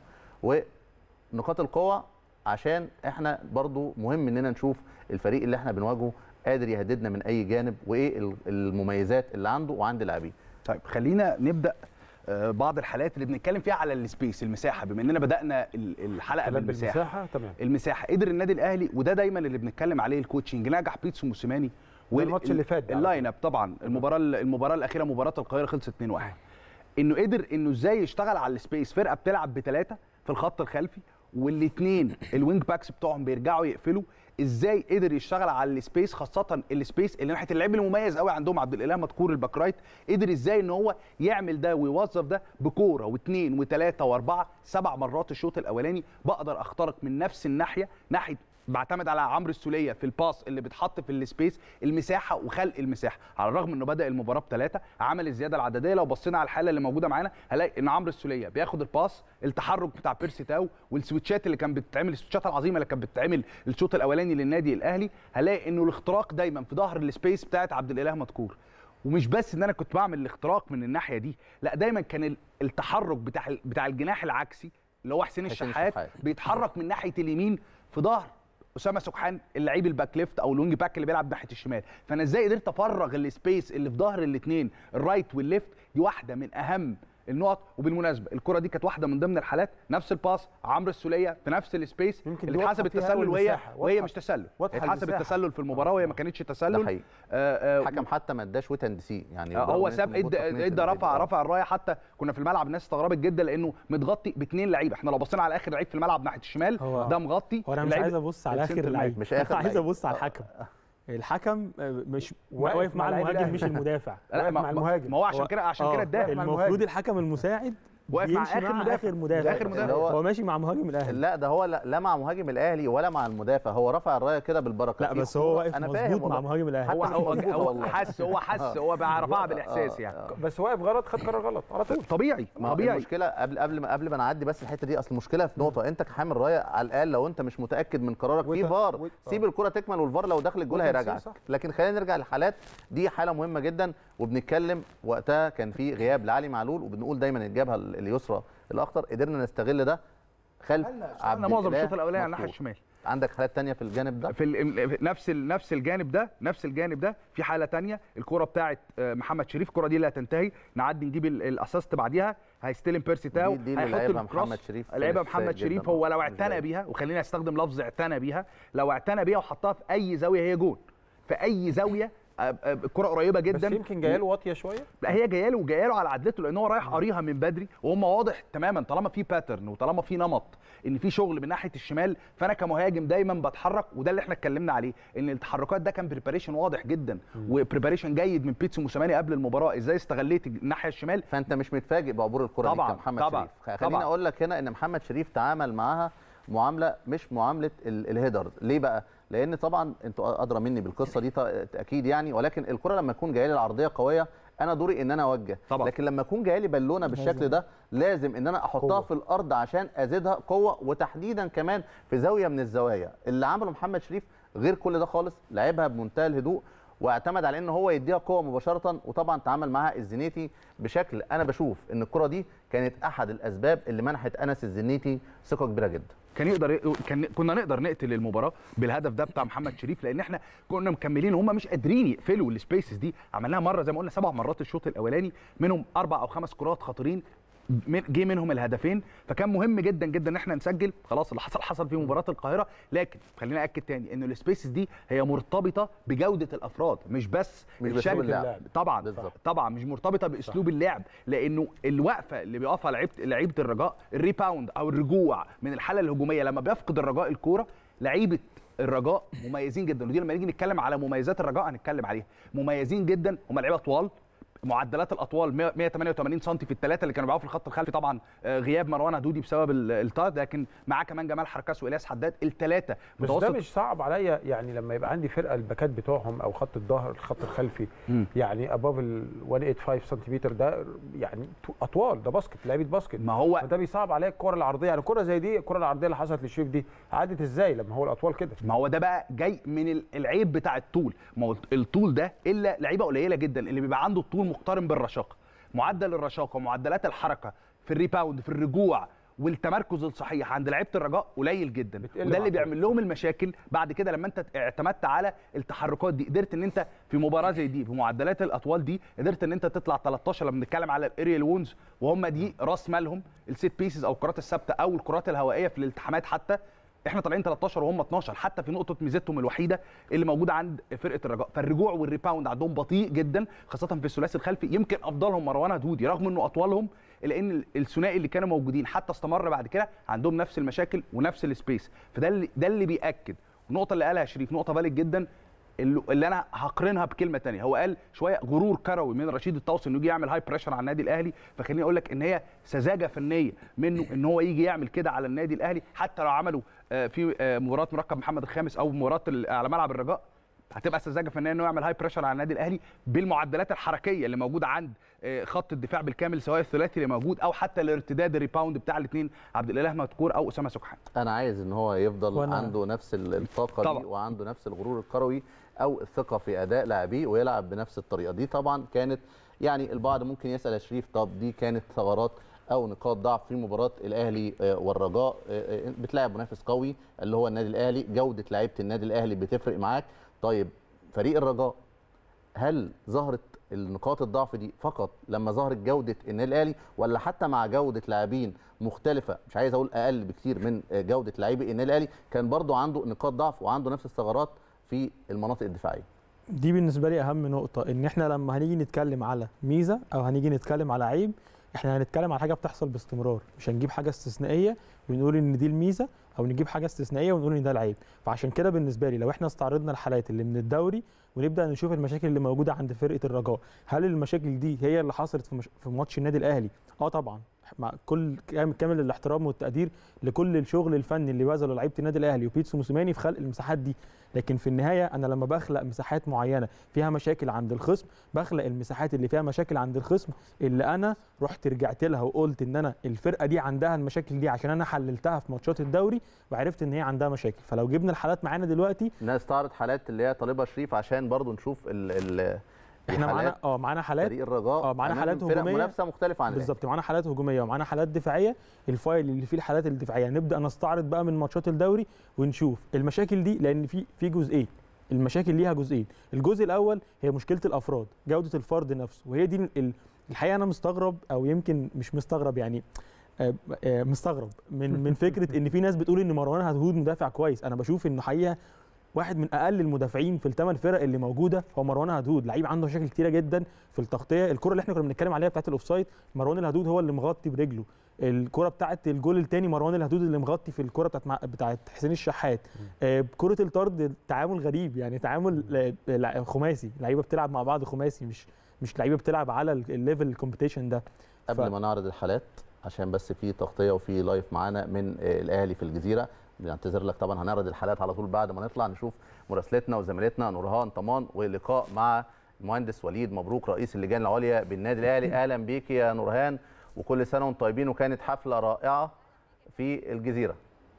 ونقاط القوه، عشان احنا برضو مهم اننا نشوف الفريق اللي احنا بنواجهه قادر يهددنا من اي جانب، وايه المميزات اللي عنده وعند لاعبيه.
طيب خلينا نبدا بعض الحالات اللي بنتكلم فيها على السبيس، المساحه، بما اننا بدانا الحلقه بالمساحه.
تمام.
المساحه قدر النادي الاهلي، وده دايما اللي بنتكلم عليه، الكوتشنج نجح بيتسو موسيماني.
والماتش اللي فات
اللاين اب طبعا، المباراه الاخيره مباراه القاهره خلصت 2-1، انه قدر انه ازاي يشتغل على السبيس. فرقه بتلعب ب3 في الخط الخلفي، والاثنين الوينج باكس بتوعهم بيرجعوا يقفلوا، ازاي قدر يشتغل على السبيس، خاصه السبيس اللي ناحيه اللعيب المميز قوي عندهم عبد الاله مدكور الباك رايت، قدر ازاي ان هو يعمل ده ويوظف ده بكوره واثنين وثلاثه واربعه 7 مرات الشوط الاولاني. بقدر اخترق من نفس الناحيه، ناحيه بعتمد على عمرو السوليه في الباس اللي بيتحط في السبيس، المساحه وخلق المساحه، على الرغم انه بدا المباراه ب3 عمل الزياده العدديه. لو بصينا على الحاله اللي موجوده معانا هنلاقي ان عمرو السوليه بياخد الباس، التحرك بتاع بيرسي تاو والسويتشات اللي كانت بتتعمل، السويتشات العظيمه اللي كانت بتتعمل الشوط الاولاني للنادي الاهلي، هلاقي انه الاختراق دايما في ظهر السبيس بتاعت عبد الاله مدكور. ومش بس ان انا كنت بعمل الاختراق من الناحيه دي، لا دايما كان التحرك بتاع الجناح العكسي اللي هو حسين الشحات بيتحرك من ناحيه اليمين في ظهر اسامه سكحان اللعيب الباك ليفت او الوينج باك اللي بيلعب ناحيه الشمال. فانا ازاي قدرت افرغ السبيس اللي في ظهر الاثنين الرايت والليفت؟ دي واحده من اهم النقط. وبالمناسبه الكره دي كانت واحده من ضمن الحالات، نفس الباس عمرو السوليه في نفس السبيس اللي اتحسب التسلل وهي مش تسلل، اتحسب التسلل في المباراه وهي ما كانتش تسلل.
الحكم حتى ما اداش وتندسيه، يعني
هو ساب ادى رفع الرايه. حتى كنا في الملعب الناس استغربت جدا لانه متغطي باثنين لعيبه. احنا لو بصينا على اخر لعيب في الملعب ناحيه الشمال ده مغطي.
هو انا مش عايز ابص على اخر لعيب،
مش
اخر عايز ابص على الحكم مش واقف مع المهاجم مش المدافع،
واقف مع المهاجم. ما هو عشان كده اتضايق.
المفروض الحكم المساعد
واقف مع
اخر مدافع. هو ماشي مع مهاجم الاهلي.
لا ده هو لا مع مهاجم الاهلي ولا مع المدافع، هو رفع الرايه كده بالبركه.
لا بس هو واقف مظبوط مع مهاجم الاهلي.
هو حس هو بقى رفعها بالاحساس يعني.
بس واقف غلط، خد قرار غلط على طول.
طبيعي.
المشكله قبل ما نعدي بس الحته دي، اصل المشكله في نقطه، انت كحامل رايه على الاقل لو انت مش متاكد من قرارك في فار سيب الكره تكمل، والفار لو دخل الجول هيراجعك. لكن خلينا نرجع للحالات دي، حاله مهمه جدا. وبنتكلم وقتها كان في غياب لعلي معلول، وبنقول دايما الجبهه اليسرى الاخطر، قدرنا نستغل ده خلف
عبد معظم الشوط الاولاني على الناحيه الشمال.
عندك حالات ثانيه في الجانب ده،
في نفس الجانب ده في حاله ثانيه، الكره بتاعه محمد شريف، الكره دي اللي هتنتهي نعدي نجيب الاسيست بعديها، هيستلم بيرسي تاو، هيحط
محمد شريف،
لعبها محمد شريف. هو لو اعتنى بيها، وخلينا استخدم لفظ اعتنى بيها، لو اعتنى بيها وحطها في اي زاويه هي جول، في اي زاويه الكره قريبه جدا.
بس يمكن جايه له واطيه شويه.
لا هي جايه له على عدلته، لان هو رايح قاريها من بدري، وهم واضح تماما طالما في باترن وطالما في نمط ان في شغل من ناحيه الشمال. فانا كمهاجم دايما بتحرك، وده اللي احنا اتكلمنا عليه، ان التحركات ده كان بريباريشن واضح جدا وبريباريشن جيد من بيتسو موسيماني قبل المباراه، ازاي استغليت الناحيه الشمال.
فانت مش متفاجئ بعبور الكره دي كمحمد شريف. خليني اقول لك هنا ان محمد شريف تعامل معاها معامله مش معامله الهيدر. ليه بقى؟ لان طبعا انتوا ادرى مني بالقصه دي اكيد يعني، ولكن الكره لما تكون جايه لي العرضيه قويه انا دوري ان انا اوجه طبعا. لكن لما تكون جايه لي بالونه بالشكل ده لازم ان انا احطها في الارض عشان ازيدها قوه، وتحديدا كمان في زاويه من الزوايا. اللي عمله محمد شريف غير كل ده خالص، لعبها بمنتهى الهدوء واعتمد على ان هو يديها قوه مباشره، وطبعا تعامل معها الزنيتي بشكل انا بشوف ان الكره دي كانت احد الاسباب اللي منحت انس الزنيتي ثقه كبيره جدا.
كنا نقدر نقتل المباراه بالهدف ده بتاع محمد شريف، لان احنا كنا مكملين وهم مش قادرين يقفلوا السبيسز دي. عملناها مره زي ما قلنا 7 مرات الشوط الاولاني، منهم 4 أو 5 كرات خطيرين جه منهم الهدفين. فكان مهم جدا جدا ان احنا نسجل. خلاص اللي حصل في مباراه القاهره، لكن خلينا اكد تاني ان السبيسز دي هي مرتبطه بجوده الافراد، مش باسلوب
اللعب.
طبعا مش مرتبطه باسلوب اللعب، لانه الوقفه اللي بيقفها لعيبه الرجاء، الريباوند او الرجوع من الحاله الهجوميه لما بيفقد الرجاء الكوره، لعيبه الرجاء مميزين جدا. ودي لما نيجي نتكلم على مميزات الرجاء هنتكلم عليها. مميزين جدا، هم لعيبه طوال، معدلات الاطوال 188 سم في الثلاثه اللي كانوا بيلعبوا في الخط الخلفي. طبعا غياب مروان هدودي بسبب الطرد، لكن معاه كمان جمال حركاس والياس حداد، الثلاثه
بس ده مش صعب عليا يعني لما يبقى عندي فرقه الباكات بتوعهم او خط الظهر الخط الخلفي يعني اباف ال 185 سنتيمتر، ده يعني اطوال، ده باسكت، لعيبه باسكت.
ما هو
ده بيصعب عليا الكره العرضيه. يعني كره زي دي، الكره العرضيه اللي حصلت للشريف دي عدت ازاي لما هو الاطوال كده؟
ما هو ده بقى جاي من العيب بتاع الطول. ما هو الطول ده الا لعيبه قليله جدا اللي بيبقى عنده الطول مقترن بالرشاقه. معدل الرشاقه ومعدلات الحركه في الريباوند في الرجوع والتمركز الصحيح عند لعيبه الرجاء قليل جدا، وده اللي بيعمل لهم المشاكل بعد كده. لما انت اعتمدت على التحركات دي، قدرت ان انت في مباراه زي دي بمعدلات الاطوال دي قدرت ان انت تطلع 13. لما بنتكلم على الاريال وونز، وهم دي راس مالهم السيت بيسز او الكرات الثابته او الكرات الهوائيه في الالتحامات، حتى احنا طالعين 13 وهم 12، حتى في نقطه ميزتهم الوحيده اللي موجوده عند فرقه الرجاء. فالرجوع والريباوند عندهم بطيء جدا، خاصه في الثلاثي الخلفي. يمكن افضلهم مروان هدودي رغم انه اطولهم، لان الثنائي اللي كانوا موجودين حتى استمر بعد كده عندهم نفس المشاكل ونفس السبيس. فده اللي بياكد النقطه اللي قالها شريف نقطه فاليد جدا، اللي انا هقرنها بكلمه ثانيه. هو قال شويه غرور كروي من رشيد الطوسي انه يجي يعمل هاي بريشر على النادي الاهلي، فخليني اقول لك ان هي سذاجه فنيه منه ان هو يجي يعمل كده على النادي الاهلي. حتى لو عملوا في مباراه مركب محمد الخامس او مباراه على ملعب الرجاء، هتبقى سذاجه فنيه انه يعمل هاي بريشر على النادي الاهلي بالمعدلات الحركيه اللي موجوده عند خط الدفاع بالكامل، سواء الثلاثي اللي موجود او حتى الارتداد الريباوند بتاع الاثنين عبد الاله مذكور او اسامه سكحان.
انا عايز ان هو يفضل عنده نفس الطاقه دي وعنده نفس الغرور الكروي او الثقه في اداء لاعبيه ويلعب بنفس الطريقه دي. طبعا كانت يعني البعض ممكن يسال يا شريف، طب دي كانت ثغرات او نقاط ضعف في مباراه الاهلي والرجاء، بتلاعب منافس قوي اللي هو النادي الاهلي، جوده لعيبه النادي الاهلي بتفرق معاك. طيب فريق الرجاء هل ظهرت النقاط الضعف دي فقط لما ظهرت جوده النادي الاهلي، ولا حتى مع جوده لاعبين مختلفه، مش عايز اقول اقل بكتير من جوده لاعبي النادي الاهلي، كان برضه عنده نقاط ضعف وعنده نفس الثغرات في المناطق الدفاعيه؟
دي بالنسبه لي اهم نقطه، ان احنا لما هنيجي نتكلم على ميزه او هنيجي نتكلم على عيب، احنا هنتكلم على حاجه بتحصل باستمرار، مش هنجيب حاجه استثنائيه ونقول ان دي الميزه او نجيب حاجه استثنائيه ونقول ان ده العيب. فعشان كده بالنسبه لي لو احنا استعرضنا الحالات اللي من الدوري ونبدا نشوف المشاكل اللي موجوده عند فرقه الرجاء، هل المشاكل دي هي اللي حصلت في ماتش النادي الاهلي؟ طبعا، مع كل كامل الاحترام والتقدير لكل الشغل الفني اللي بذله لعيبه النادي الاهلي وبيتسو موسيماني في خلق المساحات دي، لكن في النهايه انا لما بخلق مساحات معينه فيها مشاكل عند الخصم، بخلق المساحات اللي فيها مشاكل عند الخصم اللي انا رحت رجعت لها وقلت ان انا الفرقه دي عندها المشاكل دي عشان انا حللتها في ماتشات الدوري وعرفت ان هي عندها مشاكل. فلو جبنا الحالات معانا دلوقتي،
الناس تعرض حالات اللي هي طالبها شريف عشان برضو نشوف
احنا معانا حالات
فريق الرجاء،
معانا حالات هجوميه
منافسه مختلفه عن
بالظبط، معانا حالات هجوميه ومعانا حالات دفاعيه. الفايل اللي فيه الحالات الدفاعيه نبدا نستعرض بقى من ماتشات الدوري ونشوف المشاكل دي، لان في جزئين، المشاكل ليها جزئين. الجزء الاول هي مشكله الافراد، جوده الفرد نفسه، وهي دي الحقيقه انا مستغرب، او يمكن مش مستغرب، يعني مستغرب من فكره ان في ناس بتقول ان مروان هدهود مدافع كويس. انا بشوف انه حقيقه واحد من اقل المدافعين في الثمان فرق اللي موجوده هو مروان هدهود، لعيب عنده مشاكل كتيره جدا في التغطيه. الكره اللي احنا كنا بنتكلم عليها بتاعه الاوفسايد، مروان الهدهود هو اللي مغطي برجله. الكره بتاعه الجول الثاني مروان الهدهود اللي مغطي في الكره بتاعه حسين الشحات. كره الطرد تعامل غريب، يعني تعامل خماسي، لعيبه بتلعب مع بعض خماسي، مش لعيبه بتلعب على الليفل الكومبيتيشن ده.
قبل ما نعرض الحالات عشان بس في تغطيه وفي لايف معانا من الاهلي في الجزيره، بنعتذر لك طبعا، هنعرض الحالات على طول بعد ما نطلع نشوف مراسلتنا وزميلتنا نورهان طمان ولقاء مع المهندس وليد مبروك رئيس اللجان العليا بالنادي الاهلي. اهلا بيك يا نورهان، وكل سنه وانتم طيبين، وكانت حفله رائعه في الجزيره.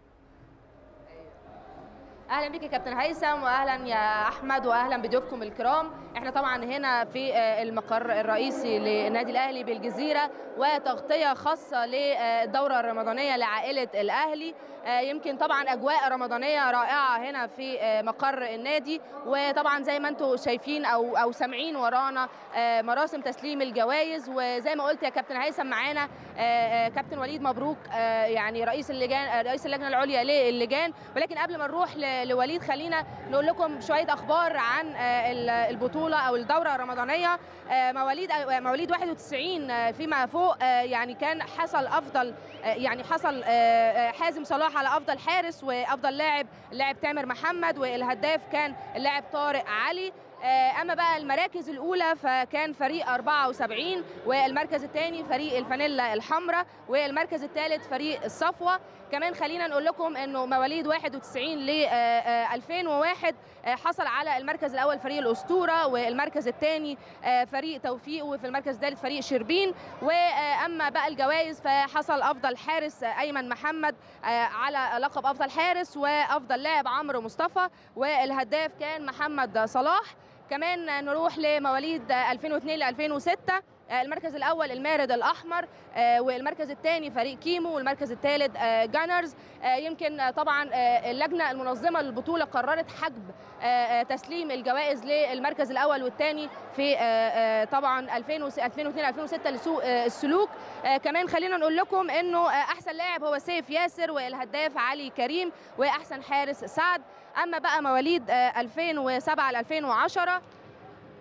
اهلا بك يا كابتن هيثم، واهلا يا احمد، واهلا بضيوفكم الكرام. احنا طبعا هنا في المقر الرئيسي للنادي الاهلي بالجزيره، وتغطيه خاصه للدوره الرمضانيه لعائله الاهلي. يمكن طبعا اجواء رمضانيه رائعه هنا في مقر النادي، وطبعا زي ما انتم شايفين او سامعين ورانا مراسم تسليم الجوائز. وزي ما قلت يا كابتن هيثم، معانا كابتن وليد مبروك، يعني رئيس اللجنه العليا للجان. ولكن قبل ما نروح لوليد، خلينا نقول لكم شويه اخبار عن البطوله او الدوره الرمضانيه. مواليد 91 فيما فوق، يعني كان حصل افضل، يعني حصل حازم صلاح على افضل حارس، وافضل لاعب تامر محمد، والهداف كان اللاعب طارق علي. اما بقى المراكز الاولى فكان فريق 74، والمركز الثاني فريق الفانيلا الحمراء، والمركز الثالث فريق الصفوه. كمان خلينا نقول لكم انه مواليد 91 ل 2001 حصل على المركز الاول فريق الاسطوره، والمركز الثاني فريق توفيق، وفي المركز الثالث فريق شربين. واما بقى الجوائز فحصل افضل حارس ايمن محمد على لقب افضل حارس، وافضل لاعب عمرو مصطفى، والهداف كان محمد صلاح. كمان نروح لمواليد 2002 ل 2006، المركز الاول المارد الاحمر، والمركز الثاني فريق كيمو، والمركز الثالث جانرز. يمكن طبعا اللجنه المنظمه للبطوله قررت حجب تسليم الجوائز للمركز الاول والثاني في طبعا 2002 2006 لسوء السلوك. كمان خلينا نقول لكم انه احسن لاعب هو سيف ياسر، والهداف علي كريم، واحسن حارس سعد. اما بقى مواليد 2007 ل 2010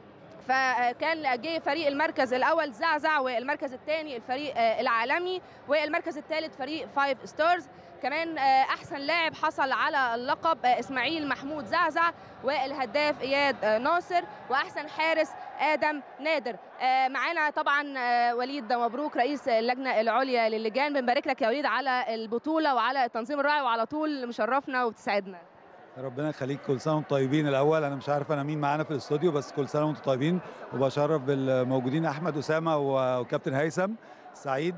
فكان جه فريق المركز الاول زعزع، والمركز الثاني الفريق العالمي، والمركز الثالث فريق 5 ستارز. كمان احسن لاعب حصل على اللقب اسماعيل محمود زعزع، والهداف اياد ناصر، واحسن حارس ادم نادر. معانا طبعا وليد مبروك رئيس اللجنه العليا للجان، بنبارك لك يا وليد على البطوله وعلى التنظيم الرائع، وعلى طول مشرفنا وبتسعدنا.
ربنا يخليك، كل سنه وانتم طيبين. الاول انا مش عارف انا مين معانا في الاستوديو، بس كل سنه وانتم طيبين، وبشرف بالموجودين احمد اسامه وكابتن هيثم سعيد.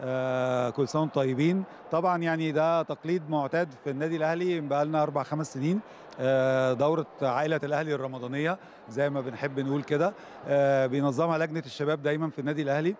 كل سنه وانتم طيبين. طبعا يعني ده تقليد معتاد في النادي الاهلي بقى لنا 4-5 سنين، دوره عائله الاهلي الرمضانيه زي ما بنحب نقول كده، بينظمها لجنه الشباب دايما في النادي الاهلي.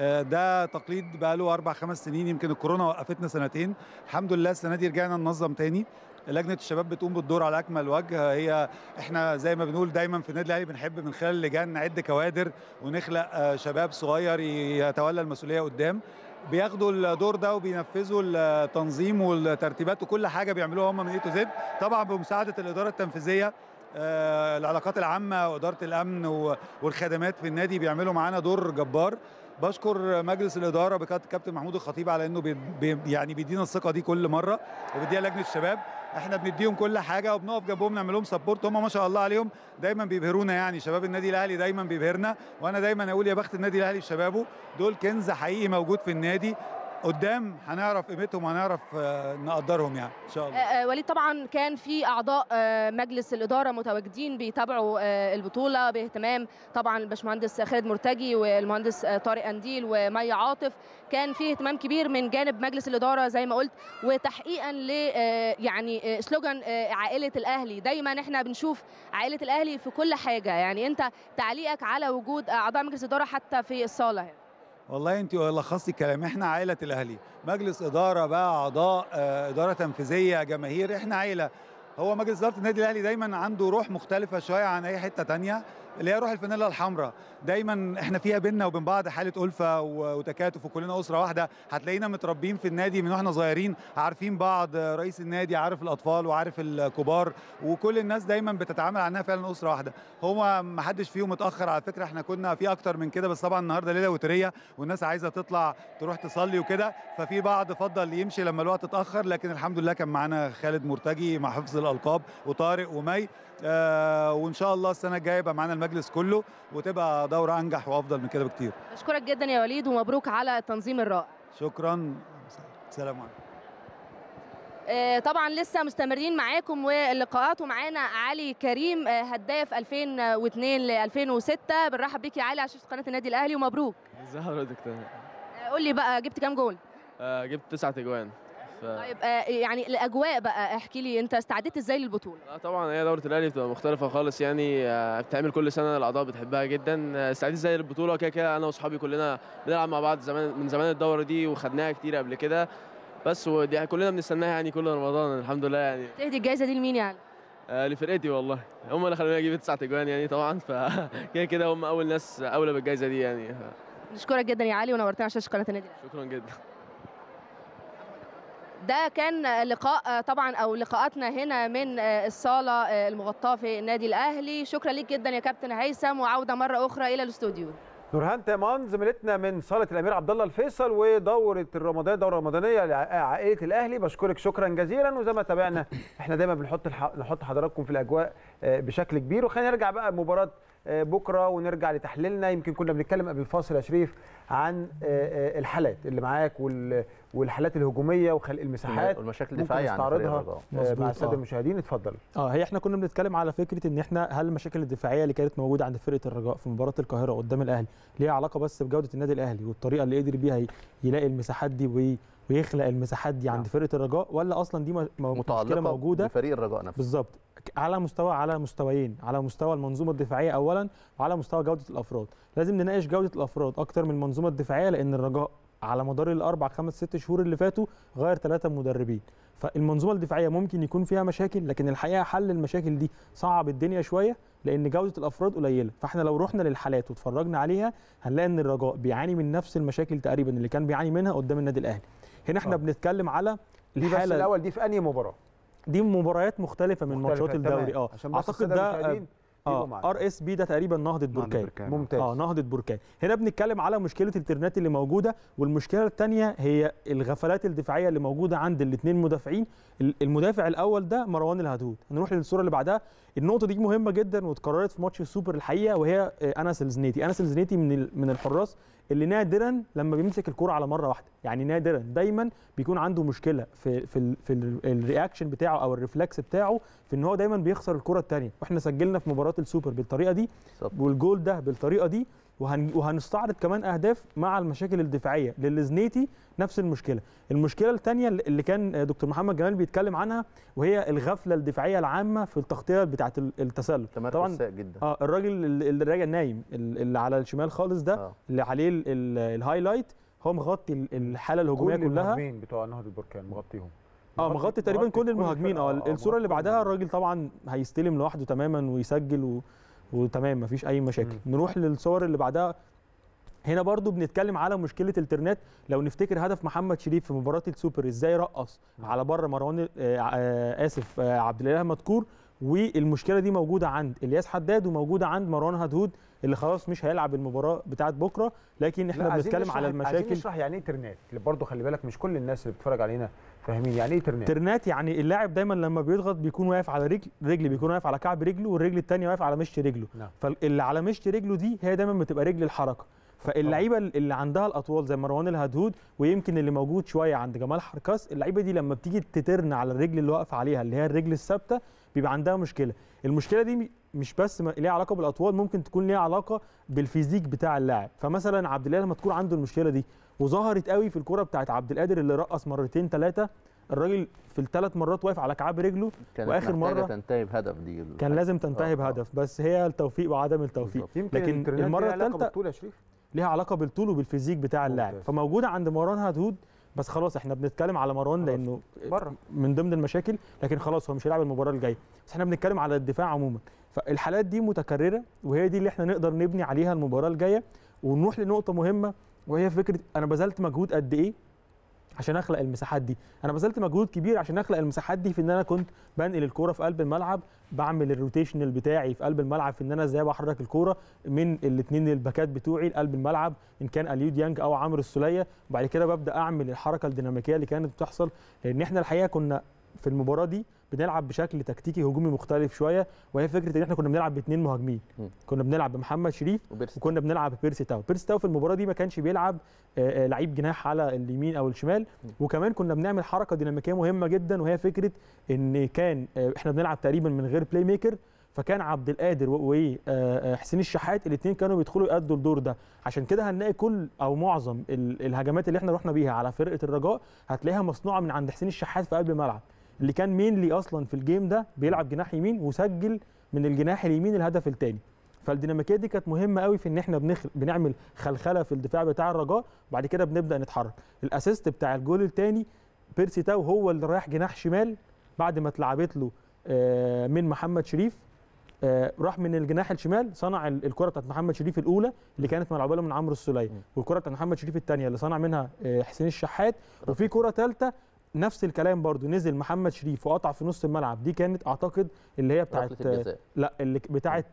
ده تقليد بقى له 4-5 سنين، يمكن الكورونا وقفتنا سنتين، الحمد لله السنه دي رجعنا ننظم تاني. لجنه الشباب بتقوم بالدور على اكمل وجه. احنا زي ما بنقول دايما في النادي الاهلي بنحب من خلال اللجان نعد كوادر ونخلق شباب صغير يتولى المسؤوليه قدام، بياخدوا الدور ده وبينفذوا التنظيم والترتيبات وكل حاجه بيعملوها هم من A to Z، طبعا بمساعده الاداره التنفيذيه، العلاقات العامه واداره الامن والخدمات في النادي بيعملوا معانا دور جبار. بشكر مجلس الاداره بقياده الكابتن محمود الخطيب على انه يعني بيدينا الثقه دي كل مره، وبيديها لجنه الشباب. احنا بنديهم كل حاجه وبنقف جنبهم نعمل لهم سبورت، هم ما شاء الله عليهم دايما بيبهرونا، يعني شباب النادي الاهلي دايما بيبهرنا، وانا دايما اقول يا بخت النادي الاهلي بشبابه، دول كنز حقيقي موجود في النادي، قدام هنعرف قيمتهم وهنعرف نقدرهم يعني ان شاء الله.
وليد طبعا كان في اعضاء مجلس الاداره متواجدين بيتابعوا البطوله باهتمام، طبعا الباشمهندس خالد مرتجي والمهندس طارق انديل ومي عاطف، كان في اهتمام كبير من جانب مجلس الاداره زي ما قلت، وتحقيقا ل يعني سلوجان عائله الاهلي. دايما احنا بنشوف عائله الاهلي في كل حاجه، يعني انت تعليقك على وجود اعضاء مجلس الاداره حتى في الصاله هنا؟
والله انت لخصتي الكلام، احنا عائله الاهلي، مجلس اداره بقى، اعضاء اداره تنفيذيه، جماهير، احنا عائله. هو مجلس اداره النادي الاهلي دايما عنده روح مختلفه شويه عن اي حته تانية، اللي هي روح الفانيلا الحمراء. دايما احنا فيها بينا وبين بعض حاله الفه وتكاتف، وكلنا اسره واحده. هتلاقينا متربيين في النادي من واحنا صغيرين، عارفين بعض، رئيس النادي عارف الاطفال وعارف الكبار، وكل الناس دايما بتتعامل عنها فعلا اسره واحده. هو ما حدش فيهم متاخر على فكره، احنا كنا في اكتر من كده، بس طبعا النهارده ليله وتريه والناس عايزه تطلع تروح تصلي وكده، ففي بعض فضل يمشي لما الوقت اتاخر، لكن الحمد لله كان معانا خالد مرتجي مع حفظ الالقاب، وطارق ومي، وان شاء الله السنه الجايه يبقى معانا المجلس كله وتبقى دوره انجح وافضل من كده بكتير.
اشكرك جدا يا وليد، ومبروك على التنظيم الرائع.
شكرا، سلام عليكم.
طبعا لسه مستمرين معاكم واللقاءات، ومعانا علي كريم هداف 2002 ل 2006. بنرحب بيك يا علي على شاشه قناه النادي الاهلي، ومبروك.
ازي حضرتك؟ تمام.
قول لي بقى جبت كام جول؟
جبت 9 اجوان.
طيب يعني الاجواء بقى، احكي لي انت استعديت ازاي للبطوله؟
طبعا هي دوره الاهلي بتبقى مختلفه خالص، يعني بتعمل كل سنه، الاعضاء بتحبها جدا. استعديت ازاي للبطوله؟ كده كده انا واصحابي كلنا بنلعب مع بعض من زمان الدوره دي، وخدناها كتير قبل كده، بس ودي كلنا بنستناها يعني كل رمضان الحمد لله. يعني
تهدي الجائزه دي لمين يعني؟
لفرقتي والله، هم اللي خلوني اجيب 9 اجوان يعني طبعا، فكده كده هم اول ناس اولى بالجائزه دي يعني.
نشكرك جدا يا علي، ونورتنا على شاشه قناه النادي الاهلي.
شكرا جدا.
ده كان لقاء طبعا او لقاءاتنا هنا من الصاله المغطاه في النادي الاهلي. شكرا ليك جدا يا كابتن هيثم، وعوده مره اخرى الى الاستوديو.
نورهان تيمان زميلتنا من صاله الامير عبد الله الفيصل، ودوره الرمضان دوره رمضانيه لعائله الاهلي. بشكرك شكرا جزيلا، وزي ما تابعنا احنا دايما نحط حضراتكم في الاجواء بشكل كبير. وخلينا نرجع بقى لمباراه بكره ونرجع لتحليلنا. يمكن كنا بنتكلم قبل الفاصل يا شريف عن الحالات اللي معاك والحالات الهجوميه وخلق المساحات
والمشاكل الدفاعيه عن
نستعرضها مع الساده المشاهدين. اتفضل.
هي احنا كنا بنتكلم على فكره ان احنا هل المشاكل الدفاعيه اللي كانت موجوده عند فرقه الرجاء في مباراه القاهره قدام الاهلي ليها علاقه بس بجوده النادي الاهلي والطريقه اللي قدر بيها يلاقي المساحات دي ويخلق المساحات دي عند فرقه الرجاء، ولا اصلا دي مشكله موجوده
بفريق الرجاء نفسه؟
بالظبط، على مستويين، على مستوى المنظومه الدفاعيه اولا، وعلى مستوى جوده الافراد. لازم نناقش جوده الافراد اكتر من المنظومه الدفاعيه، لان الرجاء على مدار الاربع 5 6 شهور اللي فاتوا غير 3 مدربين، فالمنظومه الدفاعيه ممكن يكون فيها مشاكل، لكن الحقيقه حل المشاكل دي صعب الدنيا شويه لان جوده الافراد قليله. فاحنا لو رحنا للحالات واتفرجنا عليها هنلاقي ان الرجاء بيعاني من نفس المشاكل تقريبا اللي كان بيعاني منها قدام النادي الاهلي. هنا احنا بنتكلم على
الحاله الاول دي في انهي مباراه؟
دي مباريات مختلفه من ماتشات الدوري.
اعتقد ده
ار اس بي ده تقريبا نهضه بركان.
ممتاز.
نهضه بركان. هنا بنتكلم على مشكله الترنات اللي موجوده، والمشكله الثانيه هي الغفلات الدفاعيه اللي موجوده عند الاثنين مدافعين. المدافع الاول ده مروان الهدهود. هنروح للصوره اللي بعدها. النقطه دي مهمه جدا واتكررت في ماتش السوبر الحقيقه، وهي انس الزنيتي. انس الزنيتي من الحراس اللي نادرا لما بيمسك الكرة على مره واحده، يعني نادرا، دايما بيكون عنده مشكله في الرياكشن بتاعه او الريفلكس بتاعه، في ان هو دايما بيخسر الكرة الثانيه. واحنا سجلنا في مباراه السوبر بالطريقه دي والجول ده بالطريقه دي، وهنستعرض كمان اهداف مع المشاكل الدفاعيه للزنيتي. نفس المشكله الثانيه اللي كان دكتور محمد جمال بيتكلم عنها، وهي الغفله الدفاعيه العامه في التغطيه بتاعه التسلل.
طبعا جدا.
الراجل اللي راجع نايم اللي على الشمال خالص ده اللي عليه الهايلايت، هو مغطي الحاله الهجوميه كلها.
كل المهاجمين بتوع نهضه بركان مغطيهم.
مغطي تقريبا كل المهاجمين. الصوره اللي بعدها الراجل طبعا هيستلم لوحده تماما ويسجل وتمام، مفيش اي مشاكل. نروح للصور اللي بعدها. هنا برضو بنتكلم على مشكله الترنات. لو نفتكر هدف محمد شريف في مباراه السوبر، ازاي رقص على بره مروان عبد الاله مذكور، والمشكله دي موجوده عند الياس حداد وموجوده عند مروان هدهود اللي خلاص مش هيلعب المباراه بتاعه بكره. لكن احنا بنتكلم على المشاكل.
عايزين نشرح يعني ايه ترنات، اللي برضو خلي بالك مش كل الناس اللي بتتفرج علينا فاهمين يعني ايه ترنات.
ترنات يعني اللاعب دايما لما بيضغط بيكون واقف على رجل بيكون واقف على كعب رجله، والرجل الثانيه واقف على مشط رجله. فاللي على مشط رجله دي هي دايما بتبقى رجل الحركه. فاللعيبه اللي عندها الاطوال زي مروان الهدهود، ويمكن اللي موجود شويه عند جمال حركاس، اللعيبه دي لما بتيجي تترن على الرجل اللي واقف عليها اللي هي الرجل الثابته، بيبقى عندها مشكله. المشكله دي مش بس ليها علاقه بالاطوال، ممكن تكون ليها علاقه بالفيزيك بتاع اللاعب. فمثلا عبد الاله لما تكون عنده المشكله دي، وظهرت قوي في الكره بتاعت عبد القادر اللي رقص مرتين ثلاثه، الراجل في ال3 مرات واقف على كعب رجله، واخر مره
تنتهي بهدف. دي
كان لازم تنتهي بهدف، بس هي التوفيق وعدم التوفيق.
لكن المره الثالثه
ليها علاقه بالطول وبالفيزيك بتاع اللاعب، فموجوده عند مروان هدهود. بس خلاص احنا بنتكلم على مروان لانه من ضمن المشاكل، لكن خلاص هو مش هيلعب المباراه الجايه. بس احنا بنتكلم على الدفاع عموما. فالحالات دي متكرره، وهي دي اللي احنا نقدر نبني عليها المباراه الجايه. ونروح لنقطه مهمه، وهي فكره انا بذلت مجهود قد ايه عشان اخلق المساحات دي. انا بذلت مجهود كبير عشان اخلق المساحات دي، في ان انا كنت بنقل الكوره في قلب الملعب، بعمل الروتيشنال بتاعي في قلب الملعب، في ان انا ازاي بحرك الكوره من الاثنين الباكات بتوعي لقلب الملعب، ان كان اليو ديانج او عمرو السوليه. وبعد كده ببدا اعمل الحركه الديناميكيه اللي كانت بتحصل، لان احنا الحقيقه كنا في المباراه دي بنلعب بشكل تكتيكي هجومي مختلف شويه، وهي فكره ان احنا كنا بنلعب باثنين مهاجمين. كنا بنلعب بمحمد شريف وكنا بنلعب ببيرسي تاو. بيرسي تاو في المباراه دي ما كانش بيلعب لعيب جناح على اليمين او الشمال. وكمان كنا بنعمل حركه ديناميكيه مهمه جدا، وهي فكره ان كان احنا بنلعب تقريبا من غير بلاي ميكر، فكان عبد القادر وحسين الشحات الاثنين كانوا بيدخلوا يأدوا الدور ده. عشان كده هنلاقي كل او معظم الهجمات اللي احنا رحنا بيها على فرقه الرجاء هتلاقيها مصنوعه من عند حسين الشحات في قلب الملعب، اللي كان مينلي اصلا في الجيم ده بيلعب جناح يمين وسجل من الجناح اليمين الهدف الثاني. فالديناميكيه دي كانت مهمه قوي في ان احنا بنعمل خلخله في الدفاع بتاع الرجاء، وبعد كده بنبدا نتحرك. الاسيست بتاع الجول الثاني بيرسي تاو هو اللي رايح جناح شمال بعد ما اتلعبت له من محمد شريف، راح من الجناح الشمال صنع الكره بتاعت محمد شريف الاولى اللي كانت ملعوبه له من عمرو السوليه، والكره بتاعت محمد شريف الثانيه اللي صنع منها حسين الشحات، وفي كره ثالثه نفس الكلام برضو نزل محمد شريف وقطع في نص الملعب. دي كانت اعتقد اللي هي بتاعت لا اللي بتاعت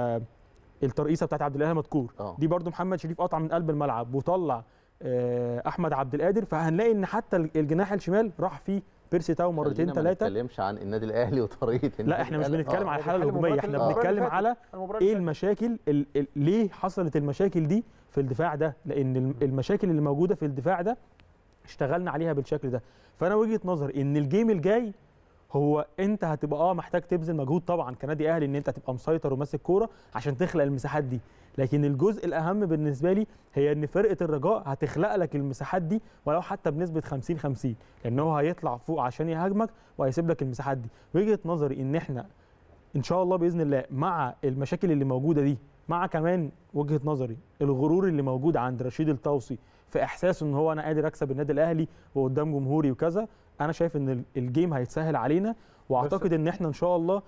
الترقيصه بتاعت عبد الاله مذكور. دي برضو محمد شريف قطع من قلب الملعب وطلع احمد عبد القادر. فهنلاقي ان حتى الجناح الشمال راح فيه بيرسي تاو مرتين ثلاثه.
ما بنتكلمش عن النادي الاهلي وطريقه النادي.
لا احنا مش بنتكلم على الحاله الهجوميه، احنا بنتكلم على ايه المشاكل، ليه حصلت المشاكل دي في الدفاع ده، لان المشاكل اللي موجوده في الدفاع ده اشتغلنا عليها بالشكل ده. فانا وجهه نظري ان الجيم الجاي هو انت هتبقى محتاج تبذل مجهود طبعا كنادي اهلي ان انت تبقى مسيطر وماسك كوره عشان تخلق المساحات دي، لكن الجزء الاهم بالنسبه لي هي ان فرقه الرجاء هتخلق لك المساحات دي ولو حتى بنسبه 50-50، لان هو هيطلع فوق عشان يهاجمك وهيسيب لك المساحات دي. وجهه نظري ان احنا ان شاء الله باذن الله مع المشاكل اللي موجوده دي، مع كمان وجهه نظري الغرور اللي موجود عند رشيد الطوسي في احساسه ان هو انا قادر اكسب النادي الاهلي وقدام جمهوري وكذا، انا شايف ان الجيم هيتسهل علينا. واعتقد ان احنا ان شاء الله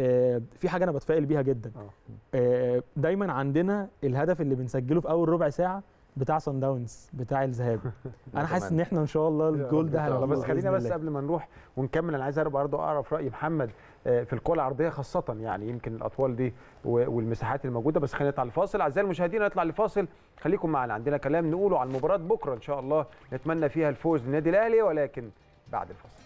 في حاجه انا بتفائل بيها جدا. دايما عندنا الهدف اللي بنسجله في اول ربع ساعه بتاع صن داونز بتاع الذهاب. انا حاسس ان احنا ان شاء الله الجول ده هنعمله.
بس خلينا بس قبل ما نروح ونكمل، انا عايز برضه اعرف راي محمد في الكره العرضيه خاصه، يعني يمكن الاطوال دي والمساحات الموجوده. بس خلينا نطلع لفاصل. اعزائي المشاهدين نطلع لفاصل، خليكم معنا، عندنا كلام نقوله عن مباراه بكره ان شاء الله نتمنى فيها الفوز للنادي الاهلي، ولكن بعد الفاصل.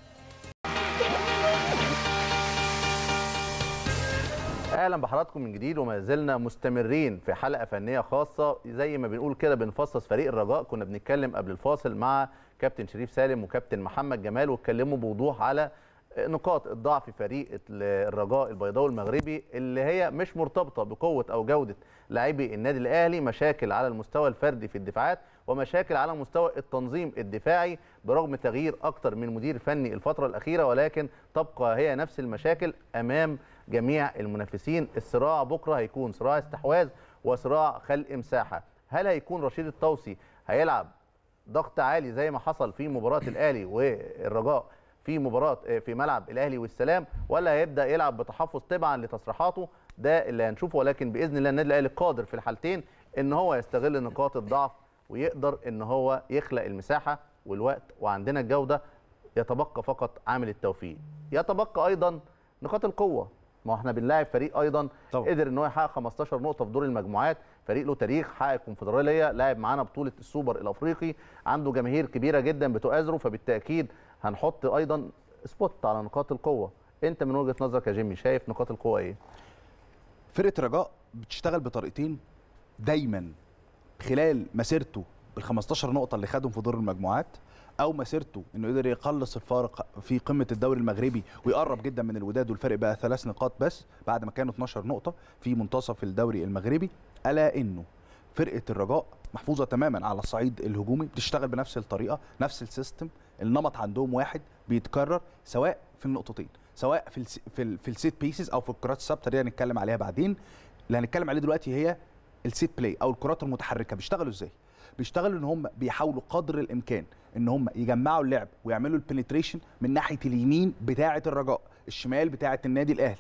اهلا بحضراتكم من جديد، وما زلنا مستمرين في حلقه فنيه خاصه زي ما بنقول كده، بنفصص فريق الرجاء. كنا بنتكلم قبل الفاصل مع كابتن شريف سالم وكابتن محمد جمال، واتكلموا بوضوح على نقاط الضعف في فريق الرجاء البيضاوي المغربي، اللي هي مش مرتبطه بقوه او جوده لاعبي النادي الاهلي، مشاكل على المستوى الفردي في الدفاعات ومشاكل على مستوى التنظيم الدفاعي برغم تغيير اكتر من مدير فني الفتره الاخيره، ولكن تبقى هي نفس المشاكل امام جميع المنافسين. الصراع بكره هيكون صراع استحواذ وصراع خلق مساحه. هل هيكون رشيد الطوسي هيلعب ضغط عالي زي ما حصل في مباراه الاهلي والرجاء في ملعب الاهلي والسلام، ولا هيبدا يلعب بتحفظ طبعا لتصريحاته؟ ده اللي هنشوفه، ولكن باذن الله النادي الاهلي قادر في الحالتين ان هو يستغل نقاط الضعف ويقدر ان هو يخلق المساحه والوقت، وعندنا الجوده. يتبقى فقط عامل التوفيق، يتبقى ايضا نقاط القوه. ما احنا بنلاعب فريق ايضا طبعا قدر ان هو يحقق 15 نقطه في دور المجموعات، فريق له تاريخ، حقق الكونفدراليه، لاعب معانا بطوله السوبر الافريقي، عنده جماهير كبيره جدا بتؤازره، فبالتاكيد هنحط ايضا سبوت على نقاط القوه. انت من وجهه نظرك يا جيمي شايف نقاط القوه ايه؟
فرقه الرجاء بتشتغل بطريقتين دايما خلال مسيرته بال15 نقطه اللي خدهم في دور المجموعات، او مسيرته انه قدر يقلص الفارق في قمه الدوري المغربي ويقرب جدا من الوداد، والفرق بقى 3 نقاط بس بعد ما كانوا 12 نقطه في منتصف الدوري المغربي. الا انه فرقه الرجاء محفوظه تماما على الصعيد الهجومي، بتشتغل بنفس الطريقه نفس السيستم، النمط عندهم واحد بيتكرر سواء في النقطتين، سواء في السيت بيسز او في الكرات الثابته دي هنتكلم عليها بعدين. اللي هنتكلم عليه دلوقتي هي السيت بلاي او الكرات المتحركه. بيشتغلوا ازاي؟ بيشتغلوا ان هم بيحاولوا قدر الامكان ان هم يجمعوا اللعب ويعملوا البنتريشن من ناحيه اليمين بتاعه الرجاء، الشمال بتاعه النادي الاهلي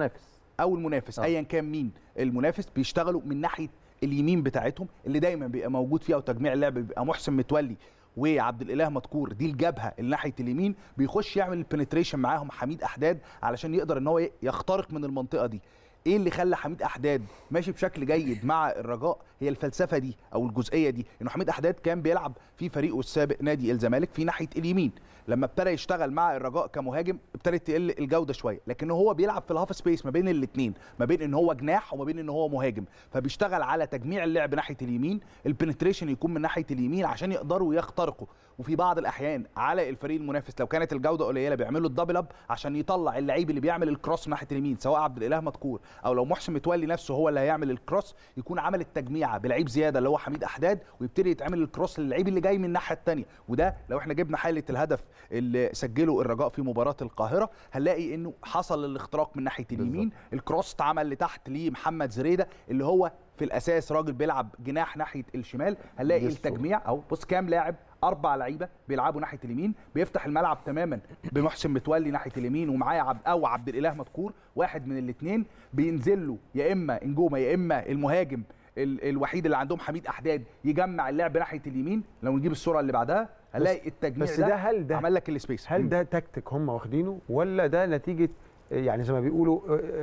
او المنافس ايا كان مين المنافس. بيشتغلوا من ناحيه اليمين بتاعتهم اللي دايما بيبقى موجود فيها وتجميع اللعب بيبقى محسن متولي وعبد الاله مذكور، دي الجبهه اللي ناحيه اليمين. بيخش يعمل البنتريشن معاهم حميد احداد علشان يقدر ان هو يخترق من المنطقه دي. ايه اللي خلى حميد احداد ماشي بشكل جيد مع الرجاء؟ هي الفلسفه دي او الجزئيه دي، انه حميد احداد كان بيلعب في فريقه السابق نادي الزمالك في ناحيه اليمين، لما ابتدى يشتغل مع الرجاء كمهاجم ابتدت تقل الجوده شويه، لكن هو بيلعب في الهاف سبيس ما بين الاثنين، ما بين ان هو جناح وما بين ان هو مهاجم، فبيشتغل على تجميع اللعب ناحيه اليمين، البنتريشن يكون من ناحيه اليمين عشان يقدروا يخترقوا. وفي بعض الاحيان على الفريق المنافس لو كانت الجوده قليله بيعملوا الدبل اب عشان يطلع اللعيب اللي بيعمل الكروس ناحيه اليمين، سواء عبد الاله مذكور او لو محسن متولي نفسه هو اللي هيعمل الكروس، يكون عمل التجميعه بلعيب زياده اللي هو حميد احداد، ويبتدي يتعمل الكروس للعيب اللي جاي من الناحيه الثانيه. وده لو احنا جبنا حاله الهدف اللي سجله الرجاء في مباراه القاهره هنلاقي انه حصل الاختراق من ناحيه اليمين، الكروس اتعمل لتحت لمحمد زريده اللي هو في الاساس راجل بيلعب جناح ناحيه الشمال. هنلاقي التجميع او بص كام لاعب، 4 لعيبه بيلعبوا ناحيه اليمين، بيفتح الملعب تماما بمحسن متولي ناحيه اليمين ومعاه عبد الاله مذكور، واحد من الاثنين بينزل له يا اما انجوما يا اما المهاجم الوحيد اللي عندهم حميد احداد يجمع اللعب ناحيه اليمين. لو نجيب الصوره اللي بعدها هنلاقي التجميع
بس ده هل ده
عمل لك السبيس.
هل ده تكتيك هم واخدينه ولا ده نتيجه يعني زي ما بيقولوا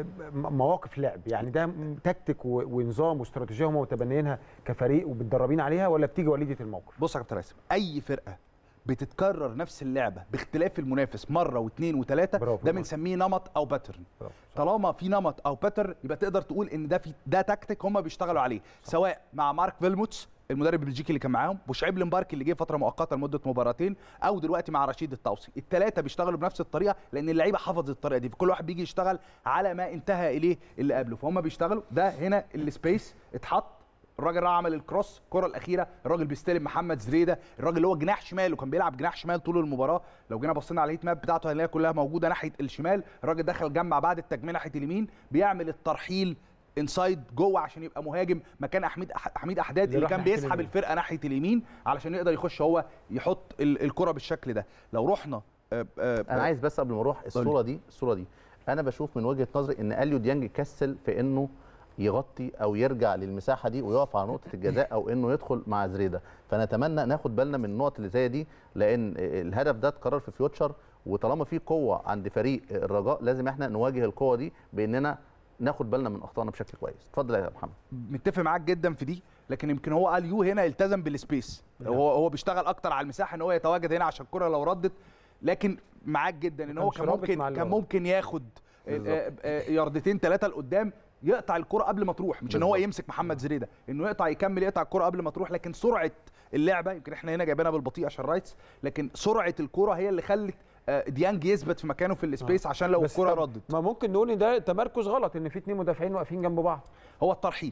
مواقف لعب؟ يعني ده تكتيك ونظام واستراتيجيه هم متبنيينها كفريق وبتدربين عليها، ولا بتيجي وليده الموقف؟
بص يا كابتن راسم، اي فرقه بتتكرر نفس اللعبه باختلاف المنافس مره واثنين وثلاثه ده بنسميه نمط او باترن. طالما في نمط او باترن يبقى تقدر تقول ان ده تكتيك هم بيشتغلوا عليه، سواء مع مارك فيلموتس المدرب البلجيكي اللي كان معاهم، وشعيب لمبارك اللي جه فتره مؤقته لمده مباراتين، او دلوقتي مع رشيد الطوسي. الثلاثه بيشتغلوا بنفس الطريقه لان اللعيبه حفظت الطريقه دي، فكل واحد بيجي يشتغل على ما انتهى اليه اللي قبله، فهم بيشتغلوا. ده هنا السبيس اتحط، الراجل راح عمل الكروس، الكره الاخيره الراجل بيستلم محمد زريده، الراجل اللي هو جناح شمال وكان بيلعب جناح شمال طول المباراه. لو جينا بصينا على الهيت ماب بتاعته هنلاقيها كلها موجوده ناحيه الشمال، الراجل دخل جمع بعد التجميع ناحيه اليمين، بيعمل الترحيل انسايد جوه عشان يبقى مهاجم مكان حميد احداد اللي كان بيسحب الفرقه ناحيه اليمين علشان يقدر يخش هو يحط الكره بالشكل ده. لو رحنا
انا عايز بس قبل ما اروح الصوره دي انا بشوف من وجهه نظري ان اليو ديانج كسل في انه يغطي او يرجع للمساحه دي ويقف على نقطه الجزاء او انه يدخل مع زريده. فنتمنى ناخد بالنا من النقط اللي زي دي، لان الهدف ده اتكرر في فيوتشر، وطالما في قوه عند فريق الرجاء لازم احنا نواجه القوه دي باننا ناخد بالنا من اخطائنا بشكل كويس. اتفضل يا محمد.
متفق معاك جدا في دي، لكن يمكن هو قال يو هنا التزم بالسبيس، هو بيشتغل اكتر على المساحه ان هو يتواجد هنا عشان الكره لو ردت، لكن معاك جدا ان هو كان ممكن ياخد ياردتين 3 لقدام، يقطع الكره قبل ما تروح، مش ان هو يمسك محمد زريده، انه يقطع الكره قبل ما تروح. لكن سرعه اللعبه يمكن احنا هنا جايبينها بالبطيء عشان رايتس، لكن سرعه الكره هي اللي خلت ديانج يثبت في مكانه في السبيس عشان لو الكره ردت.
ما ممكن نقول ان ده تمركز غلط، ان في 2 مدافعين واقفين جنب بعض.
هو الترحيل.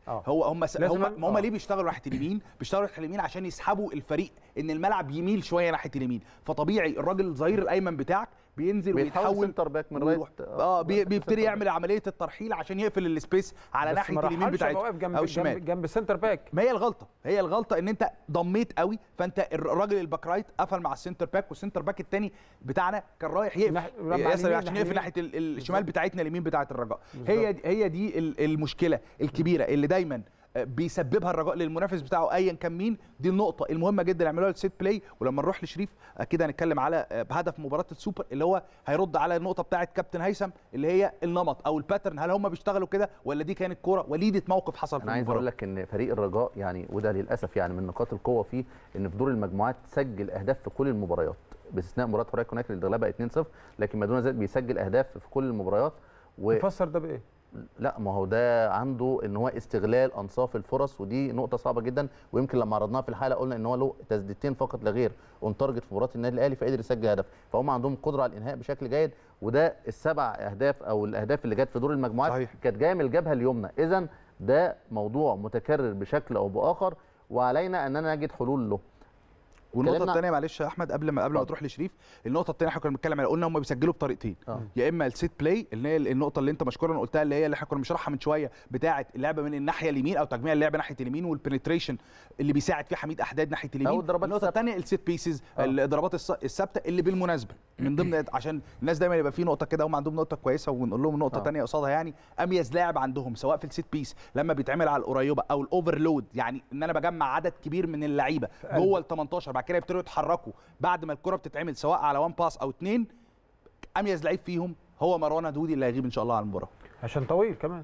هم ليه بيشتغلوا ناحيه اليمين؟ بيشتغلوا ناحيه اليمين عشان يسحبوا الفريق ان الملعب يميل شويه ناحيه اليمين، فطبيعي الراجل الظهير الايمن بتاعك بينزل ويتحول
سنتر باك من رايت
بيبتدي يعمل عمليه الترحيل عشان يقفل السبيس على ناحيه اليمين بتاعته
او الشمال جنب السنتر باك.
ما هي الغلطه ان انت ضميت قوي، فانت الراجل الباك رايت قفل مع السنتر باك، والسنتر باك الثاني بتاعنا كان رايح يقفل عشان يقفل ناحيه الشمال بتاعتنا اليمين بتاعه الرجاء. هي دي المشكله الكبيره اللي دايما بيسببها الرجاء للمنافس بتاعه ايا كان مين. دي النقطه المهمه جدا يعملوها السيت بلاي. ولما نروح لشريف اكيد هنتكلم على هدف مباراه السوبر اللي هو هيرد على النقطه بتاعه كابتن هيثم اللي هي النمط او الباترن، هل هم بيشتغلوا كده ولا دي كانت كوره وليده موقف حصل في المباراه.
انا عايز اقول لك ان فريق الرجاء يعني وده للاسف يعني من نقاط القوه فيه ان في دور المجموعات سجل اهداف في كل المباريات باستثناء مباراه حريه كوناكري اللي غلبها 2-0، لكن ما دون ذلك بيسجل اهداف في كل المباريات.
تفسر ده بايه؟
لا ما هو ده عنده ان هو استغلال انصاف الفرص، ودي نقطه صعبه جدا. ويمكن لما عرضناها في الحلقه قلنا ان هو له تسديدتين فقط لا غير اون تارجت في مباراه النادي الاهلي فقدر يسجل هدف، فهم عندهم قدره على الانهاء بشكل جيد. وده ال7 اهداف او الاهداف اللي جت في دور المجموعات كانت جايه من الجبهه اليمنى. اذا ده موضوع متكرر بشكل او باخر، وعلينا اننا نجد حلول له.
والنقطه الثانيه معلش يا احمد قبل ما تروح لشريف، النقطه الثانيه احنا كنا بنتكلم عليها، قلنا هم بيسجلوا بطريقتين، يا اما السيت بلاي اللي هي النقطه اللي انت مشكورا قلتها اللي هي اللي احنا كنا بنشرحها من شويه بتاعه اللعبه من الناحيه اليمين او تجميع اللعبه ناحيه اليمين والبنتريشن اللي بيساعد فيه حميد احداد ناحيه اليمين. النقطه الثانيه السيت بيسز الضربات الثابته اللي بالمناسبه من ضمن عشان الناس دايما يبقى في نقطه كده هم عندهم نقطه كويسه ونقول لهم نقطه ثانيه قصادها، يعني اميز لاعب عندهم سواء في السيت بيس لما بيتعمل على القريبه او الاوفرلود، يعني ان انا بجمع عدد كبير من اللعيبه جوه ال 18 بعد كده يبتدوا يتحركوا بعد ما الكره بتتعمل سواء على 1 باس او 2. اميز لعيب فيهم هو مروان هدودي اللي هيغيب ان شاء الله على المباراه
عشان طويل كمان.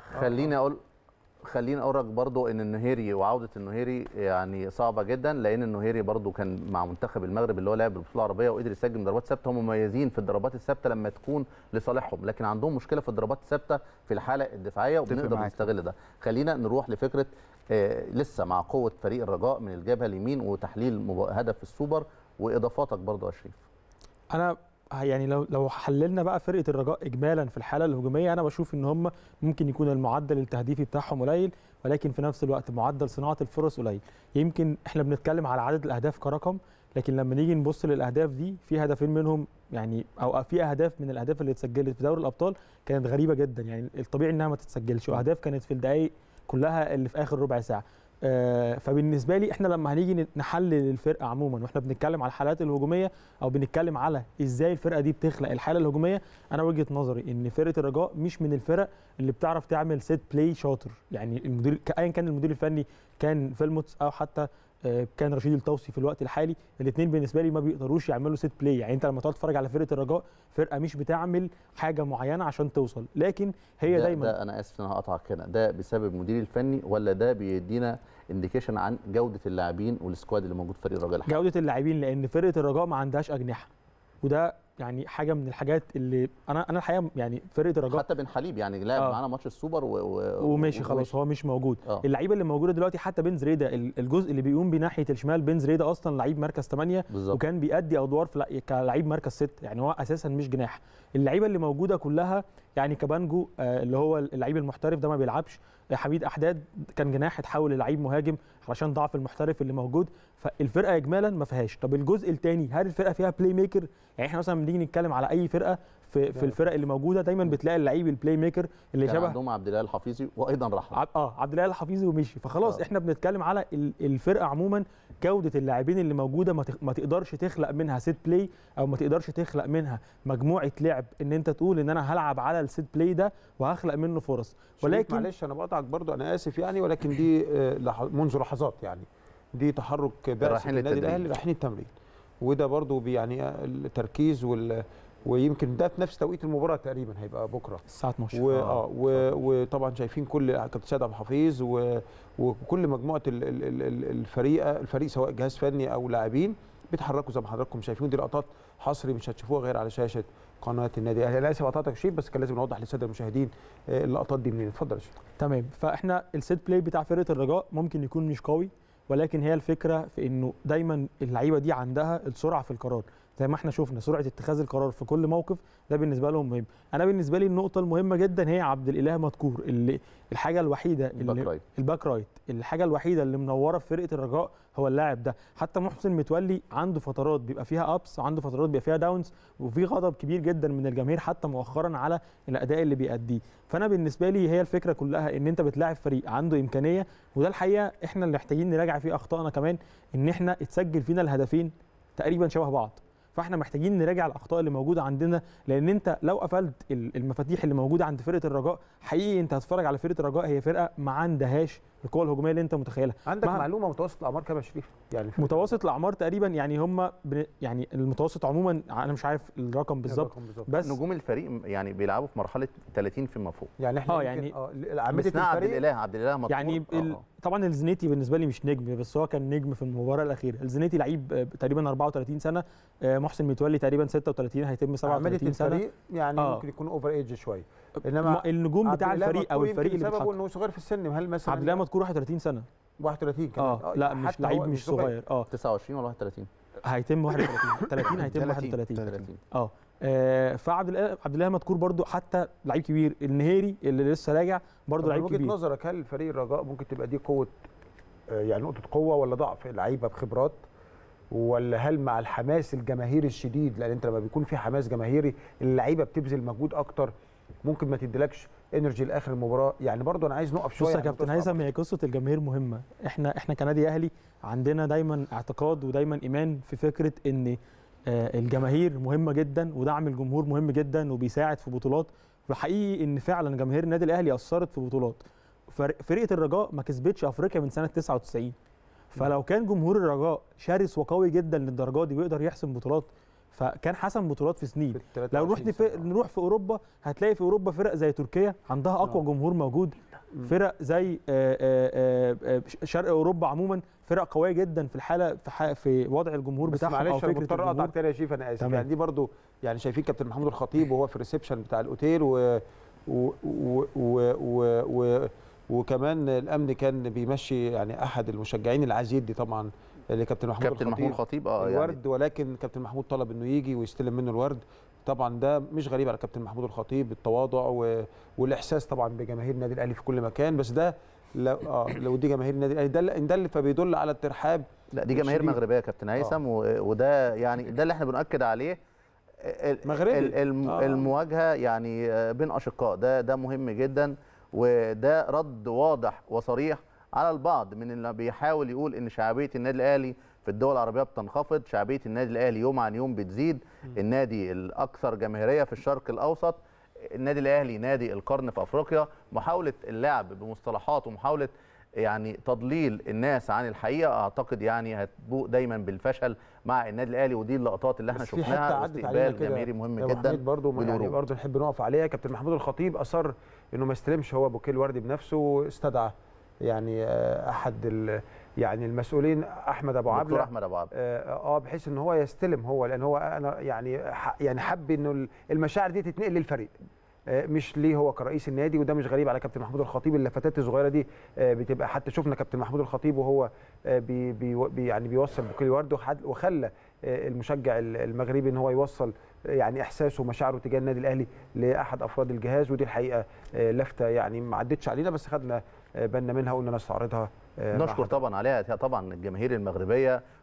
خليني اقول لك برضو ان النهيري وعوده النهيري يعني صعبه جدا، لان النهيري برضو كان مع منتخب المغرب اللي هو لعب البطوله العربيه وقدر يسجل من ضربات ثابته. هم مميزين في الضربات الثابته لما تكون لصالحهم، لكن عندهم مشكله في الضربات الثابته في الحاله الدفاعيه وبنقدر نستغل ده. خلينا نروح لفكره لسه مع قوه فريق الرجاء من الجبهه اليمين وتحليل هدف السوبر واضافاتك برضو يا شريف.
انا يعني لو حللنا بقى فرقه الرجاء اجمالا في الحاله الهجوميه، انا بشوف ان هم ممكن يكون المعدل التهديفي بتاعهم قليل، ولكن في نفس الوقت معدل صناعه الفرص قليل. يمكن احنا بنتكلم على عدد الاهداف كرقم، لكن لما نيجي نبص للاهداف دي في هدفين منهم يعني او في اهداف من الاهداف اللي اتسجلت في دوري الابطال كانت غريبه جدا، يعني الطبيعي انها ما تتسجلش، واهداف كانت في الدقائق كلها اللي في اخر ربع ساعه. فبالنسبه لي احنا لما هنيجي نحلل الفرقه عموما واحنا بنتكلم على الحالات الهجوميه او بنتكلم على ازاي الفرقه دي بتخلق الحاله الهجوميه، انا وجهه نظري ان فرقه الرجاء مش من الفرق اللي بتعرف تعمل سيت بلاي شاطر. يعني المدير ايا كان المدير الفني كان فيلموتس او حتى كان رشيد التوصي في الوقت الحالي، الاثنين بالنسبه لي ما بيقدروش يعملوا سيت بلاي. يعني انت لما تقعد تتفرج على فرقه الرجاء فرقه مش بتعمل حاجه معينه عشان توصل، لكن هي دايما
ده انا اسف ان انا هقطعك هنا، ده بسبب المدير الفني ولا ده بيدينا انديكيشن عن جوده اللاعبين والسكواد اللي موجود في فريق الرجاء الحالي؟
جوده اللاعبين، لان فرقه الرجاء ما عندهاش اجنحه، وده يعني حاجه من الحاجات اللي انا الحقيقه يعني فرقه الرجاء
حتى بن حليب يعني لعب معانا ماتش السوبر
وماشي خلاص هو مش موجود. اللعيبه اللي موجوده دلوقتي حتى بن زريده الجزء اللي بيقوم بناحيه الشمال، بن زريده اصلا لعيب مركز 8 وكان بيأدي ادوار كلاعب مركز 6، يعني هو اساسا مش جناح. اللعيبه اللي موجوده كلها يعني كبانجو اللي هو اللعيب المحترف ده ما بيلعبش، حميد احداد كان جناح اتحول للعيب مهاجم علشان ضعف المحترف اللي موجود، فالفرقه اجمالا ما فيهاش. طب الجزء الثاني، هل الفرقه فيها بلاي ميكر؟ يعني احنا مثلا بنيجي نتكلم على اي فرقه في الفرق اللي موجوده دايما بتلاقي اللعيب البلاي ميكر اللي
كان
شبه
عندهم عبد الله الحفيظي وايضا رحل
عبد الله الحفيظي ومشي. فخلاص احنا بنتكلم على الفرقه عموما، جوده اللاعبين اللي موجوده ما تقدرش تخلق منها سيت بلاي، او ما تقدرش تخلق منها مجموعه لعب ان انت تقول ان انا هلعب على السيت بلاي ده وهخلق منه فرص.
ولكن معلش انا بقطعك برضو، انا اسف يعني، ولكن دي منذ لحظات يعني دي تحرك بعثه النادي الاهلي رايحين التمرين، وده برضو يعني التركيز ويمكن ده في نفس توقيت المباراه تقريبا هيبقى بكره
الساعه 12
وطبعا شايفين كل كابتن سيد عبد الحفيظ وكل مجموعه الفريق سواء جهاز فني او لاعبين بيتحركوا زي ما حضراتكم شايفين. دي لقطات حصري مش هتشوفوها غير على شاشه قناه النادي الاهلي. انا اسف قطعتك شيء، بس كان لازم نوضح للساده المشاهدين اللقطات دي منين. اتفضل يا شيخ.
تمام. فاحنا السيت بلاي بتاع فرقه الرجاء ممكن يكون مش قوي، ولكن هي الفكره في انه دايما اللعيبه دي عندها السرعه في القرار، زي ما احنا شفنا سرعه اتخاذ القرار في كل موقف، ده بالنسبه لهم مهم. انا بالنسبه لي النقطه المهمه جدا هي عبد الاله مذكور، اللي الحاجه الوحيده الباك رايت الحاجه الوحيده اللي منوره في فرقه الرجاء هو اللاعب ده. حتى محسن متولي عنده فترات بيبقى فيها ابس وعنده فترات بيبقى فيها داونز، وفي غضب كبير جدا من الجماهير حتى مؤخرا على الاداء اللي بيأديه. فانا بالنسبه لي هي الفكره كلها ان انت بتلاعب فريق عنده امكانيه، وده الحقيقه احنا اللي محتاجين نراجع فيه اخطائنا كمان، ان احنا اتسجل فينا الهدفين تقريبا شبه بعض. فاحنا محتاجين نراجع الاخطاء اللي موجوده عندنا، لان انت لو قفلت المفاتيح اللي موجوده عند فرقه الرجاء حقيقي انت هتتفرج على فرقه الرجاء هي فرقه ما عندهاش القوه الهجوميه اللي انت متخيلها.
عندك معلومه متوسط الاعمار كام يا شريف؟
يعني متوسط الاعمار تقريبا يعني هم يعني المتوسط عموما انا مش عارف الرقم بالظبط،
بس نجوم الفريق يعني بيلعبوا في مرحله 30 فيما فوق.
يعني احنا
يعني
عبد الاله مطلوب
يعني طبعا الزنيتي بالنسبه لي مش نجم، بس هو كان نجم في المباراه الاخيره. الزنيتي لعيب تقريبا 34 سنه، محسن متولي تقريبا 36 هيتم 37 سنه.
الفريق يعني ممكن يكون اوفر ايج شويه، انما
النجوم بتاع الفريق او الفريق اللي
بسببه انه صغير في السن. هل مثلا
عبد الله مذكور 31 سنه
31 كمان
لا مش لعيب مش صغير
29 ولا 31
هيتم 31 30 هيتم 31 فعبد الله مذكور برضو حتى لعيب كبير. النهيري اللي لسه راجع برضو لعيب كبير.
من وجهه نظرك هل فريق الرجاء ممكن تبقى دي قوه يعني نقطه قوه ولا ضعف؟ لعيبه بخبرات، ولا هل مع الحماس الجماهيري الشديد؟ لان انت لما بيكون في حماس جماهيري اللعيبه بتبذل مجهود اكتر، ممكن ما تديلكش انرجي لاخر المباراه. يعني برضو انا عايز نقف شويه.
بص يا كابتن هيثم، هي قصه الجماهير مهمه. احنا كنادي اهلي عندنا دايما اعتقاد ودايما ايمان في فكره ان الجماهير مهمه جدا، ودعم الجمهور مهم جدا وبيساعد في بطولات. وحقيقي ان فعلا جماهير النادي الاهلي اثرت في بطولات. فرقه الرجاء ما كسبتش افريقيا من سنه 99، فلو كان جمهور الرجاء شرس وقوي جدا للدرجه دي ويقدر يحسم بطولات فكان حسم بطولات في سنين. لو نروح في اوروبا هتلاقي في اوروبا فرق زي تركيا عندها اقوى جمهور موجود، فرق زي شرق اوروبا عموما فرق قويه جدا في الحاله في وضع الجمهور بتاعهم.
معلش انا مضطر اقطعك تاني يا شريف، انا اسف. يعني دي برضو يعني شايفين كابتن محمود الخطيب وهو في الريسبشن بتاع الاوتيل وكمان الامن كان بيمشي يعني احد المشجعين اللي عايز يدي طبعا لكابتن محمود الخطيب الورد يعني. ولكن كابتن محمود طلب انه يجي ويستلم منه الورد. طبعا ده مش غريب على كابتن محمود الخطيب، التواضع والاحساس طبعا بجماهير النادي الاهلي في كل مكان. بس ده لو دي جماهير النادي الاهلي ده اللي فبيدل على الترحاب.
لا دي جماهير مغربيه يا كابتن هيثم وده يعني ده اللي احنا بنؤكد عليه.
مغربي
المواجهه يعني بين اشقاء ده مهم جدا، وده رد واضح وصريح على البعض من اللي بيحاول يقول ان شعبيه النادي الاهلي في الدول العربيه بتنخفض. شعبيه النادي الاهلي يوم عن يوم بتزيد. النادي الاكثر جماهيريه في الشرق الاوسط، النادي الاهلي نادي القرن في افريقيا. محاوله اللعب بمصطلحات ومحاوله يعني تضليل الناس عن الحقيقه اعتقد يعني هتبوء دايما بالفشل مع النادي الاهلي. ودي اللقطات اللي احنا شفناها واستقبال جماهيري مهم جدا.
برضه نحب نقف عليها. كابتن محمود الخطيب اصر انه ما يستلمش هو بوكيه الورد بنفسه، استدعى يعني احد يعني المسؤولين احمد ابو عبله،
احمد ابو عبله
بحيث ان هو يستلم هو، لان هو انا يعني حب انه المشاعر دي تتنقل للفريق مش ليه هو كرئيس النادي. وده مش غريب على كابتن محمود الخطيب. اللفتات الصغيره دي بتبقى حتى شفنا كابتن محمود الخطيب وهو يعني بيوصل بوكيه الورد، وخلى المشجع المغربي ان هو يوصل يعني احساسه ومشاعره تجاه النادي الاهلي لاحد افراد الجهاز. ودي الحقيقه لفته يعني ما عدتش علينا بس خدنا بالنا منها وقلنا نستعرضها.
نشكر طبعا عليها طبعا الجماهير المغربيه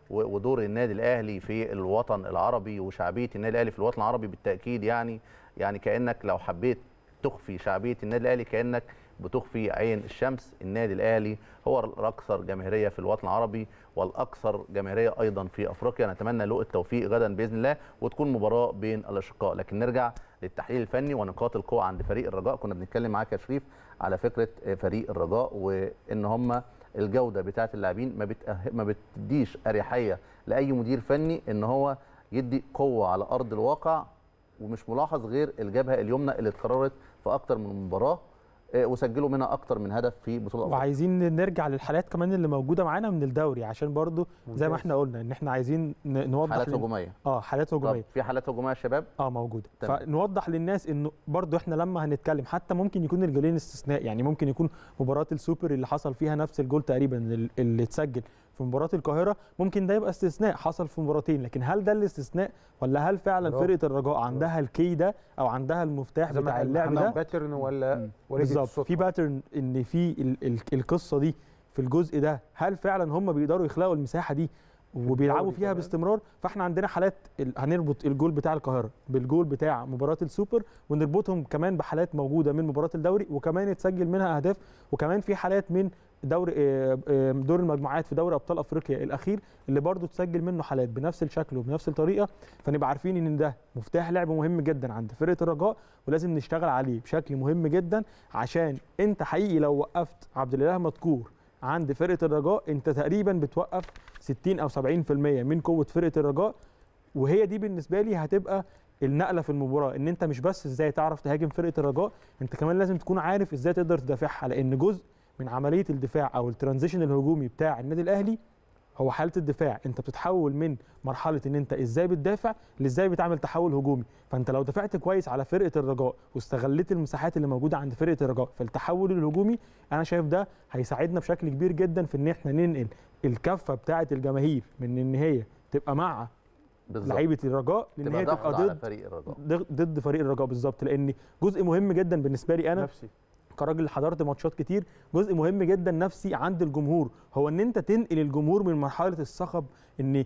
ودور النادي الاهلي في الوطن العربي وشعبيه النادي الاهلي في الوطن العربي بالتاكيد يعني كانك لو حبيت تخفي شعبيه النادي الاهلي كانك بتخفي عين الشمس. النادي الاهلي هو الاكثر جماهيريه في الوطن العربي والاكثر جماهيريه ايضا في افريقيا. نتمنى له التوفيق غدا باذن الله وتكون مباراه بين الاشقاء. لكن نرجع للتحليل الفني ونقاط القوه عند فريق الرجاء. كنا بنتكلم معاك يا شريف على فكره فريق الرجاء وان هم الجوده بتاعه اللاعبين ما بتديش اريحيه لاي مدير فني ان هو يدي قوه على ارض الواقع، ومش ملاحظ غير الجبهه اليمنى اللي اتكررت في اكتر من مباراه وسجلوا منها اكتر من هدف في بطوله افريقيا.
وعايزين نرجع للحالات كمان اللي موجوده معانا من الدوري عشان برضو زي ما احنا قلنا ان احنا عايزين نوضح
حالات هجوميه.
حالات هجوميه.
في حالات هجوميه يا شباب
موجوده. فنوضح للناس انه برضو احنا لما هنتكلم حتى ممكن يكون الجولين استثناء، يعني ممكن يكون مباراه السوبر اللي حصل فيها نفس الجول تقريبا اللي اتسجل في مباراه القاهره، ممكن ده يبقى استثناء حصل في مباراتين، لكن هل ده الاستثناء ولا هل فعلا فرقه الرجاء عندها الكي ده او عندها المفتاح بتاع اللعب ده؟
باترن ولا
بالظبط في باترن ان في القصه دي في الجزء ده، هل فعلا هم بيقدروا يخلقوا المساحه دي وبيلعبوا فيها باستمرار؟ فاحنا عندنا حالات هنربط الجول بتاع القاهره بالجول بتاع مباراه السوبر ونربطهم كمان بحالات موجوده من مباراه الدوري وكمان اتسجل منها اهداف، وكمان في حالات من دور المجموعات في دوري ابطال افريقيا الاخير اللي برضو تسجل منه حالات بنفس الشكل وبنفس الطريقه. فنبقى عارفين ان ده مفتاح لعب مهم جدا عند فرقه الرجاء ولازم نشتغل عليه بشكل مهم جدا، عشان انت حقيقي لو وقفت عبد الاله مذكور عند فرقه الرجاء انت تقريبا بتوقف 60 او 70% من قوه فرقه الرجاء، وهي دي بالنسبه لي هتبقى النقله في المباراه، ان انت مش بس ازاي تعرف تهاجم فرقه الرجاء، انت كمان لازم تكون عارف ازاي تقدر تدافعها، لان جزء من عمليه الدفاع او الترانزيشن الهجومي بتاع النادي الاهلي هو حاله الدفاع. انت بتتحول من مرحله ان انت ازاي بتدافع لازاي بتعمل تحول هجومي، فانت لو دفعت كويس على فرقه الرجاء واستغلت المساحات اللي موجوده عند فرقه الرجاء في التحول الهجومي، انا شايف ده هيساعدنا بشكل كبير جدا في ان احنا ننقل الكفه بتاعه الجماهير من ان هي تبقى مع لعيبه الرجاء لان هي تبقى ضد فريق الرجاء بالظبط، لان جزء مهم جدا بالنسبه لي انا نفسي كراجل حضرت ماتشات كتير، جزء مهم جدا نفسي عند الجمهور هو ان انت تنقل الجمهور من مرحله الصخب ان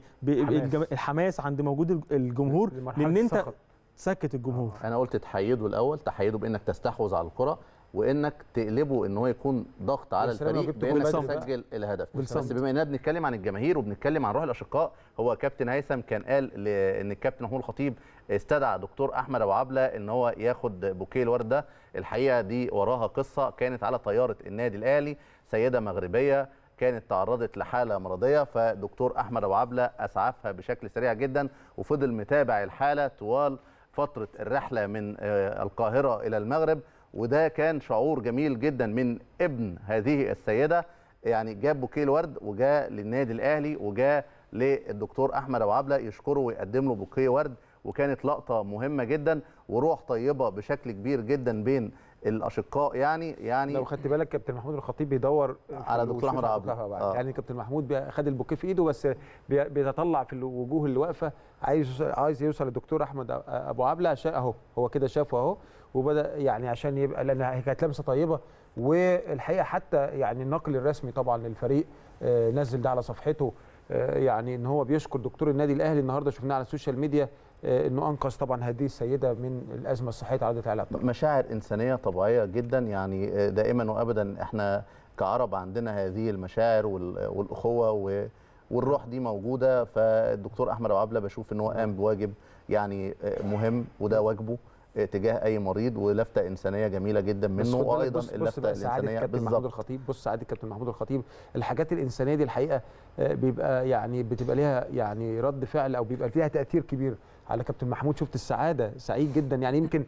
الحماس عند موجود الجمهور لان انت تسكت الجمهور.
انا قلت تحيده الاول، تحيده بانك تستحوذ على الكره وانك تقلبه ان هو يكون ضغط على الفريق بانك تسجل الهدف. بس بما اننا بنتكلم عن الجماهير وبنتكلم عن روح الاشقاء، هو كابتن هيثم كان قال ان الكابتن محمود الخطيب استدعى دكتور احمد ابو عبله ان هو ياخد بوكيه الورد ده. الحقيقه دي وراها قصه كانت على طياره النادي الاهلي، سيده مغربيه كانت تعرضت لحاله مرضيه، فدكتور احمد ابو عبله اسعفها بشكل سريع جدا وفضل متابع الحاله طوال فتره الرحله من القاهره الى المغرب، وده كان شعور جميل جدا من ابن هذه السيده. يعني جاب بوكيه الورد وجاء للنادي الاهلي وجاء للدكتور احمد ابو عبله يشكره ويقدم له بوكيه ورد، وكانت لقطه مهمه جدا وروح طيبه بشكل كبير جدا بين الاشقاء. يعني
لو خدت بالك كابتن محمود الخطيب بيدور
على دكتور احمد ابو عبله
يعني كابتن محمود خد البوكيه في ايده بس بيتطلع في الوجوه اللي واقفه عايز يوصل للدكتور احمد ابو عبله عشان اهو هو كده شافه اهو وبدا يعني عشان يبقى لان هي كانت لمسه طيبه. والحقيقه حتى يعني النقل الرسمي طبعا للفريق نزل ده على صفحته يعني ان هو بيشكر دكتور النادي الاهلي. النهارده شفناه على السوشيال ميديا انه انقذ طبعا هذه السيده من الازمه الصحيه عرضت عليها.
مشاعر انسانيه طبيعيه جدا، يعني دائما وابدا احنا كعرب عندنا هذه المشاعر والاخوه والروح دي موجوده. فالدكتور احمد ابو عبله بشوف ان هو قام بواجب يعني مهم، وده واجبه تجاه اي مريض، ولفته انسانيه جميله جدا منه. وايضا اللفته الانسانيه
كابتن محمود الخطيب، بص سعاده كابتن محمود الخطيب، الحاجات الانسانيه دي الحقيقه بيبقى يعني بتبقى ليها يعني رد فعل او بيبقى فيها تاثير كبير على كابتن محمود. شفت السعاده، سعيد جدا يعني يمكن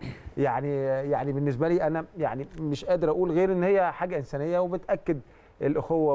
يعني بالنسبه لي انا يعني مش قادر اقول غير ان هي حاجه انسانيه وبتاكد الاخوه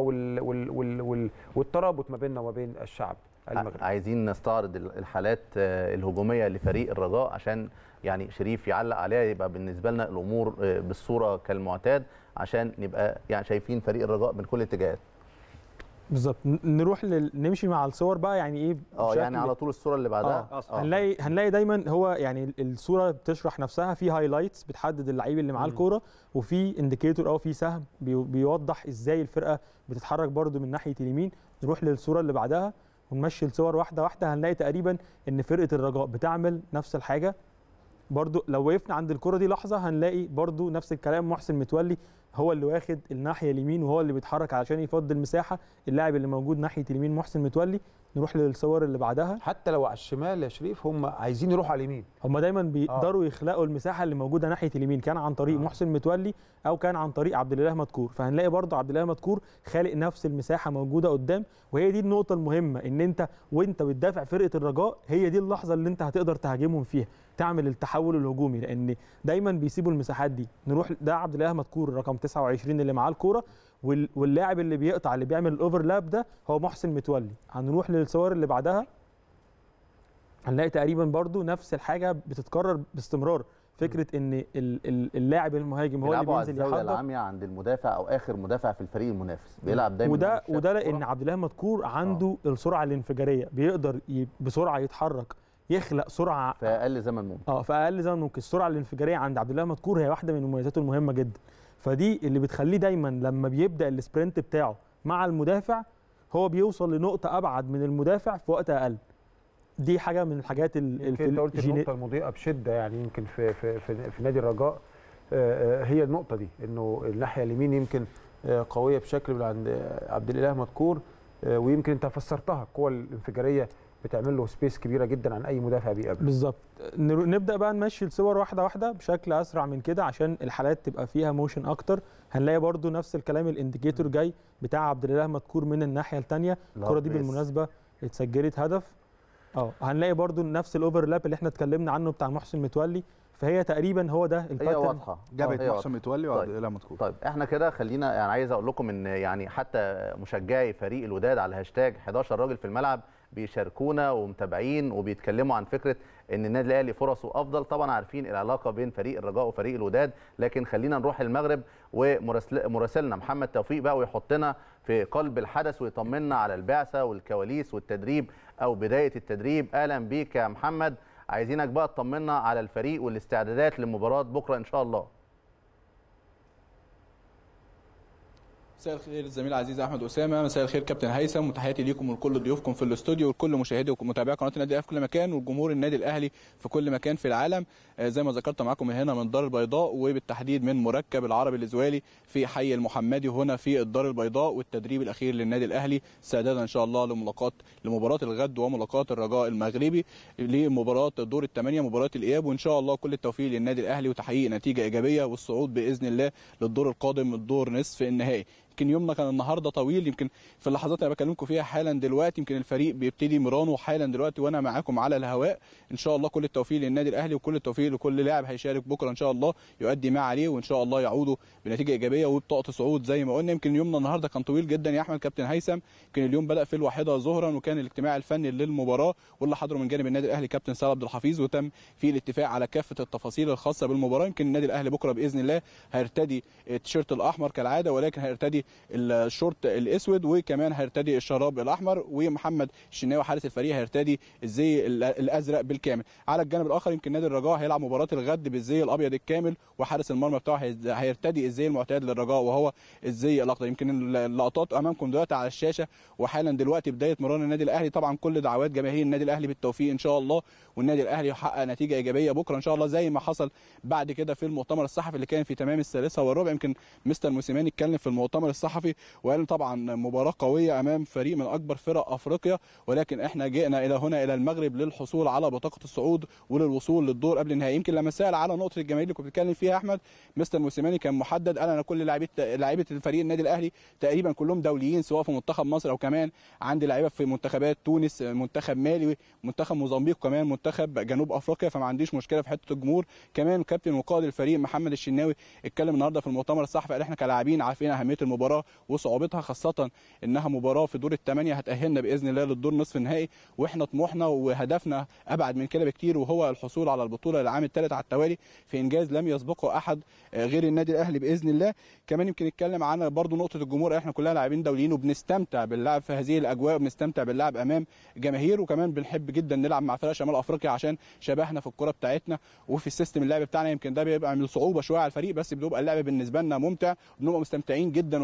والترابط ما بيننا وما بين الشعب المغربي.
عايزين نستعرض الحالات الهجوميه لفريق الرجاء عشان يعني شريف يعلق عليها، يبقى بالنسبه لنا الامور بالصوره كالمعتاد عشان نبقى يعني شايفين فريق الرجاء من كل الاتجاهات.
بالظبط. نروح نمشي مع الصور بقى يعني ايه
يعني على طول الصوره اللي بعدها.
هنلاقي دايما هو يعني الصوره بتشرح نفسها، في هايلايتس بتحدد اللعيب اللي معاه الكوره، وفي انديكيتور او في سهم بيوضح ازاي الفرقه بتتحرك برده من ناحيه اليمين. نروح للصوره اللي بعدها ونمشي الصور واحده واحده هنلاقي تقريبا ان فرقه الرجاء بتعمل نفس الحاجه. برضو لو وقفنا عند الكره دي لحظه هنلاقي برضو نفس الكلام، محسن متولي هو اللي واخد الناحيه اليمين وهو اللي بيتحرك علشان يفضي المساحه، اللاعب اللي موجود ناحيه اليمين محسن متولي. نروح للصور اللي بعدها.
حتى لو على الشمال يا شريف هم عايزين يروحوا على اليمين،
هم دايما بيقدروا يخلقوا المساحه اللي موجوده ناحيه اليمين، كان عن طريق محسن متولي او كان عن طريق عبد الاله مدكور. فهنلاقي برضو عبد الاله مدكور خالق نفس المساحه موجوده قدام، وهي دي النقطه المهمه، ان انت وانت بتدافع فرقه الرجاء هي دي اللحظه اللي انت هتقدر تهاجمهم فيها، تعمل التحول الهجومي، لان دايما بيسيبوا المساحات دي. نروح ده عبد الاله مدكور رقم 29 اللي معاه الكوره، واللاعب اللي بيقطع اللي بيعمل الاوفرلاب ده هو محسن متولي. هنروح للصور اللي بعدها هنلاقي تقريبا برضو نفس الحاجه بتتكرر باستمرار، فكره ان اللاعب المهاجم هو اللي بينزل يحضر.
الزاويه العاميه عند المدافع او اخر مدافع في الفريق المنافس بيلعب دايما،
وده لان عبد الاله مدكور عنده السرعه الانفجاريه، بيقدر بسرعه يتحرك، يخلق سرعه
في اقل زمن ممكن.
في اقل زمن ممكن. السرعه الانفجاريه عند عبد الاله مدكور هي واحده من مميزاته المهمه جدا، فدي اللي بتخليه دايما لما بيبدا السبرنت بتاعه مع المدافع هو بيوصل لنقطه ابعد من المدافع في وقت اقل. دي حاجه من الحاجات
انت قلت النقطه المضيئه بشده، يعني يمكن في نادي الرجاء هي النقطه دي، انه الناحيه اليمين يمكن قويه بشكل من عند عبد الاله مدكور، ويمكن انت فسرتها، القوه الانفجاريه بتعمل له سبيس كبيره جدا عن اي مدافع بيقابله.
بالظبط. نبدا بقى نمشي الصور واحده واحده بشكل اسرع من كده عشان الحالات تبقى فيها موشن اكتر. هنلاقي برضو نفس الكلام، الانديكيتور جاي بتاع عبد الاله مدكور من الناحيه الثانيه. الكره دي بالمناسبه اتسجلت هدف. هنلاقي برضو نفس الاوفرلاب اللي احنا اتكلمنا عنه بتاع محسن متولي، فهي تقريبا هو ده الباترن.
هي واضحه،
جابت محسن متولي وعبد الاله مدكور.
طيب احنا كده خلينا، يعني عايز اقول لكم ان يعني حتى مشجعي فريق الوداد على هاشتاج 11 راجل في الملعب بيشاركونا ومتابعين وبيتكلموا عن فكره ان النادي الاهلي فرصه افضل. طبعا عارفين العلاقه بين فريق الرجاء وفريق الوداد، لكن خلينا نروح المغرب ومراسلنا محمد توفيق بقى ويحطنا في قلب الحدث ويطمنا على البعثه والكواليس والتدريب او بدايه التدريب. اهلا بيك يا محمد، عايزينك بقى تطمنا على الفريق والاستعدادات لمباراه بكره ان شاء الله.
مساء الخير الزميل العزيز احمد اسامه، مساء الخير كابتن هيثم، وتحياتي ليكم ولكل ضيوفكم في الاستوديو ولكل مشاهدي ومتابعي قناه النادي الاهلي في كل مكان والجمهور النادي الاهلي في كل مكان في العالم. زي ما ذكرت معاكم من هنا من الدار البيضاء، وبالتحديد من مركب العربي الازوالي في حي المحمدي هنا في الدار البيضاء، والتدريب الاخير للنادي الاهلي استعدادا ان شاء الله لمباراه الغد وملاقاه الرجاء المغربي لمباراه دور الثمانيه، مباراه الاياب. وان شاء الله كل التوفيق للنادي الاهلي وتحقيق نتيجه ايجابيه والصعود باذن الله للدور القادم، الدور نصف النهائي. يمكن يومنا كان النهارده طويل، يمكن في اللحظات اللي بكلمكم فيها حالا دلوقتي يمكن الفريق بيبتدي مرانه حالا دلوقتي وانا معاكم على الهواء. ان شاء الله كل التوفيق للنادي الاهلي وكل التوفيق لكل لاعب هيشارك بكره ان شاء الله يؤدي ما عليه، وان شاء الله يعودوا بنتيجه ايجابيه وبطاقه صعود زي ما قلنا. يمكن يومنا النهارده كان طويل جدا يا احمد كابتن هيثم، يمكن اليوم بدا في 1 ظهرا وكان الاجتماع الفني للمباراه واللي حضره من جانب النادي الاهلي كابتن سالم عبد الحفيظ، وتم فيه الاتفاق على كافه التفاصيل الخاصه بالمباراه. يمكن النادي الاهلي بكره باذن الله هيرتدي التيشيرت الاحمر كالعاده، ولكن هيرتدي الشورت الاسود وكمان هيرتدي الشراب الاحمر، ومحمد الشناوي حارس الفريق هيرتدي الزي الازرق بالكامل. على الجانب الاخر يمكن نادي الرجاء هيلعب مباراه الغد بالزي الابيض الكامل، وحارس المرمى بتاعه هيرتدي الزي المعتاد للرجاء وهو الزي الاخضر. يمكن اللقطات امامكم دلوقتي على الشاشه، وحالا دلوقتي بدايه مران النادي الاهلي. طبعا كل دعوات جماهير النادي الاهلي بالتوفيق ان شاء الله، والنادي الاهلي يحقق نتيجه ايجابيه بكره ان شاء الله زي ما حصل بعد كده في المؤتمر الصحفي اللي كان في تمام 1:15. يمكن مستر موسيماني اتكلم في المؤتمر الصحفي وقال طبعا مباراه قويه امام فريق من اكبر فرق افريقيا، ولكن احنا جئنا الى هنا الى المغرب للحصول على بطاقه الصعود وللوصول للدور قبل النهائي. يمكن لما سال على نقطه الجماهير اللي كنت بتتكلم فيها احمد، مستر موسيماني كان محدد، قال انا كل لاعيبه الفريق النادي الاهلي تقريبا كلهم دوليين سواء في منتخب مصر او كمان عندي لعيبه في منتخبات تونس، منتخب مالي، منتخب موزمبيق، وكمان منتخب جنوب افريقيا، فما عنديش مشكله في حته الجمهور. كمان كابتن وقائد الفريق محمد الشناوي اتكلم النهارده في المؤتمر الصحفي، قال احنا كلاعبين عارفين اهميه المباراه وصعوبتها، خاصه انها مباراه في دور الثمانيه هتاهلنا باذن الله للدور نصف النهائي، واحنا طموحنا وهدفنا ابعد من كده بكتير، وهو الحصول على البطوله للعام الثالث على التوالي في انجاز لم يسبقه احد غير النادي الاهلي باذن الله. كمان يمكن نتكلم عن برضو نقطه الجمهور، احنا كلنا لاعبين دوليين وبنستمتع باللعب في هذه الاجواء وبنستمتع باللعب امام جماهير، وكمان بنحب جدا نلعب مع فرق شمال افريقيا عشان شبهنا في الكره بتاعتنا وفي السيستم اللعب بتاعنا. يمكن ده بيبقى من صعوبه شويه على الفريق، بس بيبقى اللعب بالنسبه لنا ممتع وبنبقى مستمتعين جدا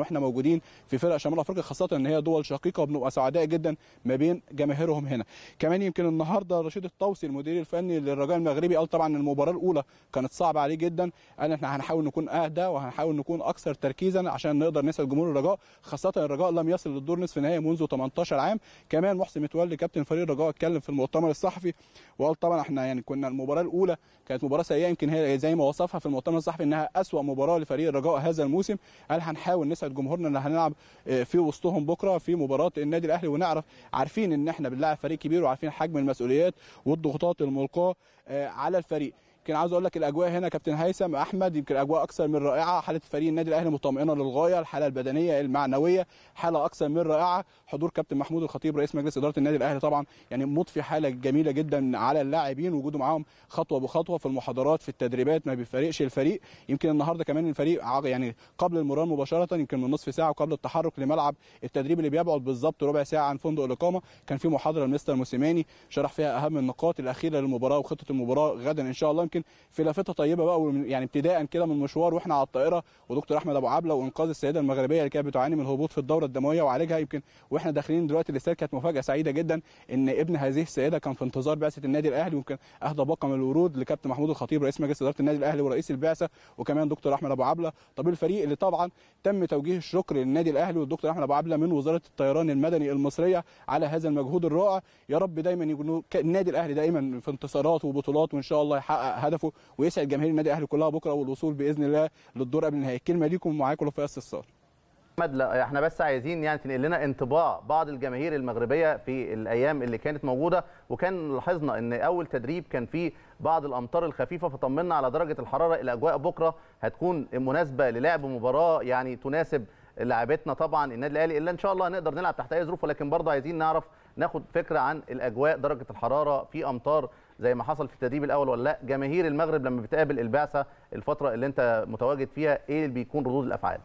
واحنا موجودين في فرق شمال افريقيا، خاصه ان هي دول شقيقه، وبنبقى سعداء جدا ما بين جماهيرهم هنا. كمان يمكن النهارده رشيد الطوسي المدير الفني للرجاء المغربي قال طبعا المباراه الاولى كانت صعبه عليه جدا، قال احنا هنحاول نكون اهدى وهنحاول نكون اكثر تركيزا عشان نقدر نسعد جمهور الرجاء، خاصه الرجاء لم يصل للدور نصف النهائي منذ 18 عام. كمان محسن متولي كابتن فريق الرجاء اتكلم في المؤتمر الصحفي وقال طبعا احنا يعني كنا المباراه الاولى كانت مباراه سيئه، يمكن هي زي ما وصفها في المؤتمر الصحفي انها اسوأ مباراه لفريق الرجاء هذا الموسم. قال هنحاول نسعد جمهورنا ان هنلعب في وسطهم بكره في مباراه النادي الاهلي، ونعرف عارفين ان احنا بنلاعب فريق كبير وعارفين حجم المسؤوليات والضغوطات الملقاه على الفريق. يمكن عاوز اقول لك الاجواء هنا كابتن هيثم احمد يمكن اجواء اكثر من رائعه، حاله فريق النادي الاهلي مطمئنه للغايه، الحاله البدنيه المعنويه حاله اكثر من رائعه، حضور كابتن محمود الخطيب رئيس مجلس اداره النادي الاهلي طبعا يعني مضفي حاله جميله جدا على اللاعبين، وجوده معاهم خطوه بخطوه في المحاضرات في التدريبات ما بيفارقش الفريق. يمكن النهارده كمان الفريق يعني قبل المران مباشره يمكن من نصف ساعه وقبل التحرك لملعب التدريب اللي بيبعد بالظبط ربع ساعه عن فندق الاقامه كان في محاضره لمستر موسيماني شرح فيها اهم النقاط الاخيره للمباراه وخطه المباراه غدا ان شاء الله. يمكن في لافته طيبه بقى يعني ابتداء كده من مشوار واحنا على الطائره ودكتور احمد ابو عبله وانقاذ السيده المغربيه اللي كانت بتعاني من الهبوط في الدوره الدمويه وعالجها، يمكن واحنا داخلين دلوقتي الاستاد كانت مفاجاه سعيده جدا ان ابن هذه السيده كان في انتظار بعثه النادي الاهلي، ويمكن اهدى باقه من الورود لكابتن محمود الخطيب رئيس مجلس اداره النادي الاهلي ورئيس البعثه، وكمان دكتور احمد ابو عبله طبيب الفريق اللي طبعا تم توجيه الشكر للنادي الاهلي والدكتور احمد ابو عبله من وزاره الطيران المدني المصريه على هذا المجهود الرائع. يا رب دايما يكون النادي الاهلي دايما في انتصارات وبطولات، وان شاء الله يحقق هدفه ويسعد جماهير النادي الاهلي كلها بكره والوصول باذن الله للدور قبل النهائي. الكلمه ليكم ومعاكم لطفي الصار.
احمد لا احنا بس عايزين يعني تنقل لنا انطباع بعض الجماهير المغربيه في الايام اللي كانت موجوده، وكان لاحظنا ان اول تدريب كان فيه بعض الامطار الخفيفه، فطمنا على درجه الحراره. الاجواء بكره هتكون مناسبه للعب مباراه يعني تناسب لاعبتنا طبعا النادي الاهلي، الا ان شاء الله نقدر نلعب تحت اي ظروف، ولكن برضه عايزين ناخد فكره عن الاجواء، درجه الحراره، في امطار زي ما حصل في التدريب الاول ولا لا؟ جماهير المغرب لما بتقابل البعثه الفتره اللي انت متواجد فيها ايه اللي بيكون ردود الافعال؟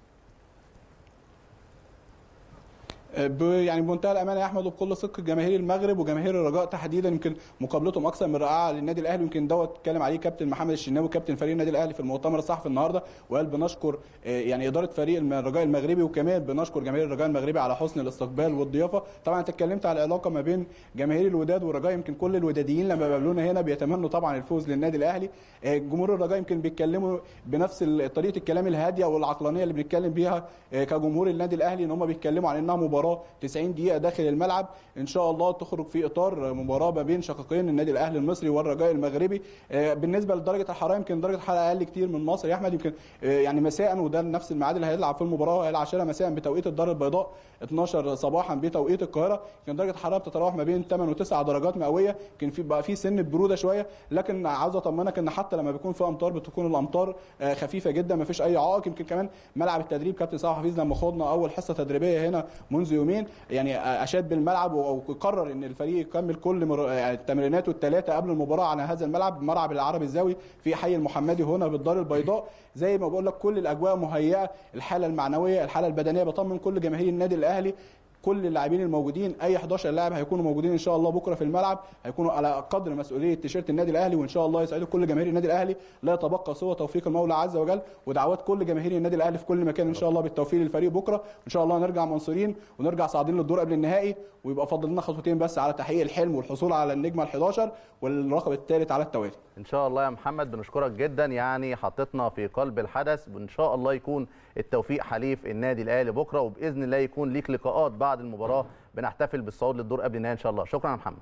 يعني بمنتهى الامانه يا احمد وبكل صدق جماهير المغرب وجماهير الرجاء تحديدا يمكن مقابلتهم اكثر من رائعه للنادي الاهلي، يمكن دوت اتكلم عليه كابتن محمد الشناوي كابتن فريق النادي الاهلي في المؤتمر الصحفي النهارده، وقال بنشكر يعني اداره فريق الرجاء المغربي وكمان بنشكر جماهير الرجاء المغربي على حسن الاستقبال والضيافه. طبعا انت اتكلمت على العلاقه ما بين جماهير الوداد والرجاء، يمكن كل الوداديين لما بيقابلونا هنا بيتمنوا طبعا الفوز للنادي الاهلي. جمهور الرجاء يمكن بيتكلموا بنفس طريقه الكلام الهاديه والعقلانيه اللي بنتكلم بيها كجمهور النادي الاهلي، ان هم بيتكلموا عن انها مباراه 90 دقيقه داخل الملعب ان شاء الله تخرج في اطار مباراه ما بين شقيقين النادي الاهلي المصري والرجاء المغربي. بالنسبه لدرجه الحراره يمكن درجه الحراره اقل كتير من مصر يا احمد، يمكن يعني مساء وده نفس الميعاد اللي هيلعب في المباراه، هيلعب 10 مساء بتوقيت الدار البيضاء 12 صباحا بتوقيت القاهره. يمكن درجه الحراره بتتراوح ما بين 8 و9 درجات مئويه، يمكن في بقى في سن بروده شويه، لكن عاوز اطمنك ان حتى لما بيكون في امطار بتكون الامطار خفيفه جدا ما فيش اي عائق. يمكن كمان ملعب التدريب كابتن صلاح حفيظ لما خدنا اول حصه تدريبيه هنا منذ يومين يعني اشاد بالملعب وقرر ان الفريق يكمل كل تمريناته الثلاثه قبل المباراه على هذا الملعب، ملعب العربي الزاوي في حي المحمدي هنا بالدار البيضاء. زي ما بقول لك كل الاجواء مهيئه، الحاله المعنويه الحاله البدنيه، بطمن كل جماهير النادي الاهلي كل اللاعبين الموجودين اي 11 لاعب هيكونوا موجودين ان شاء الله بكره في الملعب، هيكونوا على قدر مسؤوليه تيشيرت النادي الاهلي، وان شاء الله يسعدوا كل جماهير النادي الاهلي. لا يتبقى سوى توفيق المولى عز وجل ودعوات كل جماهير النادي الاهلي في كل مكان ان شاء الله بالتوفيق للفريق بكره، ان شاء الله نرجع منصورين ونرجع صاعدين للدور قبل النهائي، ويبقى فاضل لنا خطوتين بس على تحقيق الحلم والحصول على النجمه ال11 والرقم الثالث على التوالي.
ان شاء الله يا محمد بنشكرك جدا، يعني حطيتنا في قلب الحدث، وان شاء الله يكون التوفيق حليف النادي الاهلي بكره، وباذن الله يكون ليك لقاءات بعد المباراه بنحتفل بالصعود للدور قبل النهائي ان شاء الله. شكرا يا محمد.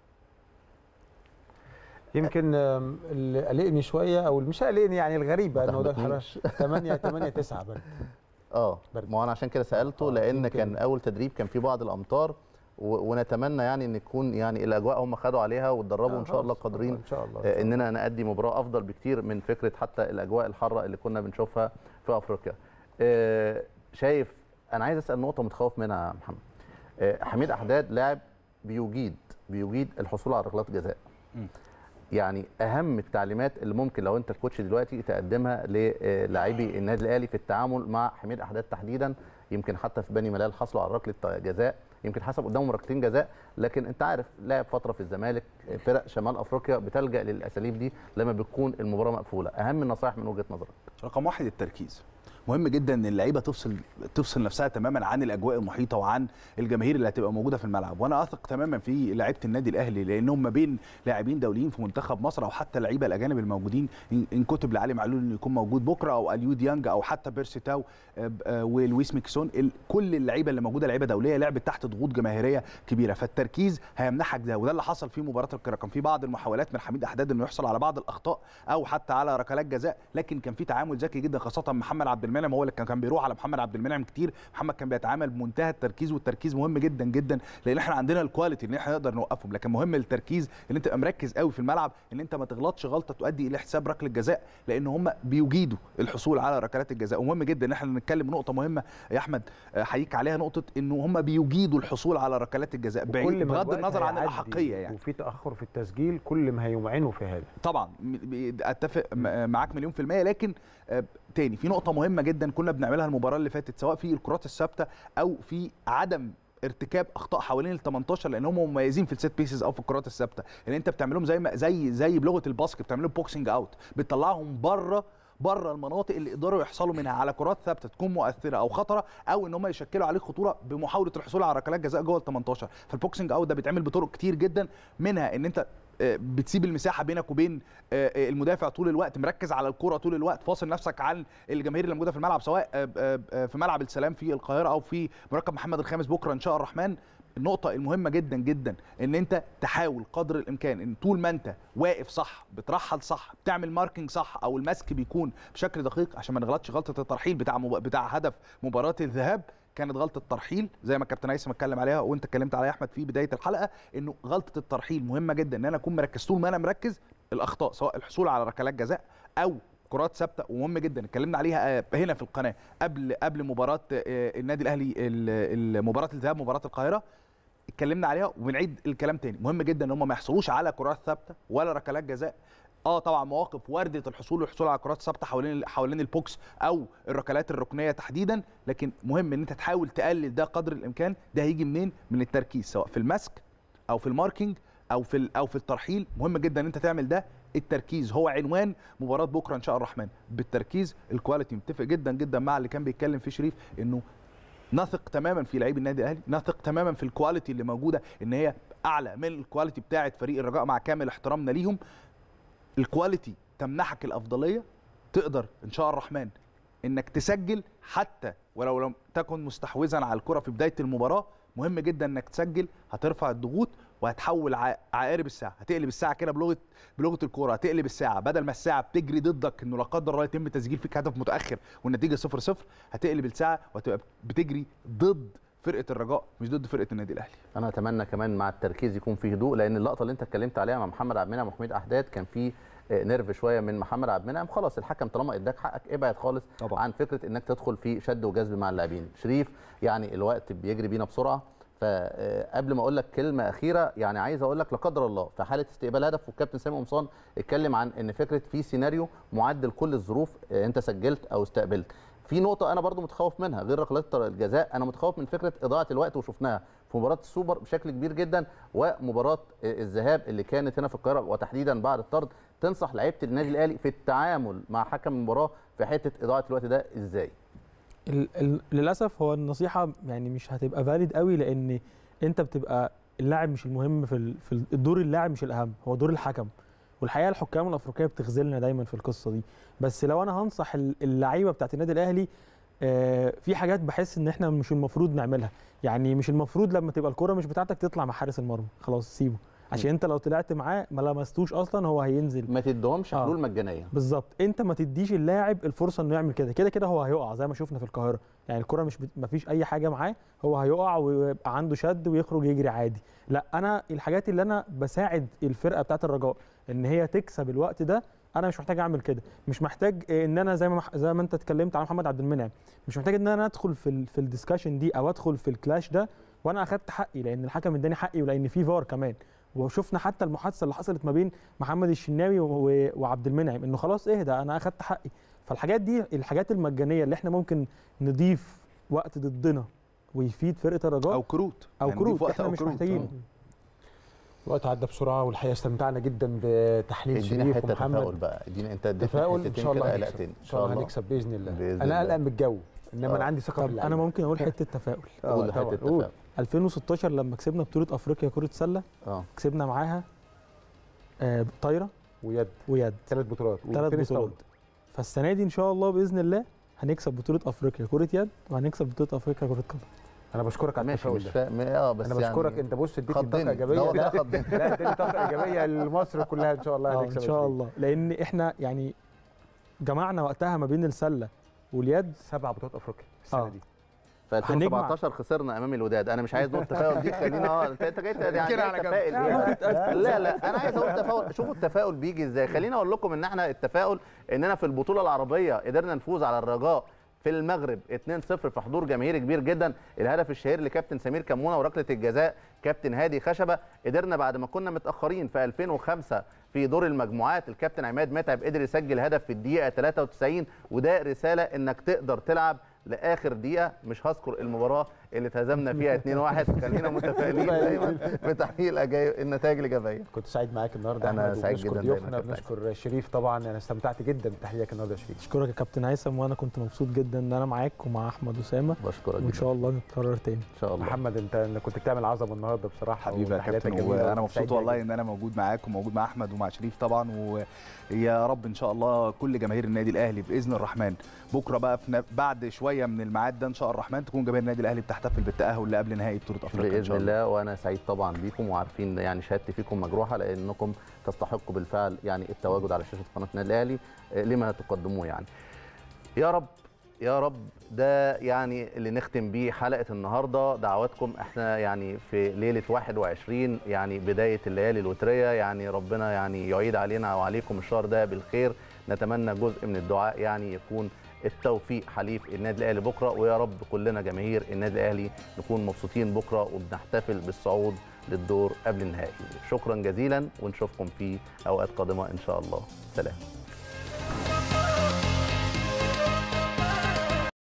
يمكن اللي قلقني شويه او مش قلقني يعني الغريبه انه ده 8 9 برد.
ما هو انا عشان كده سالته لان كان اول تدريب كان في بعض الامطار، ونتمنى يعني ان تكون يعني الاجواء هم خدوا عليها واتدربوا ان شاء الله قادرين ان شاء الله اننا نأدي مباراه افضل بكتير من فكره حتى الاجواء الحاره اللي كنا بنشوفها في افريقيا. شايف انا عايز اسال نقطه متخوف منها يا محمد. حميد أحداد لاعب بيجيد الحصول على ركلات جزاء. يعني اهم التعليمات اللي ممكن لو انت الكوتش دلوقتي تقدمها للاعبي النادي الاهلي في التعامل مع حميد أحداد تحديدا، يمكن حتى في بني ملال حصلوا على ركله جزاء، يمكن حسب قدامهم ركلتين جزاء، لكن انت عارف لاعب فتره في الزمالك، فرق شمال افريقيا بتلجا للاساليب دي لما بتكون المباراه مقفوله. اهم النصائح من وجهه نظرك؟
رقم واحد التركيز،
مهم جدا ان اللعيبه تفصل نفسها تماما عن الاجواء المحيطه وعن الجماهير اللي هتبقى موجوده في الملعب. وانا اثق تماما في لعيبه النادي الاهلي، لانهم ما بين لاعبين دوليين في منتخب مصر او حتى اللعيبه الاجانب الموجودين، ان كتب لعلي معلول انه يكون موجود بكره، او اليو ديانج، او حتى بيرسي تاو ولويس ميكسون، كل اللعيبه اللي موجوده لعيبه دوليه لعبت تحت ضغوط جماهيريه كبيره، فالتركيز هيمنحك ده. وده اللي حصل في مباراه القاهره. كان في بعض المحاولات من حميد احداد انه يحصل على بعض الاخطاء او حتى على ركلات جزاء، لكن كان في تعامل ذكي جدا، خاصه محمد عبد المنعم هو اللي كان بيروح على محمد عبد المنعم كتير. محمد كان بيتعامل بمنتهى التركيز، والتركيز مهم جدا جدا، لان احنا عندنا الكواليتي ان احنا نقدر نوقفهم، لكن مهم التركيز ان انت تبقى مركز قوي في الملعب، ان انت ما تغلطش غلطه تؤدي الى حساب ركله جزاء، لان هم بيجيدوا الحصول على ركلات الجزاء. ومهم جدا ان احنا نتكلم نقطه مهمه يا احمد حييك عليها، نقطه انه هم بيجيدوا الحصول على ركلات الجزاء بغض النظر عن الاحقيه يعني.
وفي تاخر في التسجيل كل ما هيمعنوا في هذا.
طبعا اتفق معاك مليون في الميه، لكن تاني في نقطه مهمه جدا كنا بنعملها المباراه اللي فاتت، سواء في الكرات الثابته او في عدم ارتكاب اخطاء حوالين ال18، لان هم مميزين في السيت بيسز او في الكرات الثابته، ان انت بتعملهم زي بلغه الباسكت، بتعملهم بوكسنج اوت، بتطلعهم بره المناطق اللي يقدروا يحصلوا منها على كرات ثابته تكون مؤثره او خطره، او ان هم يشكلوا عليك خطوره بمحاوله الحصول على ركلات جزاء جوه ال18. فالبوكسنج اوت ده بيتعمل بطرق كتير جدا، منها ان انت بتسيب المساحه بينك وبين المدافع طول الوقت، مركز على الكره طول الوقت، فاصل نفسك عن الجماهير اللي موجوده في الملعب، سواء في ملعب السلام في القاهره او في مركب محمد الخامس بكره ان شاء الرحمن. النقطة المهمة جدا جدا ان انت تحاول قدر الامكان ان طول ما انت واقف صح، بترحل صح، بتعمل ماركينج صح، او المسك بيكون بشكل دقيق، عشان ما نغلطش غلطة الترحيل بتاع هدف مباراة الذهاب. كانت غلطة الترحيل زي ما الكابتن هيثم اتكلم عليها وانت اتكلمت عليها يا احمد في بداية الحلقة، انه غلطة الترحيل مهمة جدا ان انا اكون مركز. طول ما انا مركز الاخطاء سواء الحصول على ركلات جزاء او كرات ثابته، ومهم جدا اتكلمنا عليها هنا في القناه قبل مباراه النادي الاهلي، مباراه الذهاب مباراه القاهره، اتكلمنا عليها وبنعيد الكلام تاني. مهم جدا ان هم ما يحصلوش على كرات ثابته ولا ركلات جزاء. طبعا مواقف وارده الحصول على كرات ثابته حوالين البوكس او الركلات الركنيه تحديدا، لكن مهم ان انت تحاول تقلل ده قدر الامكان. ده هيجي منين؟ من التركيز، سواء في المسك او في الماركينج او في الترحيل. مهم جدا ان انت تعمل ده. التركيز هو عنوان مباراه بكره ان شاء الرحمن. بالتركيز الكواليتي. متفق جدا جدا مع اللي كان بيتكلم فيه شريف، انه نثق تماما في لعيب النادي الاهلي، نثق تماما في الكواليتي اللي موجوده، ان هي اعلى من الكواليتي بتاعه فريق الرجاء مع كامل احترامنا ليهم. الكواليتي تمنحك الافضليه، تقدر ان شاء الرحمن انك تسجل حتى ولو لم تكن مستحوذا على الكره في بدايه المباراه. مهم جدا انك تسجل، هترفع الضغوط وهتحول عقارب الساعه، هتقلب الساعه كده بلغه الكوره، هتقلب الساعه بدل ما الساعه بتجري ضدك انه لا قدر الله يتم تسجيل فيك هدف متاخر والنتيجه 0-0، هتقلب الساعه وهتبقى بتجري ضد فرقه الرجاء مش ضد فرقه النادي الاهلي.
انا اتمنى كمان مع التركيز يكون فيه هدوء، لان اللقطه اللي انت اتكلمت عليها مع محمد عبد المنعم وحميد احداد كان فيه نيرف شويه من محمد عبد المنعم. خلاص الحكم طالما اداك حقك ابعد خالص طبعا عن فكره انك تدخل في شد وجذب مع اللاعبين. شريف يعني الوقت بيجري بينا بسرعه، فقبل ما اقول لك كلمه اخيره يعني عايز اقول لك لا قدر الله في حاله استقبال هدف، والكابتن سامي قمصان اتكلم عن ان فكره في سيناريو معد لكل الظروف، انت سجلت او استقبلت. في نقطه انا برضو متخوف منها غير ركلات الجزاء، انا متخوف من فكره اضاعه الوقت، وشفناها في مباراه السوبر بشكل كبير جدا ومباراه الذهاب اللي كانت هنا في القاهره وتحديدا بعد الطرد. تنصح لعيبه النادي الاهلي في التعامل مع حكم المباراه في حته اضاعه الوقت ده ازاي؟
للاسف هو النصيحه يعني مش هتبقى فاليد قوي، لان انت بتبقى اللاعب مش المهم في الدور، اللاعب مش الاهم، هو دور الحكم. والحقيقه الحكام الافريقيه بتخذلنا دايما في القصه دي. بس لو انا هنصح اللعيبه بتاعت النادي الاهلي، في حاجات بحس ان احنا مش المفروض نعملها. يعني مش المفروض لما تبقى الكره مش بتاعتك تطلع مع حارس المرمى، خلاص سيبه، عشان انت لو طلعت معاه ما لمستوش اصلا هو هينزل.
ما تديهمش حلول مجانيه.
بالظبط، انت ما تديش اللاعب الفرصه انه يعمل كده. كده هو هيقع زي ما شفنا في القاهره، يعني الكره ما فيش اي حاجه معاه، هو هيقع ويبقى عنده شد ويخرج يجري عادي. لا، انا الحاجات اللي انا بساعد الفرقه بتاعت الرجاء ان هي تكسب الوقت ده، انا مش محتاج اعمل كده. مش محتاج ان انا زي ما انت اتكلمت على محمد عبد المنعم، مش محتاج ان انا ادخل في الديسكشن دي او ادخل في الكلاش ده وانا اخدت حقي، لان الحكم اداني حقي ولان في فار كمان. وشفنا حتى المحادثه اللي حصلت ما بين محمد الشناوي وعبد المنعم، انه خلاص اهدى انا اخدت حقي. فالحاجات دي الحاجات المجانيه اللي احنا ممكن نضيف وقت ضدنا ويفيد فرقه الرجاء،
او كروت
او يعني كروت احنا مش محتاجين.
الوقت عدى بسرعه والحقيقه استمتعنا جدا بتحليل شريف ومحمد.
تفاؤل بقى، ادينا انت
تفاؤل ان شاء الله هنكسب، ان شاء الله هنكسب باذن الله. انا قلقان من الجو انما انا عندي ثقه في اللعيبه.
انا ممكن اقول حته تفاؤل.
قول حته تفاؤل.
2016 لما كسبنا بطوله افريقيا كره سله كسبنا معاها طايره ويد
3 بطولات.
فالسنه دي ان شاء الله باذن الله هنكسب بطوله افريقيا كره يد وهنكسب بطوله افريقيا كره قدم.
انا بشكرك على التفاؤل
ده.
بس انا بشكرك يعني انت بص اديتني طاقه ايجابيه. لا اديتني طاقه ايجابيه لمصر كلها ان شاء الله هنكسب
ان شاء الله، لان احنا يعني جمعنا وقتها ما بين السله واليد 7
بطولات افريقيا السنه دي.
في 2017 خسرنا امام الوداد. انا مش عايز نقطه تفاؤل دي، خلينا انت جاي يعني تفائل. لا انا عايز اقول تفاؤل. شوفوا التفاؤل بيجي ازاي. خليني اقول لكم ان احنا التفاؤل اننا في البطوله العربيه قدرنا نفوز على الرجاء في المغرب 2-0 في حضور جماهيري كبير جدا. الهدف الشهير لكابتن سمير كمونه وركله الجزاء كابتن هادي خشبه. قدرنا بعد ما كنا متاخرين في 2005 في دور المجموعات الكابتن عماد متعب قدر يسجل هدف في الدقيقه 93 وده رساله انك تقدر تلعب لاخر دقيقه. مش هذكر المباراه اللي اتهزمنا فيها 2-1. خلينا متفائلين دايما بتحقيق النتائج الايجابيه.
كنت سعيد معاك النهارده.
انا سعيد جدا.
بنشكر شريف طبعا. انا استمتعت جدا بتحليلك النهارده يا شريف.
اشكرك يا كابتن هيثم وانا كنت مبسوط جدا ان انا معاك ومع احمد اسامه.
بشكرك
وان شاء الله نتكرر تاني
ان شاء الله.
محمد انت كنت بتعمل عظمه النهارده بصراحه.
حبيبي يا كابتن وانا مبسوط والله ان انا موجود معاك وموجود مع احمد ومع شريف طبعا. ويا رب ان شاء الله كل جماهير النادي الاهلي باذن الرحمن بكره بقى بعد شويه من الميعاد ده ان شاء الرحمن تكون جماهير النادي الاهلي بتحتفل بالتاهل لقبل نهائي بطوله افريقيا
باذن الله. وانا سعيد طبعا بيكم وعارفين يعني شهادتي فيكم مجروحه لانكم تستحقوا بالفعل يعني التواجد على شاشه قناه النادي الاهلي لما تقدموه يعني. يا رب يا رب ده يعني اللي نختم بيه حلقه النهارده. دعواتكم احنا يعني في ليله 21 يعني بدايه الليالي الوتريه يعني ربنا يعني يعيد علينا وعليكم الشهر ده بالخير. نتمنى جزء من الدعاء يعني يكون التوفيق حليف النادي الاهلي بكره. ويا رب كلنا جماهير النادي الاهلي نكون مبسوطين بكره وبنحتفل بالصعود للدور قبل النهائي. شكرا جزيلا ونشوفكم في اوقات قادمه ان شاء الله. سلام.